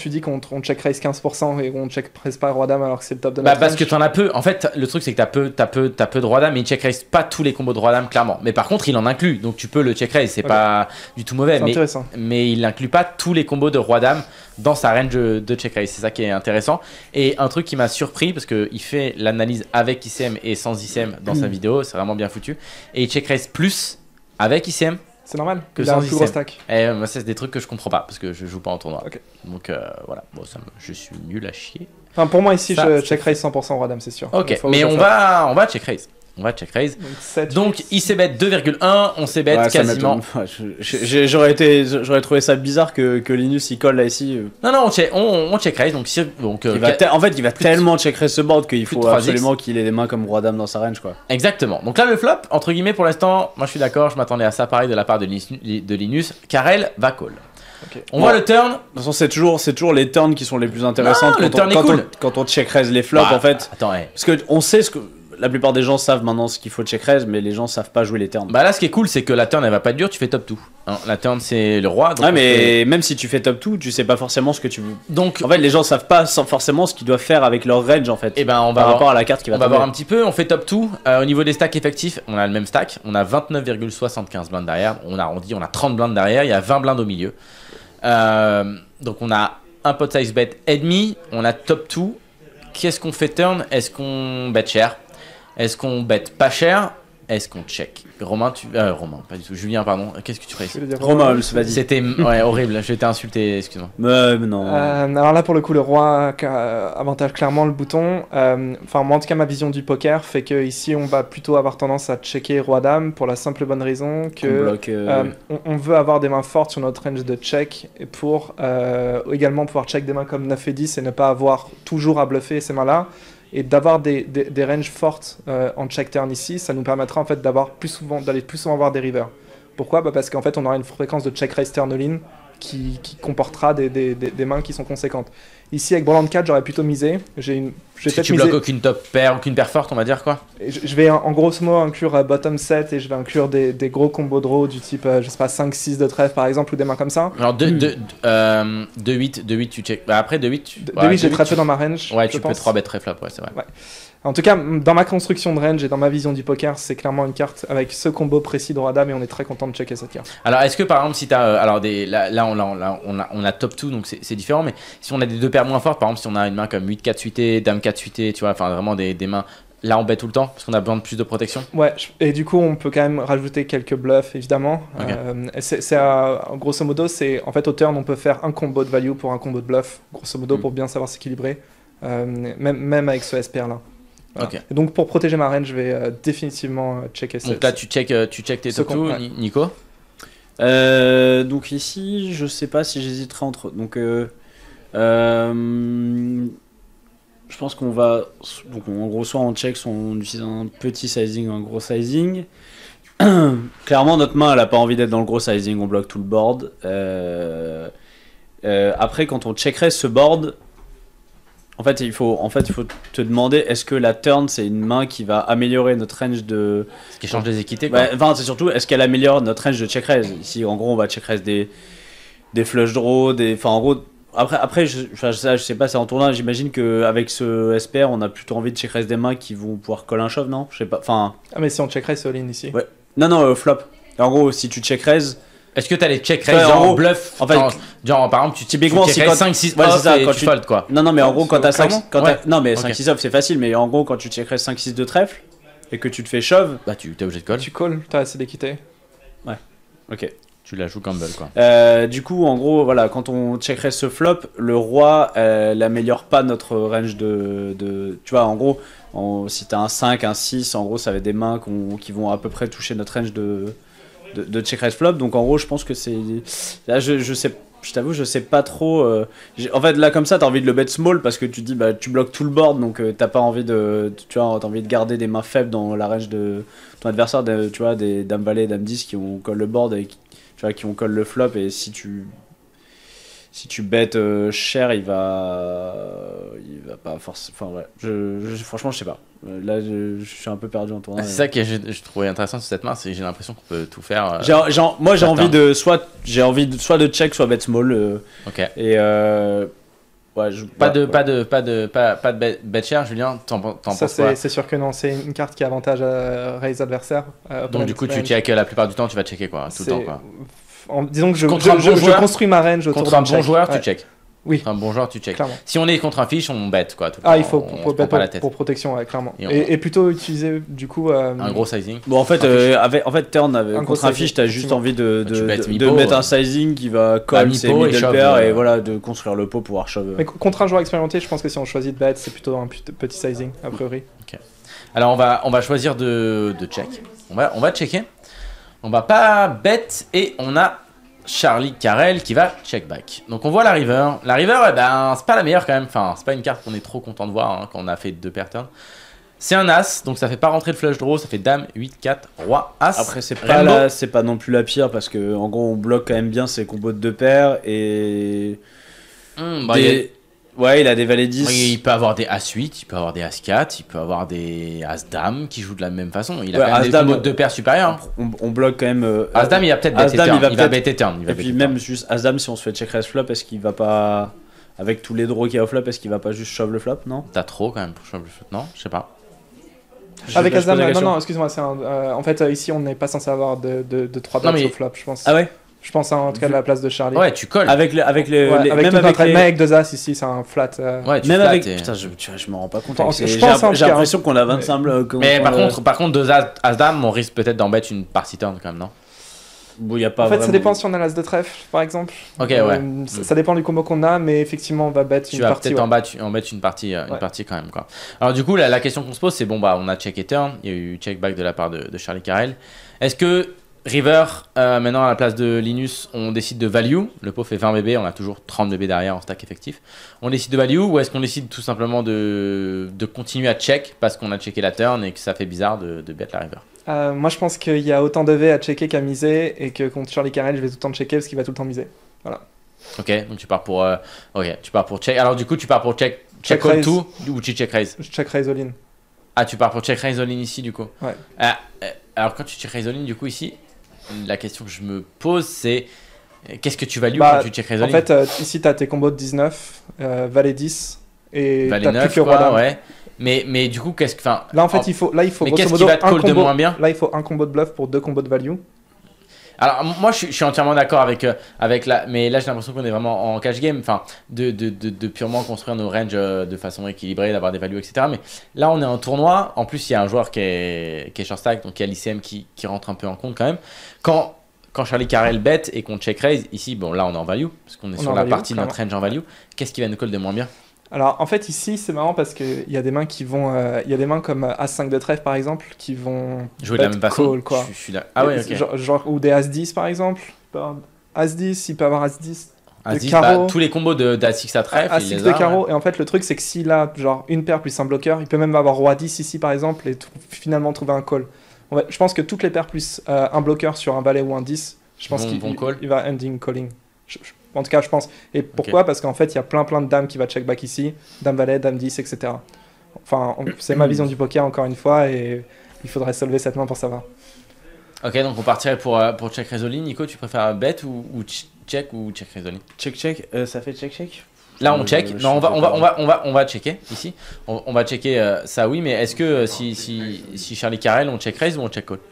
on check raise quinze pour cent et on check raise pas roi dame alors que c'est le top de Bah notre parce range. que t'en as peu. En fait, le truc c'est que t'as peu, t'as peu, t'as peu de roi dame, mais il check raise pas tous les combos de roi dame clairement. Mais par contre, il en inclut, donc tu peux le check raise. C'est Ok. pas du tout mauvais, C'est mais intéressant. mais il inclut pas tous les combos de roi dame dans sa range de check raise. C'est ça qui est intéressant. Et un truc qui m'a surpris parce que il fait l'analyse avec I C M et sans I C M dans sa vidéo, c'est vraiment bien foutu. Et il check raise plus avec I C M. C'est normal. Que Il a un sans plus I C M. gros stack. Et euh, moi, ça, c'est des trucs que je comprends pas parce que je joue pas en tournoi. Ok. Donc euh, voilà, bon, ça me- je suis nul à chier. Enfin, pour moi ici, Ça, je c'est- check raise cent pour cent roi dame, c'est sûr. Ok, Une fois mais où je on fais. va, on va check raise. On va check raise. Donc, sept, Donc huit. il s'est bet deux virgule un, on s'est bet Ouais, ça quasiment. m'étonne. Ouais, je- je- j'ai- J'aurais été, j'aurais trouvé ça bizarre que, que Linus il colle là ici. euh, Non, non, on check, on, on check raise. Donc, si- donc euh, il va ca- te- en fait, il va tellement check raise ce board qu'il plus de faut trois X. absolument qu'il ait les mains comme roi dame dans sa range quoi. exactement. Donc là, le flop, entre guillemets, pour l'instant, moi je suis d'accord, je m'attendais à ça pareil de la part de Linus. De Linus. Karel va call. Ok. On Ouais. voit le turn. De toute façon, c'est toujours, c'est toujours les turns qui sont les plus intéressantes Non, le quand, turn on, est quand, cool. on, quand on check raise les flops Bah, en fait. Attends, hey. Parce que on sait ce que la plupart des gens savent maintenant ce qu'il faut check raise, mais les gens savent pas jouer les turns. Bah là, ce qui est cool, c'est que la turn elle va pas être dure, tu fais top deux. Hein, la turn c'est le roi. Donc ouais, on mais même si tu fais top deux, tu sais pas forcément ce que tu veux. fait- Donc, En fait, les gens savent pas sans- forcément ce qu'ils doivent faire avec leur range en fait. eh ben, on va par voir. rapport à la carte qui va On va tomber. voir un petit peu, on fait top deux. Euh, au niveau des stacks effectifs, on a le même stack. On a vingt-neuf virgule soixante-quinze blindes derrière. On a arrondi, on a trente blindes derrière. Il y a vingt blindes au milieu. Euh, donc on a un pot size bet et demi. On a top deux. Qu'est-ce qu'on fait turn? Est-ce qu'on bet cher? Est-ce qu'on bet pas cher? Est-ce qu'on check? Romain, tu. Euh, Romain, pas du tout. Julien, pardon. Qu'est-ce que tu ferais Je voulais dire Romain, vas-y. C'était ouais, horrible. J'ai été insulté, excuse-moi. Mais, mais non. Euh, alors là, pour le coup, le roi euh, avantage clairement le bouton. Euh, Enfin, moi, en tout cas, ma vision du poker fait que ici, on va plutôt avoir tendance à checker roi-dame pour la simple bonne raison On que bloque, euh, euh, on, on veut avoir des mains fortes sur notre range de check et pour euh, également pouvoir check des mains comme neuf et dix et ne pas avoir toujours à bluffer ces mains-là. Et d'avoir des, des, des ranges fortes euh, en check turn ici, ça nous permettra en fait d'avoir plus souvent, d'aller plus souvent voir des rivers. Pourquoi? Bah parce qu'en fait, on aura une fréquence de check raise turn all-in qui, qui comportera des, des, des, des mains qui sont conséquentes. Ici, avec Borland quatre, j'aurais plutôt misé. J'ai une, je vais Si peut-être tu miser- bloques aucune top pair, aucune paire forte, on va dire quoi. et Je, je vais en, en grosso modo inclure euh, bottom sept et je vais inclure des, des gros combos draw du type, euh, je sais pas, cinq six de trèfle par exemple ou des mains comme ça. Genre deux huit, deux huit tu check. Bah après deux huit, tu. De, ouais, oui, j'ai deux très huit, peu dans ma range. Ouais, je tu peux pense. trois bet très flop, ouais, c'est vrai. En tout cas, m- dans ma construction de range et dans ma vision du poker, c'est clairement une carte avec ce combo précis de roi dame et on est très content de checker cette carte. Alors, est-ce que par exemple, si t'as. euh, alors, des, là, là, on, là, on, là, on, a, on a top deux, donc c'est c'est différent, mais si on a des deux paires moins fortes, par exemple, si on a une main comme huit quatre suité, dame quatre suité, tu vois, enfin vraiment des, des mains. Là, on bet tout le temps parce qu'on a besoin de plus de protection. Ouais, je- et du coup, on peut quand même rajouter quelques bluffs, évidemment. Ok. Euh, et c'est, c'est, euh, grosso modo, c'est en fait au turn, on peut faire un combo de value pour un combo de bluff, grosso modo, Mm. pour bien savoir s'équilibrer, euh, même, même avec ce S P R là. Voilà. Ok. Et donc, pour protéger ma range, je vais euh, définitivement euh, checker ce. Donc là, tu check, euh, tu check tes Ce top qu'on- deux, ouais. Ni- Nico. Euh, donc ici, je sais pas si j'hésiterai entre. Donc, euh, euh, je pense qu'on va. Donc, en gros, soit on check, soit on utilise un petit sizing ou un gros sizing. Clairement, notre main, elle a pas envie d'être dans le gros sizing, on bloque tout le board. Euh, euh, après, quand on checkerait ce board, en fait, il faut, en fait, il faut te demander est-ce que la turn, c'est une main qui va améliorer notre range de. Ce qui change les équités, quoi. Ouais, enfin, c'est surtout, est-ce qu'elle améliore notre range de check raise? Ici, en gros, on va check raise des, des flush draws, des. Enfin, en gros, après, après je, enfin, ça, je sais pas, c'est en tournoi, j'imagine qu'avec ce S P R, on a plutôt envie de check raise des mains qui vont pouvoir coller un shove, non? Je sais pas, enfin. Ah, mais si on checkerait, c'est all-in ici. Ouais. Non, non, euh, flop. En gros, si tu check raise. Est-ce que t'as les check Ouais, raise en genre gros, bluff en fait, genre, genre, par exemple, tu, typiquement, tu si check quand- cinq six ouais, c'est off ça, et quand tu tu- fold, quoi. Non, non, mais en gros, quand t'as cinq. Clairement Quand Ouais. t'as- non, mais Ok. cinq six off, c'est facile, mais en gros, quand tu check raise cinq six de trèfle et que tu te fais shove. Bah, tu t'es obligé de call. Tu call, t'as assez d'équité. Ok. Tu la joues Campbell, quoi. Euh, du coup, en gros, voilà, quand on checkerait ce flop, le roi euh, n'améliore pas notre range de, de. Tu vois, en gros, en- si t'as un cinq, un six, en gros, ça va être des mains qu'on- qui vont à peu près toucher notre range de, de, de check raise flop. Donc, en gros, je pense que c'est. Là, je, je sais. Je t'avoue, je sais pas trop. euh, j'ai- En fait, là, comme ça, t'as envie de le bet small parce que tu te dis, bah, tu bloques tout le board, donc euh, t'as pas envie de. Tu vois, t'as envie de garder des mains faibles dans la range de ton adversaire, de- tu vois, des dame valet, dame dix qui ont colle le board et qui, tu vois, qui ont colle le flop. Et si tu. Si tu bêtes euh, cher, il va. Il va pas forcément. Enfin, ouais. Je, je- franchement, je sais pas. Euh, Là, je, je suis un peu perdu en tournoi. Ah, c'est ça que je, je trouvais intéressant sur cette main, c'est que j'ai l'impression qu'on peut tout faire. euh, J'ai- j'ai- moi, j'ai Attends. envie de. Soit, j'ai envie de, soit de check, soit bet small. euh, Ok. Et, euh, Ouais, je... Pas ouais, de, ouais. pas de, pas de, pas, pas de bet, bet cher, Julien. T'en, t'en Ça, penses quoi? c'est c'est sûr que non. C'est une carte qui avantage euh, Raise adversaire. Euh, Donc du coup, tu range. check la plupart du temps, tu vas checker quoi, tout le C'est- temps quoi. En- disons que je, Contre je, un bon je- je joueur- construis ma range autour Contre un d'un bon check. joueur, Ouais. tu check. Oui. Contre un bon joueur, tu check. Clairement. Si on est contre un fiche, on bet quoi. Tout le Ah, temps, il faut on, pour, on pour, se prend pas la pour, tête. pour protection, ouais, clairement. Et Et, on- et plutôt utiliser du coup euh, Un gros sizing. Bon, en fait, Un euh, avec, en fait, turn, avec, Un contre gros un fiche, sizing, t'as juste effectivement. envie de, Tu de, bêtes de, mi-pot, de mettre euh. un sizing qui va call mi-pot ses et middle shove, pair euh. et voilà, de construire le pot pour pouvoir shove. Mais co- contre un joueur expérimenté, je pense que si on choisit de bet, c'est plutôt un put- petit sizing a priori. Alors on va, on va choisir de, de check. On va, on va checker. On va pas bet et on a Charlie Carrel qui va check back. Donc on voit la river. La river, eh ben, c'est pas la meilleure quand même. Enfin, c'est pas une carte qu'on est trop content de voir hein, quand on a fait deux pair turn. C'est un as, donc ça fait pas rentrer de flush draw, ça fait dame, huit, quatre, roi, as. Après, c'est pas, Rainbow. la- c'est pas non plus la pire parce que en gros, on bloque quand même bien ses combos de deux paires et. Hmm, bah, des- il y a- Ouais, il a des valets dix. Oui, il peut avoir des as huit, il peut avoir des as quatre, il peut avoir des as dame qui jouent de la même façon. Il a Ouais, quand même des as-dame, combos de deux paires supérieurs. On, on bloque quand même. euh, As dame, il va peut-être bet As-dame, turn. il va Il va peut-être- bet turn. il va Et puis bet même turn. juste As-Dame, si on se fait check raise flop, est-ce qu'il va pas. Avec tous les draws qu'il y a au flop, est-ce qu'il va pas juste shove le flop? Non. T'as trop quand même pour shove le flop, non? Je sais pas. Je- Avec je pose la As-Dame, non, question. non, excuse-moi, c'est un, euh, en fait, euh, ici, on n'est pas censé avoir de, de, de trois Non, bets mais- au flop, je pense. Ah ouais. Je pense hein, en tout cas de la place de Charlie. Ouais, tu colles. Avec les, avec les, Ouais, les- avec même tout un avec trait- les- mais avec deux as ici, c'est un flat. euh, Ouais, tu même flattes avec. et- Putain, je, tu vois, je me rends pas compte. Enfin, avec ces- je J'ai pense, l'imp- en tout j'ai cas, l'impression qu'on a vingt-cinq blocs. Mais par qu'on a- contre, par contre, deux as, as dame, on risque peut-être d'en mettre une partie turn quand même, non? Bon, y a pas En fait, ça vraiment- dépend si on a l'as de trèfle, par exemple. Ok, Euh, ouais. ça, ça dépend du combo qu'on a, mais effectivement, on va bet Tu une vas partie. peut-être ouais. en, battre- en mettre une partie, euh, une Ouais. partie quand même, quoi. Alors du coup, la, la question qu'on se pose, c'est bon, bah, on a check et turn, il y a eu check back de la part de, de Charlie Carrel. Est-ce que River, euh, maintenant à la place de Linus, on décide de value? Le pot fait vingt B B, on a toujours trente B B derrière en stack effectif. On décide de value ou est-ce qu'on décide tout simplement de, de continuer à check parce qu'on a checké la turn et que ça fait bizarre de, de bet la River? Euh, moi, je pense qu'il y a autant de V à checker qu'à miser, et que contre Charlie Carrel, je vais tout le temps checker parce qu'il va tout le temps miser. Ok, donc tu pars pour, euh, ok, tu pars pour check. Alors du coup, tu pars pour check, check, Check call raise. tout ou tu check raise? Je check raise all-in. Ah, tu pars pour check raise all in ici du coup. Ouais. Ah, euh, alors quand tu check raise all in du coup ici, la question que je me pose c'est euh, qu'est-ce que tu values Bah, quand tu check raise all En in? fait, euh, ici, tu as tes combos de dix-neuf, euh, valet dix, et Valet t'as plus neuf que roi quoi, dame. ouais. Mais, mais du coup, qu'est-ce que. Enfin, Là, en fait, en- il faut, là, il faut mais grosso qu'est-ce qui modo va te un call de combo- moins bien? Là, il faut un combo de bluff pour deux combos de value. Alors m- moi je suis, je suis entièrement d'accord avec, euh, avec la. Mais là j'ai l'impression qu'on est vraiment en cash game, enfin de, de, de, de purement construire nos ranges euh, de façon équilibrée, d'avoir des values, et cetera. Mais là on est en tournoi, en plus il y a un joueur qui est, qui est short stack, donc il y a l'I C M qui, qui rentre un peu en compte quand même. Quand, quand Charlie Carrel bet et qu'on check raise, ici bon là on est en value, parce qu'on est On est sur en la value, partie de notre range en value, qu'est-ce qui va nous call de moins bien? Alors, en fait, ici, c'est marrant parce qu'il y a des mains qui vont. euh, Il y a des mains comme As cinq de trèfle, par exemple, qui vont. Jouer de la bet même façon call, quoi. Je, je suis d'accord. Ah ouais, ok. Genre, genre- ou des As dix, par exemple. As dix, il peut avoir As dix. Ah, de dix, carreau. bah, tous les combos de d'As six à trèfle, As il six les de a, carreau. ouais. Et en fait, le truc, c'est que s'il a genre une paire plus un bloqueur, il peut même avoir Roi dix ici, par exemple, et trou- finalement trouver un call. En fait, je pense que toutes les paires plus euh, un bloqueur sur un valet ou un dix, je pense Vont- qu'il vont il- call. il va ending calling. Je- je- en tout cas, je pense. Et pourquoi? Parce qu'en fait, il y a plein plein de dames qui va check back ici. Dame valet, dame dix, et cetera. Enfin, on- c'est ma vision du poker, encore une fois, et il faudrait se lever cette main pour savoir. Ok, donc on partirait pour, euh, pour check raise all in. Nico, tu préfères bet ou, ou ch- check ou check raise all in? Check, check. Euh, ça fait check, check. Là on Euh, check, je non on va, suis on, va, pas- on, va, on, va, on va checker ici, on, on va checker euh, ça oui, mais est-ce que euh, si, si, si Charlie Carrel on check raise ou on check call?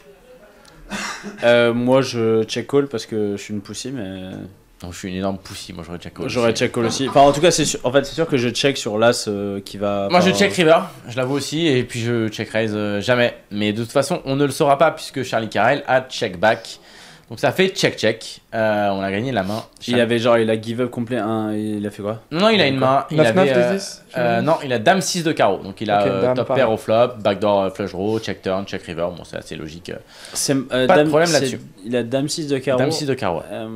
Euh, moi, je check call parce que je suis une pussy, mais. Non, je suis une énorme pussy, moi j'aurais check call. J'aurais aussi. check call aussi. Enfin, en tout cas, c'est sûr, en fait, c'est sûr que je check sur l'as euh, qui va. Moi je enfin, check river, je l'avoue aussi, et puis je check raise euh, jamais. Mais de toute façon on ne le saura pas puisque Charlie Carrel a check back. Donc ça fait check check, euh, on a gagné la main. Il avait genre, il a give up complet un. Il a fait quoi? Non, il a une main, il neuf avait... neuf, euh, dix, dix, euh, non, il a dame six de carreau, donc il a Ok, euh, dame, top pareil. pair au flop, backdoor euh, flush draw, check turn, check river, bon c'est assez logique. euh. C'est, euh, Pas de dame- problème c'est- là-dessus. Il a dame six de carreau. Dame six de carreau, ouais. Euh,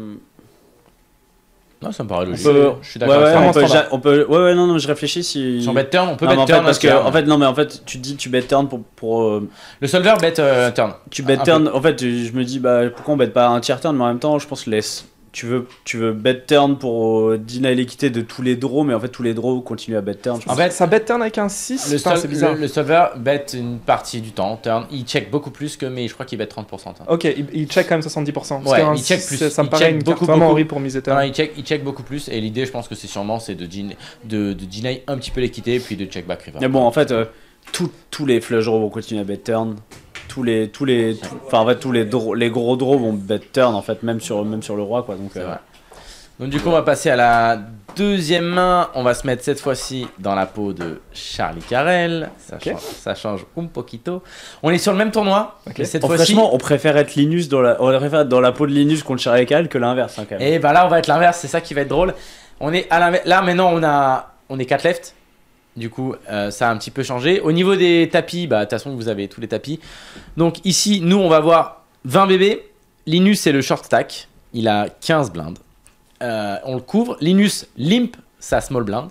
Non, ça me paraît on logique. peut, Je suis ouais, d'accord ouais, avec ça. on peut, standard. ja- on peut, ouais, ouais, non, non, je réfléchis si. Sur bet turn, on peut Non, bet mais en fait, turn parce que, aussi, hein. en fait, non, mais en fait, tu dis, tu bet turn pour, pour, euh, Le solver bet euh, turn. tu bet Un turn. En fait, je me dis, bah, pourquoi on bet pas un tier turn, mais en même temps, je pense laisse. tu veux, tu veux bet turn pour euh, deny l'équité de tous les draws, mais en fait tous les draws continuent à bet turn. En fait, ça bet turn avec un six. le, Putain, sol- c'est bizarre. le, le solver bet une partie du temps, turn. Il check beaucoup plus que, mais je crois qu'il bet trente pour cent. Turn. Ok, il, il check quand même soixante-dix pour cent. Parce Ouais, qu'un il check six, plus. Ça me Il paraît check une carte beaucoup, vraiment beaucoup. horrible pour miser Non, turn. il check, il check beaucoup plus. Et l'idée, je pense que c'est sûrement, c'est de, gin- de, de deny un petit peu l'équité, puis de check back river. Mais bon, en fait, euh, tout- tous les flush draws vont continuer à bet turn. Tous les, tous les, tout- enfin en fait tous les, draws- les gros draws vont bet turn en fait, même sur, même sur le roi quoi. Donc, C'est euh, vrai. Donc du coup, on va passer à la deuxième main. On va se mettre cette fois-ci dans la peau de Charlie Carrel. Ça, Ok. change, ça change un poquito. On est sur le même tournoi. Ok. Mais cette oh, fois-ci, franchement, on préfère être Linus dans la, on préfère être dans la peau de Linus contre Charlie Carrel que l'inverse hein, quand même. et bah là, on va être l'inverse. C'est ça qui va être drôle. On est à l'inverse. Là, maintenant, on a, on est quatre left. Du coup, euh, ça a un petit peu changé. Au niveau des tapis, bah de toute façon, vous avez tous les tapis. Donc ici, nous, on va avoir vingt bébés. Linus, c'est le short stack. Il a quinze blindes. Euh, on le couvre. Linus limp sa small blind.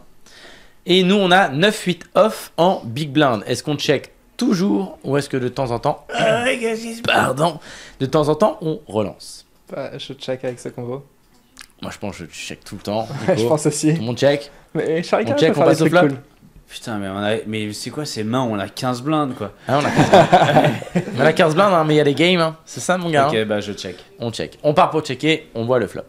Et nous, on a neuf huit off en big blind. Est-ce qu'on check toujours ou est-ce que de temps en temps, pardon, de temps en temps, on relance? Bah, je check avec ce combo. Moi, je pense que je check tout le temps. je Nico. pense aussi. Tout le monde check. Mais Charlie On Carrel check, peut on faire passe des au trucs flop. cool. Putain, mais, on a, mais c'est quoi ces mains? On a quinze blindes quoi. Ah, on a quinze blindes. On a quinze blindes, hein, mais il y a des games. Hein. C'est ça, mon gars. Ok, hein. bah je check. On check. On part pour checker, on voit le flop.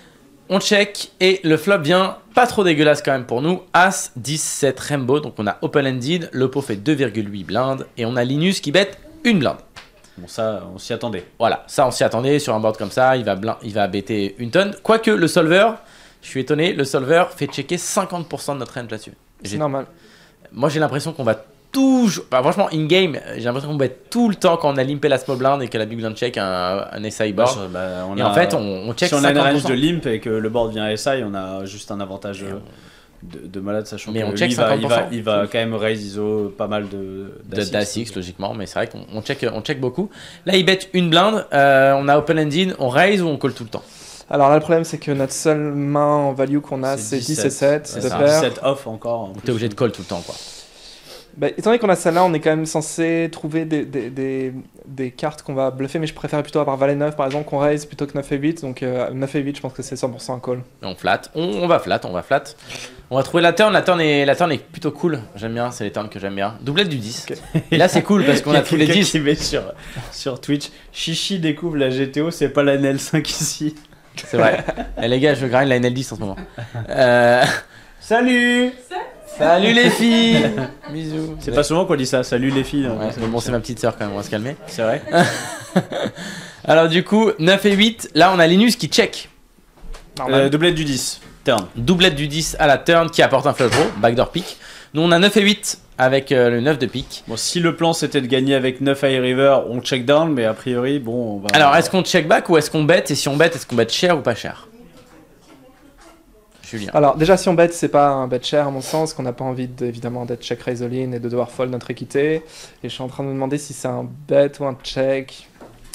On check et le flop vient pas trop dégueulasse quand même pour nous. As, dix, sept, Rainbow. Donc on a open-ended. Le pot fait deux virgule huit blindes. Et on a Linus qui bet une blinde. Bon, ça, on s'y attendait. Voilà, ça on s'y attendait. Sur un board comme ça, il va, blin- il va bêter une tonne. Quoique le solver, je suis étonné, le solver fait checker cinquante pour cent de notre range là-dessus. C'est J'ai- normal. Moi j'ai l'impression qu'on va toujours. Bah, franchement, in-game, j'ai l'impression qu'on bet tout le temps quand on a limpé la small blind et que la big blind check un, un S I board. Bah, bah, on Et a- en fait, on, on check si on a une cinquante range pour cent. de limp et que le board vient S I, on a juste un avantage euh, de, de malade, sachant Mais que on lui, check il va, il va, cinquante pour cent. il va quand même raise I S O pas mal de de d'A-Six logiquement, mais c'est vrai qu'on on check, on check beaucoup. Là, il bet une blinde, euh, on a open-ended, on raise ou on call tout le temps? Alors là, le problème, c'est que notre seule main en value qu'on a, c'est dix et sept C'est de ça, paire. dix-sept off encore. en T'es plus. obligé de call tout le temps, quoi. Bah, étant donné qu'on a celle-là, on est quand même censé trouver des, des, des, des cartes qu'on va bluffer, mais je préfère plutôt avoir valet neuf par exemple qu'on raise plutôt que neuf et huit. Donc euh, neuf et huit, je pense que c'est cent pour cent un call. Et on flat, on, on va flat, on va flat. On va trouver la turn, la turn est, la turn est plutôt cool. J'aime bien, c'est les turns que j'aime bien. Doublette du dix. Ok. Et là, c'est cool parce qu'on Il y a tous les quelqu'un dix. qui met sur, sur Twitch. Chichi découvre la G T O, c'est pas la N L cinq ici. C'est vrai. Et les gars, je grind la N L dix en ce moment. Euh... Salut. Salut les filles. Bisous. C'est pas souvent qu'on dit ça. Salut les filles. Ouais, mais bon, c'est ma petite sœur quand même, on va se calmer. C'est vrai. Alors, du coup, neuf et huit, là, on a Linus qui check. Normal. Euh, doublette du dix. Turn. Doublette du dix à la turn qui apporte un flush draw, backdoor pick. Nous, on a neuf et huit avec euh, le neuf de pick. Bon, si le plan c'était de gagner avec neuf high river, on check down, mais a priori, bon, on va. Alors, est-ce qu'on check back ou est-ce qu'on bet? Et si on bet, est-ce qu'on bet cher ou pas cher? Julien. Alors déjà, si on bet, c'est pas un bet cher à mon sens, qu'on n'a pas envie de, évidemment d'être check raise all-in et de devoir fold notre équité. Et je suis en train de me demander si c'est un bet ou un check.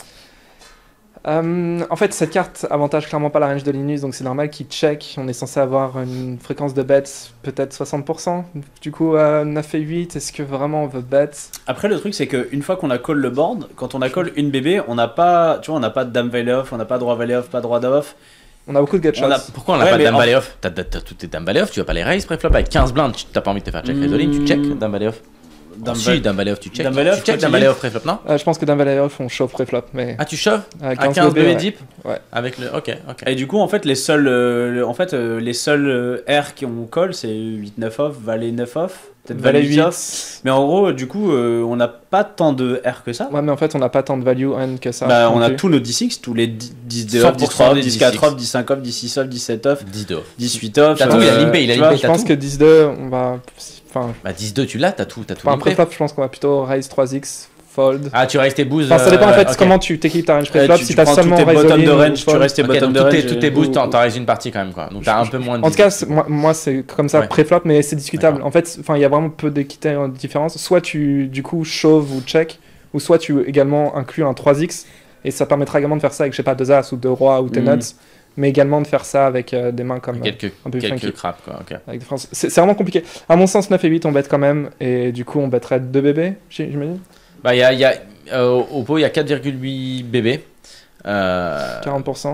Euh, en fait, cette carte avantage clairement pas la range de Linus, donc c'est normal qu'il check. On est censé avoir une fréquence de bet peut-être soixante pour cent. Du coup, euh, neuf et huit, est-ce que vraiment on veut bet? Après, le truc c'est qu'une fois qu'on a call le board, quand on a call une bébé, on n'a pas, tu vois, on n'a pas de dame valet off, on n'a pas droit valet off, pas droit d'off. On a beaucoup de gut On a- shots. Pourquoi on n'a Ouais, pas de mais dame en- valet off? T'as t'as- t'as toutes tes dames valet off, tu vas pas les raise pré-flop avec quinze blindes, tu- t'as pas envie de te faire check raise all-in, tu check dame valet off. Dame Si, valet- dame valet off, tu check. Dame valet off, Tu check quand dame il valet limp. off pré-flop, non? Euh, je pense que d'un valet off, on chauffe pré-flop, mais Ah, tu shove à à quinze bébés ouais. deep? Ouais. Avec le. Ok, ok. Et du coup, en fait, les seuls, euh, le- en fait, euh, les seuls euh, R qui ont call, c'est huit neuf off, valet neuf off, peut-être Valet valet huit. off. Mais en gros, du coup, euh, on n'a pas tant de R que ça. Ouais, mais en fait, on n'a pas tant de value on que ça. Bah, non on a plus. tous nos D six, tous les dix deux cent off, pour dix trois cent off, des dix quatre D six. off, dix cinq off, dix six off, dix-sept off, dix deux off. dix-huit off. T'as tout, il a euh, limpé, il a tu vois, limpé, Je t'as pense tout. que dix deux, on va. Enfin, Bah, dix deux, tu l'as, t'as tout, t'as tout. enfin limpé. pré-flop, je pense qu'on va plutôt raise trois X, fold. Ah, tu restes tes boosts. Enfin, ça dépend en euh, fait ok. comment tu t'équipes ta range Euh, pré-flop. tu- Si tu t'as prends tous seulement tes raise bottom all-in de ou range, tu fold. restes tes Ok, bottom donc de tous tes, range. tous tes euh, boosts, ou- t'en t'en raise une partie quand même, quoi. Donc t'as un peu moins de En tout cas, dix. c'est- moi, moi, c'est comme ça Ouais. pré-flop, mais c'est discutable. D'accord. En fait, enfin, il y a vraiment peu d'équité en différence. Soit tu, du coup, shove ou check, ou soit tu également inclus un trois X, et ça permettra également de faire ça avec, je sais pas, deux As ou deux Rois ou tes Mm. nuts, mais également de faire ça avec euh, des mains comme. euh, Quelques, un peu quelques funky. craps, quoi. Ok. avec des Français. C'est c'est vraiment compliqué. À mon sens, neuf et huit, on bet quand même, et du coup, on betterait deux bébés, j'imagine. Bah, il y a, il y a, euh, au pot, il y a quatre virgule huit bébés. Euh, quarante pour cent.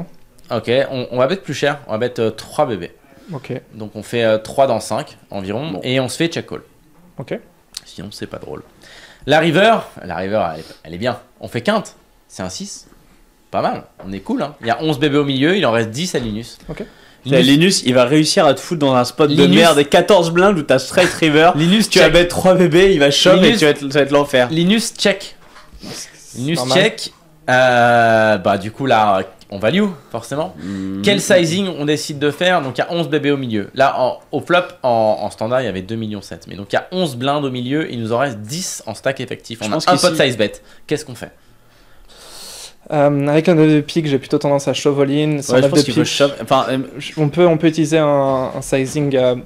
Ok, on, on va mettre plus cher, on va mettre euh, trois bébés. Ok. Donc on fait euh, trois dans cinq environ, Bon. et on se fait check call. Ok. Sinon c'est pas drôle. La river, la river elle, est- elle est bien. On fait quinte, c'est un six. Pas mal, on est cool. Hein. Il y a onze bébés au milieu, il en reste dix à Linus. Ok. Linus, Linus, il va réussir à te foutre dans un spot de Linus- merde et quatorze blindes où t'as straight river. Linus, Tu vas check. mettre trois bébés, il va shove Linus- et tu vas être, ça va être l'enfer. Linus check. Linus normal. check. Euh, bah du coup là, on value forcément. Mmh. Quel sizing on décide de faire? Donc il y a onze bébés au milieu. Là en- au flop, en, en standard, il y avait deux virgule sept millions. Mais donc il y a onze blindes au milieu, il nous en reste dix en stack effectif. Je On pense a un qu'ici- pot size bet. Qu'est-ce qu'on fait? Euh, avec un neuf de pique, j'ai plutôt tendance à shove all in. Sans Ouais, je neuf pense de qu'il faut pique, shove. Enfin, euh, on peut, on peut utiliser un, un sizing euh,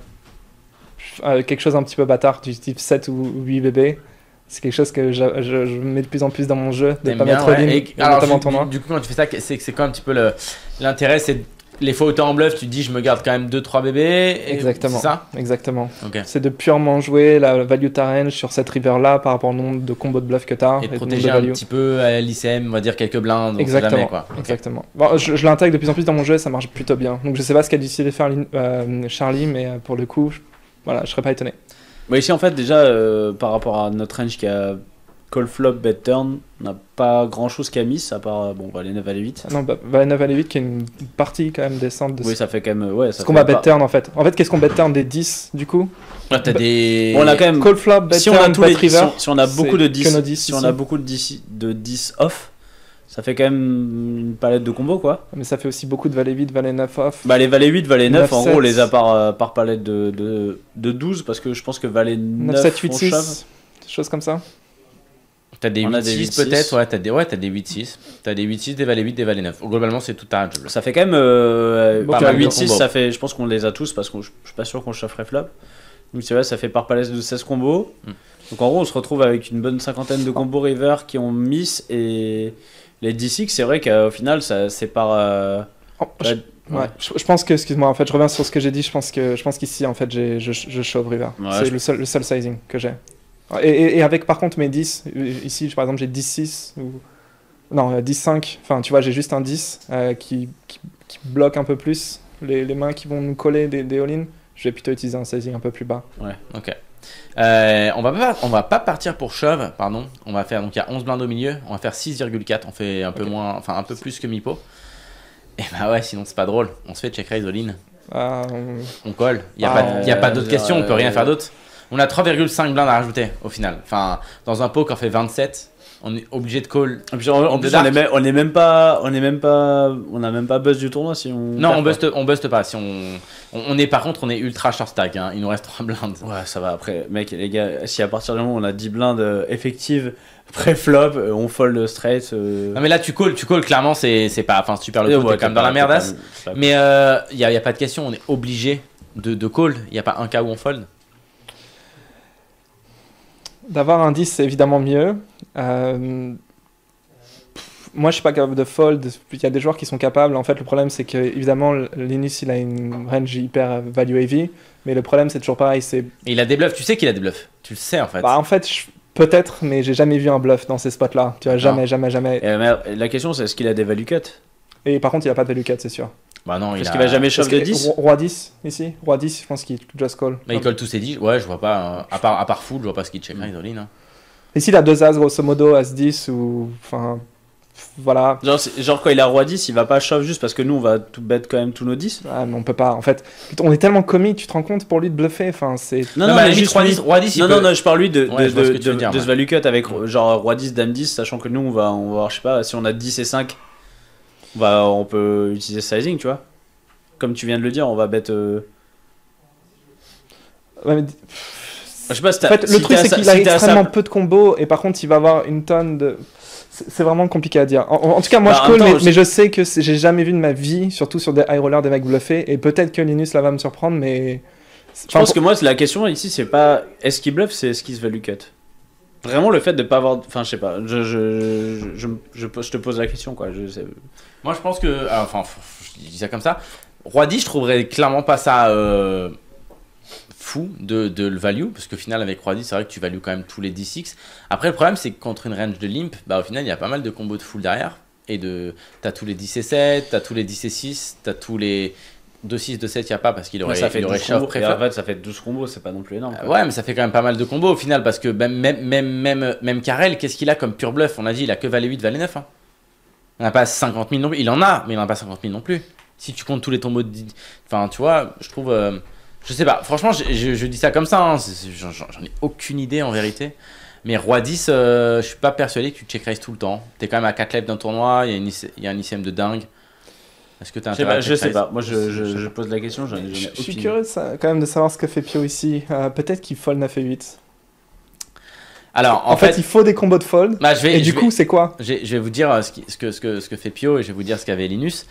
euh, quelque chose un petit peu bâtard, du type sept ou huit bébés. C'est quelque chose que je, je- je mets de plus en plus dans mon jeu, de T'aimes pas bien, mettre ouais. all in, Et- et alors, notamment en du, tournoi. du- du coup, quand tu fais ça, c'est c'est quoi un petit peu le- l'intérêt? C'est les fois où t'es en bluff, tu te dis je me garde quand même deux trois bébés. et- Exactement. C'est ça? Exactement. Ok. C'est de purement jouer la value ta range sur cette river là par rapport au nombre de combos de bluff que tu as Et de le nombre protéger de un value. petit peu à l'I C M, on va dire quelques blindes. on sait Exactement. jamais, quoi. Ok. Exactement. Bon, je je l'intègre de plus en plus dans mon jeu et ça marche plutôt bien. Donc je sais pas ce qu'a décidé de faire Lin- euh, Charlie, mais euh, pour le coup, je, voilà, je serais pas étonné. bah ici en fait déjà euh, par rapport à notre range qui a call flop, bet turn, on n'a pas grand chose qu'à miss à part euh, bon bah, les neuf à les huit. Non, bah, bah, neuf à huit qui est une partie quand même décente de Oui, ce ça fait quand même ouais, ça qu'on fait va pas- bet turn en fait. En fait, qu'est-ce qu'on bet turn des dix du coup? Là, t'as Bah, des. Bon, on a quand même Call flop, bet si on turn, a tous bet les river. si on, si on a beaucoup de c'est dix, que nos dix si on ici. a beaucoup de dix de dix off, ça fait quand même une palette de combos quoi. Mais ça fait aussi beaucoup de valet huit, valet neuf off. Bah les valets huit, valets neuf neuf, en sept. gros on les a par, euh, par palette de, de, de douze parce que je pense que valet neuf, neuf sept, huit, on shove. six, des choses comme ça. T'as des On a huit des six huit six. peut-être, ouais, t'as des, ouais, t'as des huit six. T'as des huit six, des valets huit, des valets neuf. Globalement, c'est tout à rangeable. Ça fait quand même euh, Pas bah, mal de huit six, combos. ça fait, je pense qu'on les a tous parce que je je suis pas sûr qu'on chaufferait flop. Donc c'est vrai, ça fait par palette de seize combos. Mm. Donc en gros on se retrouve avec une bonne cinquantaine de combos river qui ont miss et les dix six, c'est vrai qu'au final ça c'est par... euh, Oh, je- bah, Ouais, je, je pense que, excuse-moi, en fait, je reviens sur ce que j'ai dit. Je pense que, je pense qu'ici, en fait, j'ai, je, je shove river. Ouais, c'est je- le seul, le seul sizing que j'ai. Et, et, et avec, par contre, mes dix, euh, ici, par exemple, j'ai dix six ou non, euh, dix cinq. Enfin, tu vois, j'ai juste un dix euh, qui, qui, qui bloque un peu plus les, les mains qui vont nous coller des, des all-in. Je vais plutôt utiliser un sizing un peu plus bas. Ok. Euh, on va pas, on va pas partir pour shove, pardon. On va faire, donc il y a onze blindes au milieu. On va faire six virgule quatre. On fait un peu Ok. moins, enfin un peu plus que Mipo. Et bah ouais, sinon c'est pas drôle. On se fait check raise all-in. Euh, On colle. Il y a Ah, pas, y a pas d'autres euh, questions. On peut rien euh, faire d'autre. On a trois virgule cinq blindes à rajouter au final. Enfin, dans un pot qu'on fait vingt-sept, on est obligé de call. Et puis, en, en De plus, dark. on est, même, on est même pas, on est même pas, on a même pas buzz du tournoi si on. Non, perd, on quoi. buste, on buste pas. Si on, on, on est par contre, on est ultra short stack. Hein. Il nous reste trois blindes. Ouais, ça va après, mec, les gars. Si à partir du moment où on a dix blindes euh, effectives pré-flop, euh, on fold straight. Euh... Non mais là tu calls, tu calls clairement c'est c'est pas, enfin si tu perds le et pot ouais, t'es quand même t'as dans la pas- t'as merdasse. pas- t'as pas- Mais il euh, y, a, y a pas de question, on est obligé de, de call. Il y a pas un cas où on fold. D'avoir un dix, c'est évidemment mieux. Euh, pff, moi, je suis pas capable de fold. Il y a des joueurs qui sont capables. En fait, le problème, c'est que évidemment, Linus, il a une range hyper value heavy. Mais le problème, c'est toujours pareil. C'est, Et il a des bluffs, tu sais qu'il a des bluffs. Tu le sais en fait. bah, en fait, je- peut-être, mais j'ai jamais vu un bluff dans ces spots-là. Tu vois, jamais, Non. jamais, jamais. Et, euh, mais la question c'est est-ce qu'il a des value cuts? Et par contre, il a pas de value cut, c'est sûr. Bah non, il Parce a... qu'il va jamais Parce shove que de dix? Roi- Roi dix, ici. Roi dix, je pense qu'il just call. Bah, il colle tous ses dix. Ouais, je vois pas. euh, à part à part full, je vois pas ce qu'il check raise all in. Hein. Ici, il a deux as, grosso modo, as dix ou. Enfin. Voilà. Genre, c'est- genre quand il a roi dix, il va pas shove juste parce que nous on va tout bet quand même tous nos dix. Ah, mais on peut pas. En fait, on est tellement comique, tu te rends compte pour lui de bluffer. Enfin, c'est. Non, Non, non, mais à la mais limite, juste roi lui- dix, roi dix, il Non, peut- non, non, je parle lui de, Ouais, de, je vois ce de, que tu veux de- dire, de ce ouais. value cut avec genre roi dix, dame dix, sachant que nous on va, on va avoir, je sais pas, si on a dix et cinq, on, va, on peut utiliser sizing, tu vois. Comme tu viens de le dire, on va bet. euh, Ouais, mais- Je sais pas si En t'as- fait, si le truc, t'as c'est sa- qu'il si a t'as sa- extrêmement peu de combos et par contre, il va avoir une tonne de. C'est c'est vraiment compliqué à dire. En, en- en tout cas, moi, Bah, je en call, même temps, mais, je- mais je sais que c'est- j'ai jamais vu de ma vie, surtout sur des high rollers, des mecs bluffer. Et peut-être que Linus là va me surprendre, mais. Je pense que moi, la question ici, c'est pas est-ce qu'il bluffe, c'est est-ce qu'il se value cut. Vraiment, le fait de pas avoir. Enfin, je sais pas, je, je, je, je, je- je te pose la question, quoi. Je sais... Moi je pense que, ah, enfin, f- je dis ça comme ça. Roi dix, je trouverais clairement pas ça euh, fou de, de le value, parce qu'au final avec Roi dix, c'est vrai que tu values quand même tous les dix six. Après le problème c'est que contre une range de limp, bah au final il y a pas mal de combos de full derrière. et de. T'as tous les dix et sept, t'as tous les dix et six, t'as tous les deux six, deux sept, il n'y a pas parce qu'il aurait, Ouais, ça fait il aurait douze shove combos. Et préflop. en fait, ça fait douze combos, c'est pas non plus énorme. Euh, quoi. ouais, mais ça fait quand même pas mal de combos au final parce que même, même, même, même, même Karel, qu'est-ce qu'il a comme pur bluff? On a dit, il a que valet huit, valet neuf. Hein. Il n'a pas cinquante mille non plus. Il en a, mais il n'en a pas cinquante mille non plus. Si tu comptes tous les tombos de. Enfin, tu vois, je trouve. Euh, je sais pas, franchement, je, je, je dis ça comme ça. Hein. J'en, j'en ai aucune idée en vérité. Mais Roi dix, euh, je suis pas persuadé que tu check raise tout le temps. T'es quand même à quatre lèvres d'un tournoi, il y, a une, il y a un I C M de dingue. Est-ce que t'as Je sais intérêt pas, à je check sais raise? pas. Moi, je, je, je pose la question, j'en ai, j'en ai Je aucune suis idée. curieux de ça- quand même de savoir ce que fait Pio ici. Euh, Peut-être qu'il fold neuf et huit. Alors, en, En, fait, fait, il faut des combos de fold. bah, je vais, Et je du vais- coup, c'est quoi? je vais, je vais vous dire euh, ce, qui- ce, que, ce, que, ce que fait Pio et je vais vous dire ce qu'avait Linus.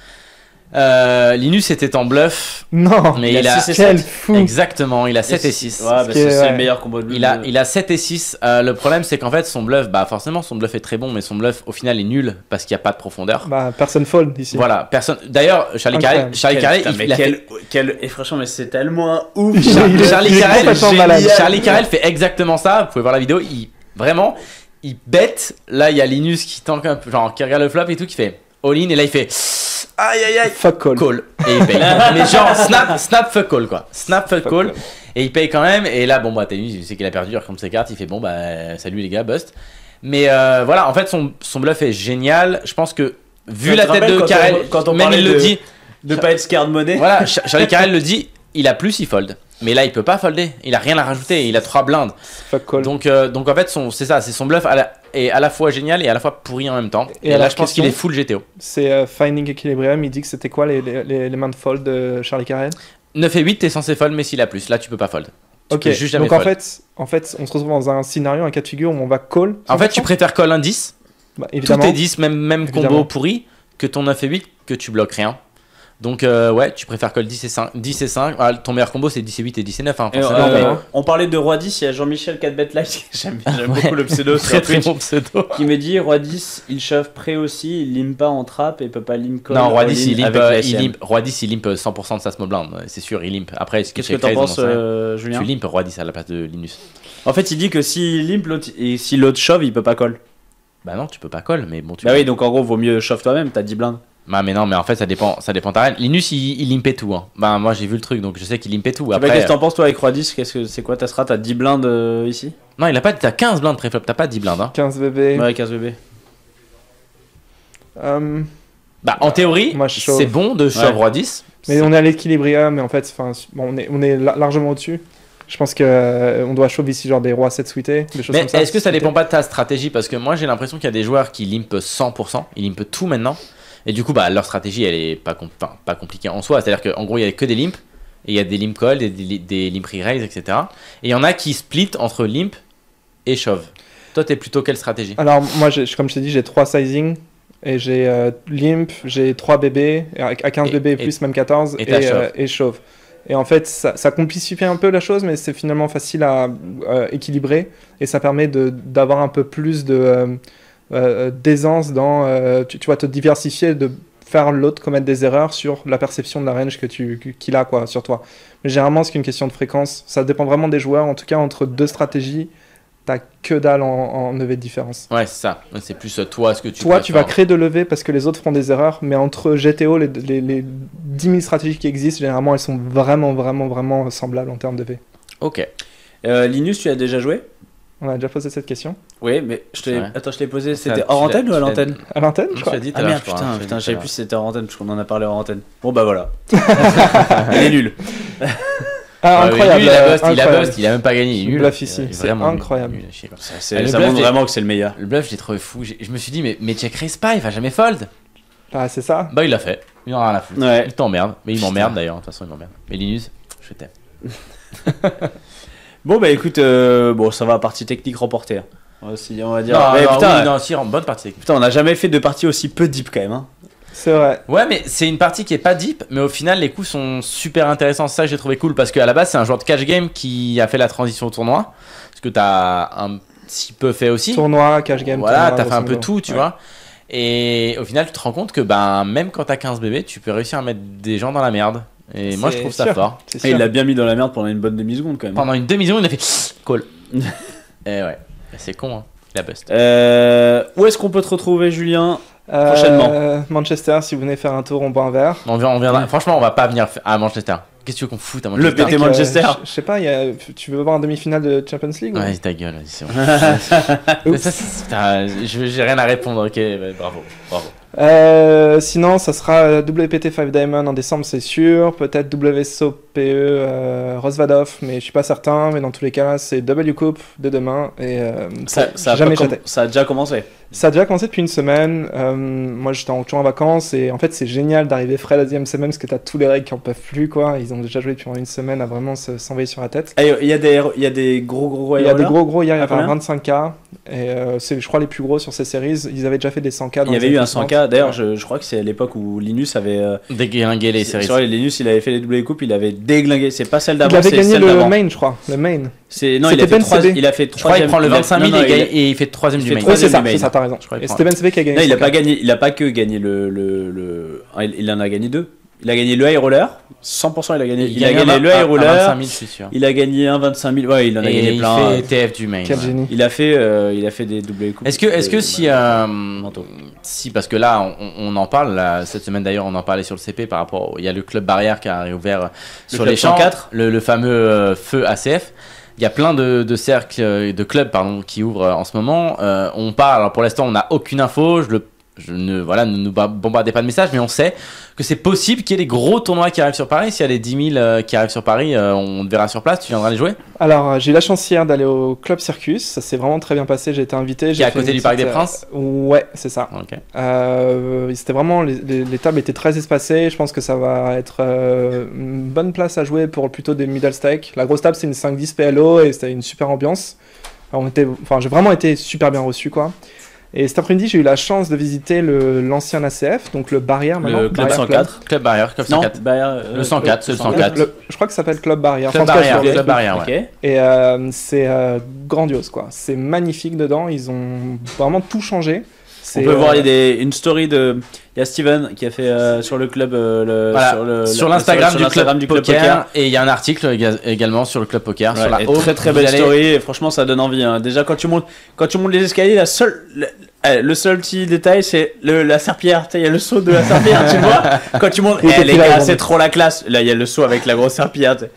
Euh, Linus était en bluff, Non, mais il il a a. six et quel sept. fou. Exactement, il a sept et six. Ouais, bah, Ce qui c'est est- c'est ouais. le meilleur combo de Il a, il a sept et six. Euh, le problème, c'est qu'en fait, son bluff, bah forcément, son bluff est très bon, mais son bluff, au final, est nul parce qu'il n'y a pas de profondeur. Bah, personne fold ici. Voilà, personne. D'ailleurs, Charlie Incroyable. Carrel, Charlie Quel- Carrel, putain, il, mais il a quel, fait- quel... Et franchement, mais c'est tellement un ouf. Il est- il est- Charlie il est Carrel, complètement génial. malade. Charlie Carrel fait exactement ça. Vous pouvez voir la vidéo. Il vraiment, il bête. Là, il y a Linus qui tank un peu, genre qui regarde le flop et tout, qui fait all in et là il fait aïe aïe aïe. Fuck call. Call et il paye. Mais genre snap, snap fuck call quoi. Snap fuck Fuck call call. et il paye quand même. Et là bon bah Linus, il sait qu'il a perdu, il recompte ses cartes, il fait bon bah salut les gars, bust. Mais euh, voilà, en fait son, son bluff est génial. Je pense que vu Ça la te tête rappelle de quand Carrel, on- quand on même parlait il le de- dit. De pas être scared money. Voilà, Ch- Charlie Carrel le dit, il a plus, il fold. Mais là, il peut pas folder. Il a rien à rajouter. Il a trois blindes. Fuck call. Donc, euh, donc en fait, son, c'est ça, c'est son bluff à la, est à la fois génial et à la fois pourri en même temps. Et Et, là, alors, je pense question qu'il est full G T O. C'est euh, Finding Equilibrium. Il dit que c'était quoi les, les, les, les mains de fold de Charlie Carrel? neuf et huit, t'es censé fold, mais s'il a plus, là, tu peux pas fold. Tu Ok, peux juste jamais donc en fold. fait, en fait, on se retrouve dans un scénario, un cas de figure où on va call. En fait, tu cent pour cent. préfères call un dix, Bah, tout évidemment. est dix, même, même combo Évidemment. pourri, que ton neuf et huit, que tu bloques rien. Donc, euh, ouais, tu préfères call dix et cinq. dix et cinq. Ah, ton meilleur combo, c'est dix et huit et dix et neuf. Hein, Et, forcément, euh, mais- on parlait de Roi dix, il y a Jean-Michel quatre bet live, j'aime j'aime Ouais. beaucoup le pseudo sur Très très Twitch, bon pseudo. qui me dit Roi dix, il shove prêt aussi, il limp pas en trap et peut pas limp call. Non, Roi all dix, in il limp, avec euh, la il S M. limp, Roi dix, il limp cent pour cent de sa small blind, ouais, c'est sûr, il limp. Après, ce Qu'est-ce que t'en penses, euh, Julien? Tu limp Roi dix à la place de Linus. En fait, il dit que s'il limp l'autre, et si l'autre shove, il peut pas call. Bah non, tu peux pas call, mais bon, tu Bah oui, donc en gros, vaut mieux shove toi-même, t'as dix blindes. Bah mais non, mais en fait, ça dépend, ça dépend de ta reine. Linus, il, il limpait tout. Hein. Bah moi, j'ai vu le truc, donc je sais qu'il limpait tout. Après, Après, qu'est-ce que t'en penses toi avec Roi dix? Qu'est-ce que c'est quoi ta strat? T'as dix blindes euh, ici? non, il a pas, t'as quinze blindes préflop, t'as pas dix blindes. Hein. quinze bébés. Ouais, quinze bébés. Euh, Bah en théorie, Moi, je shove. c'est bon de shove Ouais. Roi dix. mais on est à l'équilibrium, mais en fait, enfin, bon, on est, on est la- largement au-dessus. Je pense que euh, on doit shove ici genre des rois sept suités, des choses Mais comme ça. est-ce que ça suités. dépend pas de ta stratégie? Parce que moi, j'ai l'impression qu'il y a des joueurs qui limpent cent pour cent, ils limpent tout maintenant. Et du coup, bah, leur stratégie, elle est pas, com- enfin, pas compliquée en soi. C'est-à-dire qu'en gros, il y a que des limps, et il y a des limp call, des, des, des limp re-raise, et cetera. Et il y en a qui split entre limp et shove. Toi, t'es plutôt quelle stratégie? Alors moi, j'ai- comme je t'ai dit, j'ai trois sizing et j'ai euh, limp, j'ai trois bébés à à quinze Et- bébés et- plus même quatorze et et, t'as euh, chauve. et chauve. Et en fait, ça, ça complexifie un peu la chose, mais c'est finalement facile à euh, équilibrer et ça permet de d'avoir un peu plus de euh, euh, d'aisance dans, euh, tu, tu vois, te diversifier, de faire l'autre commettre des erreurs sur la perception de la range que tu que- qu'il a quoi sur toi. Mais généralement, c'est qu'une question de fréquence. Ça dépend vraiment des joueurs. En tout cas, entre deux stratégies, t'as que dalle en, en levée de différence. Ouais, c'est ça. Ouais, c'est plus euh, toi ce que tu Toi, tu vas préfères. créer de levées parce que les autres feront des erreurs, mais entre G T O, les, les, les dix mille stratégies qui existent, généralement, elles sont vraiment, vraiment, vraiment semblables en termes de V. Ok. Euh, Linus, tu as déjà joué? On a déjà posé cette question. Oui, mais je te l'ai- Ouais. attends, je l'ai posé. Ça, C'était tu hors l'as- antenne ou à tu l'as- l'antenne? À l'antenne, je Je crois. l'ai dit tout Ah à l'heure, merde, je crois, putain, je l'ai putain, dit je tout savais à plus si c'était hors antenne parce qu'on en a parlé hors antenne. Bon bah voilà. Il est nul. Ah, l'heure. Ouais, incroyable. lui, il a euh, bust, il a incroyable. bust, il a même pas gagné. Il est Le nul. bluff ici, Il est c'est vraiment nul. incroyable. Nul à chier, quoi. C'est- Le ça bluff, montre j'ai- vraiment que c'est le meilleur. Le bluff, je l'ai trouvé fou. J'ai- Je me suis dit, mais, mais check raise pas, il va jamais fold. Ah, c'est ça. Bah, il l'a fait. Il en a rien à foutre. Ouais. Il t'emmerde. Mais il Putain. m'emmerde d'ailleurs. De toute façon, il m'emmerde. Mais Linus, je t'aime. Bon bah écoute, euh, bon ça va, partie technique remportée. hein. On va, si- on va dire. Non, Mais non, putain, oui, non, si, en bonne partie. putain, on a jamais fait de partie aussi peu deep quand même. Hein. C'est vrai. Ouais, mais c'est une partie qui est pas deep, mais au final, les coups sont super intéressants. C'est ça que j'ai trouvé cool parce qu'à la base, c'est un joueur de catch game qui a fait la transition au tournoi. Parce que t'as un petit peu fait aussi. Tournoi, cash game. Voilà, tournoi, t'as fait un grosso peu modo. tout, tu Ouais. vois. Et au final, tu te rends compte que ben, même quand t'as quinze bébés, tu peux réussir à mettre des gens dans la merde. Et moi, je C'est trouve ça sûr. fort. C'est Et sûr. il l'a bien mis dans la merde pendant une bonne demi-seconde quand même. Pendant une demi-seconde, il a fait call. Et ouais, c'est con, hein. Il a bust. Euh, où est-ce qu'on peut te retrouver, Julien? Euh, Prochainement. Manchester, si vous venez faire un tour, on boit un verre. On vient, on viendra. Franchement, on va pas venir à Manchester. Qu'est-ce que tu veux qu'on foute à Manchester? Le P T Mec, Manchester. euh, je je sais pas, il y a, tu veux voir un demi-finale de Champions League ou- Ouais, ta gueule, vas-y, c'est bon. Ça, c'est- putain, je- J'ai rien à répondre, ok, bah, bravo, bravo. Euh, sinon, ça sera W P T cinq Diamond en décembre, c'est sûr. Peut-être W S O P E euh, Rosvadov, mais je suis pas certain. Mais dans tous les cas, c'est W Coupe de demain. Et euh, Ça, ça, a jamais pas com- jeté. ça a déjà commencé. Ça a déjà commencé depuis une semaine. Euh, moi, j'étais en, toujours en vacances. Et en fait, c'est génial d'arriver frais la deuxième semaine parce que t'as tous les règles qui en peuvent plus, quoi. Ils ont déjà joué depuis une semaine à vraiment se- s'envoyer sur la tête. Eh, Il y, a des- il y a des gros gros Il y a des rollers. gros, gros. Hier, il y À avait un combien vingt-cinq K. Et euh, c'est, je crois, les plus gros sur ces séries. Ils avaient déjà fait des cent K. dans Il y les avait eu années un cent précédentes. K. D'ailleurs, je, je crois que c'est à l'époque où Linus avait. euh, Déglinguer les séries. Sur les Linus, il avait fait les W Coupe, il avait déglingué. C'est pas celle Il d'avant, avait c'est gagné celle le d'avant. main, je crois. Le main. C'est non, il a C'était fait Ben trois. C B. Il a fait Je crois qu'il troisième. prend le il a- vingt-cinq mille non, non, et, il a- gagne- et il fait troisième il du fait main. Oui, troisième c'est ça, du main. c'est ça, t'as raison. Je crois qu'il Et prend- c'était Ben C B qui a gagné. Non, il a ce pas K. gagné. Il a pas que gagné le le le. ah, il, il en a gagné deux. Il a gagné le high roller. cent pour cent il a gagné. Il, a gagne gagné un- le un- high un roller. vingt-cinq mille, je suis sûr. Il a gagné un vingt-cinq mille. Ouais, il en a Et gagné il plein. fait T F du main. Quel ouais. génie. Il a fait, euh, il a fait des double coupes. Est-ce que, est-ce que Euh, si, euh, si, parce que là, on, on en parle, là, cette semaine d'ailleurs, on en parlait sur le C P par rapport, au- il y a le club barrière qui a réouvert sur club les champs, cent quatre. le, le fameux euh, feu A C F. Il y a plein de, de cercles, euh, de clubs, pardon, qui ouvrent euh, en ce moment. Euh, on parle, alors pour l'instant, on n'a aucune info. Je le, je ne, voilà, ne nous bombardez pas de messages, mais on sait que c'est possible qu'il y ait des gros tournois qui arrivent sur Paris. S'il y a les dix mille euh, qui arrivent sur Paris, euh, on te verra sur place. Tu viendras les jouer. Alors, euh, j'ai eu la chance hier d'aller au Club Circus. Ça s'est vraiment très bien passé. J'ai été invité. Qui j'ai est à fait côté une du Parc des petite, Princes. euh, Ouais, c'est ça. Ok. Euh, c'était vraiment les, les- les tables étaient très espacées. Je pense que ça va être euh, une bonne place à jouer pour plutôt des middle stake. La grosse table c'est une cinq dix P L O et c'était une super ambiance. Alors, on était, enfin, j'ai vraiment été super bien reçu quoi. Et cet après-midi j'ai eu la chance de visiter le l'ancien A C F, donc le Barrière maintenant. Le club Barrière cent quatre. Club barrière, club Non, cent quatre. bah, euh, Le cent quatre, c'est le cent Le- quatre. le- je crois que ça s'appelle Club Barrière. Club Enfin, en tout cas, barrière, sur les- club barrière, ouais. Ok. Et euh, c'est euh, grandiose quoi. C'est magnifique dedans. Ils ont vraiment tout changé. On C'est, peut voir, il y a euh, des, une story de. Il y a Steven qui a fait euh, sur le club. euh, le, Voilà, sur le- sur la- l'Instagram sur du, l'Instagram club poker, et il y a un article éga- également sur le club poker Ouais, sur la et home. très très Vous belle allez- story et franchement ça donne envie hein. Déjà quand tu montes quand tu montes les escaliers la seule le, eh, le seul petit détail c'est le, la serpillière, tu sais, il y a le saut de la serpillière tu vois quand tu montes Oui, eh, t'es les plus là, gars ils c'est vont- trop la classe là il y a le saut avec la grosse serpillière tu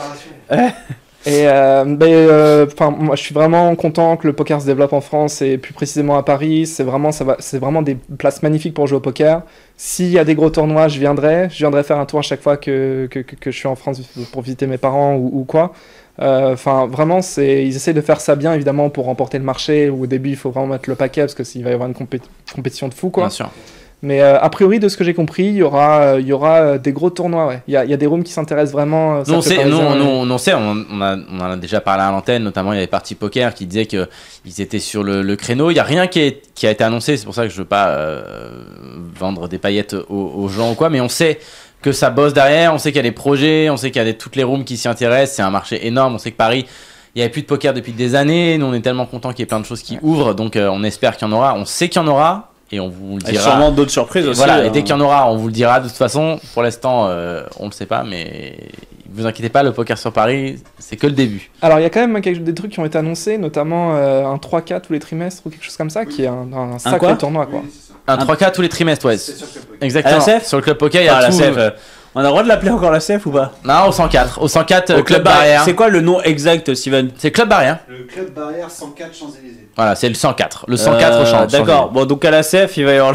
sais. Et euh, ben, euh, 'fin, moi, je suis vraiment content que le poker se développe en France et plus précisément à Paris. C'est vraiment, ça va, c'est vraiment des places magnifiques pour jouer au poker. S'il y a des gros tournois, je viendrai. Je viendrai faire un tour à chaque fois que, que, que, que je suis en France pour visiter mes parents ou, ou quoi. Enfin, vraiment, c'est, ils essayent de faire ça bien, évidemment, pour remporter le marché. Où au début, il faut vraiment mettre le paquet parce que s'il va y avoir une compé- compétition de fou, quoi. Bien sûr. Mais euh, a priori, de ce que j'ai compris, il y aura, euh, il y aura euh, des gros tournois. Ouais. Il y a, il y a des rooms qui s'intéressent vraiment. euh, Nous, on cercle sait, nous, parisien, nous, et- on, on sait, on, on a, on en a déjà parlé à l'antenne, notamment il y avait Parti Poker qui disait qu'ils étaient sur le, le créneau. Il n'y a rien qui, est, qui a été annoncé, c'est pour ça que je ne veux pas euh, vendre des paillettes aux, aux gens ou quoi, mais on sait que ça bosse derrière, on sait qu'il y a des projets, on sait qu'il y a des, toutes les rooms qui s'y intéressent, c'est un marché énorme, on sait que Paris, il n'y avait plus de poker depuis des années, nous on est tellement contents qu'il y ait plein de choses qui ouvrent, donc euh, on espère qu'il y en aura, on sait qu'il y en aura, et on vous le Et dira. sûrement d'autres surprises aussi Voilà, et hein. dès qu'il y en aura, on vous le dira de toute façon. Pour l'instant, euh, on le sait pas, mais vous inquiétez pas, le poker sur Paris, c'est que le début. Alors il y a quand même quelque- des trucs qui ont été annoncés, notamment euh, un trois K tous les trimestres ou quelque chose comme ça, qui est un, un sacré quoi tournoi quoi. Un trois K tous les trimestres, ouais. Exactement. À la C F Sur le club poker, il y a Ah, la tout. C F, euh, on a le droit de l'appeler encore la C F ou pas Non, au cent quatre. Au cent quatre, Au club, barrière. C'est quoi le nom exact Steven C'est club barrière. Le club barrière cent quatre Champs-Élysées. Voilà, c'est le cent quatre. Le cent quatre Euh, au champ. D'accord, bon donc à la C F il va y avoir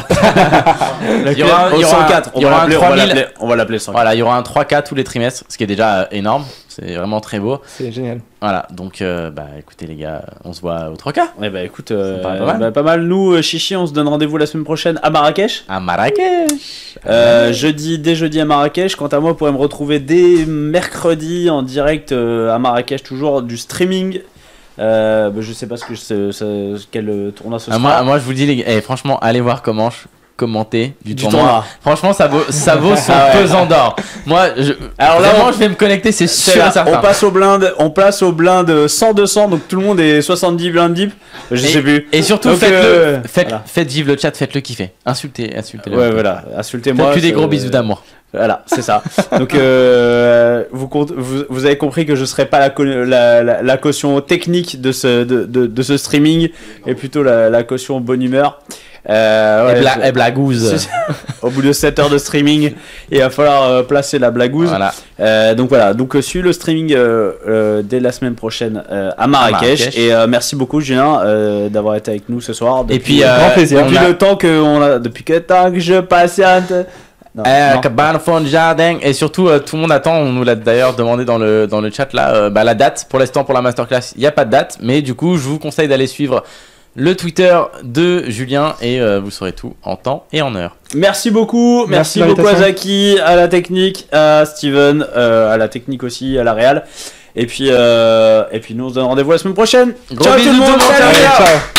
le Il y aura un- au il y aura un- cent quatre, il on y va aura un l'appeler- on va trois mille. l'appeler- on va l'appeler cent quatre. Voilà, il y aura un trois K tous les trimestres, ce qui est déjà euh, énorme. C'est vraiment très beau. C'est génial. Voilà, donc euh, bah écoutez les gars, on se voit au trois K. Ouais bah écoute, euh, Ça me paraît pas mal. bah, pas mal. Nous, euh, Chichi, on se donne rendez-vous la semaine prochaine à Marrakech. À Marrakech. Euh, jeudi, dès jeudi à Marrakech. Quant à moi, vous pourrez me retrouver dès mercredi en direct euh, à Marrakech, toujours du streaming. Euh, bah, je sais pas ce que ce, ce- quel euh, tournoi ce Ah, sera. moi, moi, je vous le dis, les gars, eh, franchement, allez voir comment je commenter du, Du tournoi. tournoi. Franchement, ça vaut, ça vaut son Ah ouais. pesant d'or. Moi, je, Alors là, vraiment, on- je vais me connecter, c'est C'est sûr là, et certain. on passe au blind, on passe au blind cent deux cents, donc tout le monde est soixante-dix blind deep. Je et, sais plus. Et surtout, Donc, faites-le, euh, faites, voilà. faites vivre le chat, faites-le kiffer. Insultez, insultez. Ouais, voilà, insultez-moi. Faites-lui des c'est- gros bisous d'amour. Voilà, c'est ça. Donc, euh, vous, compte- vous, vous avez compris que je serai pas la, co- la, la, la caution technique de ce, de, de, de ce streaming, et plutôt la, la caution bonne humeur. Euh, ouais, et, bla je- et blagouze. Au bout de sept heures de streaming, il va falloir euh, placer la blagouze. Voilà. Euh, donc voilà, donc euh, suis le streaming euh, euh, dès la semaine prochaine euh, à Marrakech. Marrakech. Et euh, merci beaucoup Julien euh, d'avoir été avec nous ce soir. Et Depuis, puis, euh, euh, grand plaisir. depuis on a- le temps que on a, depuis que temps que je patiente. Non, Euh, non. cabane au fond du jardin. Et surtout, euh, tout le monde attend. On nous l'a d'ailleurs demandé dans le, dans le chat là. euh, bah, la date, pour l'instant, pour la masterclass, il n'y a pas de date. Mais du coup, je vous conseille d'aller suivre le Twitter de Julien et euh, vous saurez tout en temps et en heure. Merci beaucoup, merci, Merci de beaucoup à l'invitation. Zaki, à la technique, à Steven, euh, à la technique aussi, à la réal. Et puis, euh, et puis nous on se donne rendez-vous la semaine prochaine. Gros Ciao tout bisous le monde, tout le monde, salut. ciao. Ciao.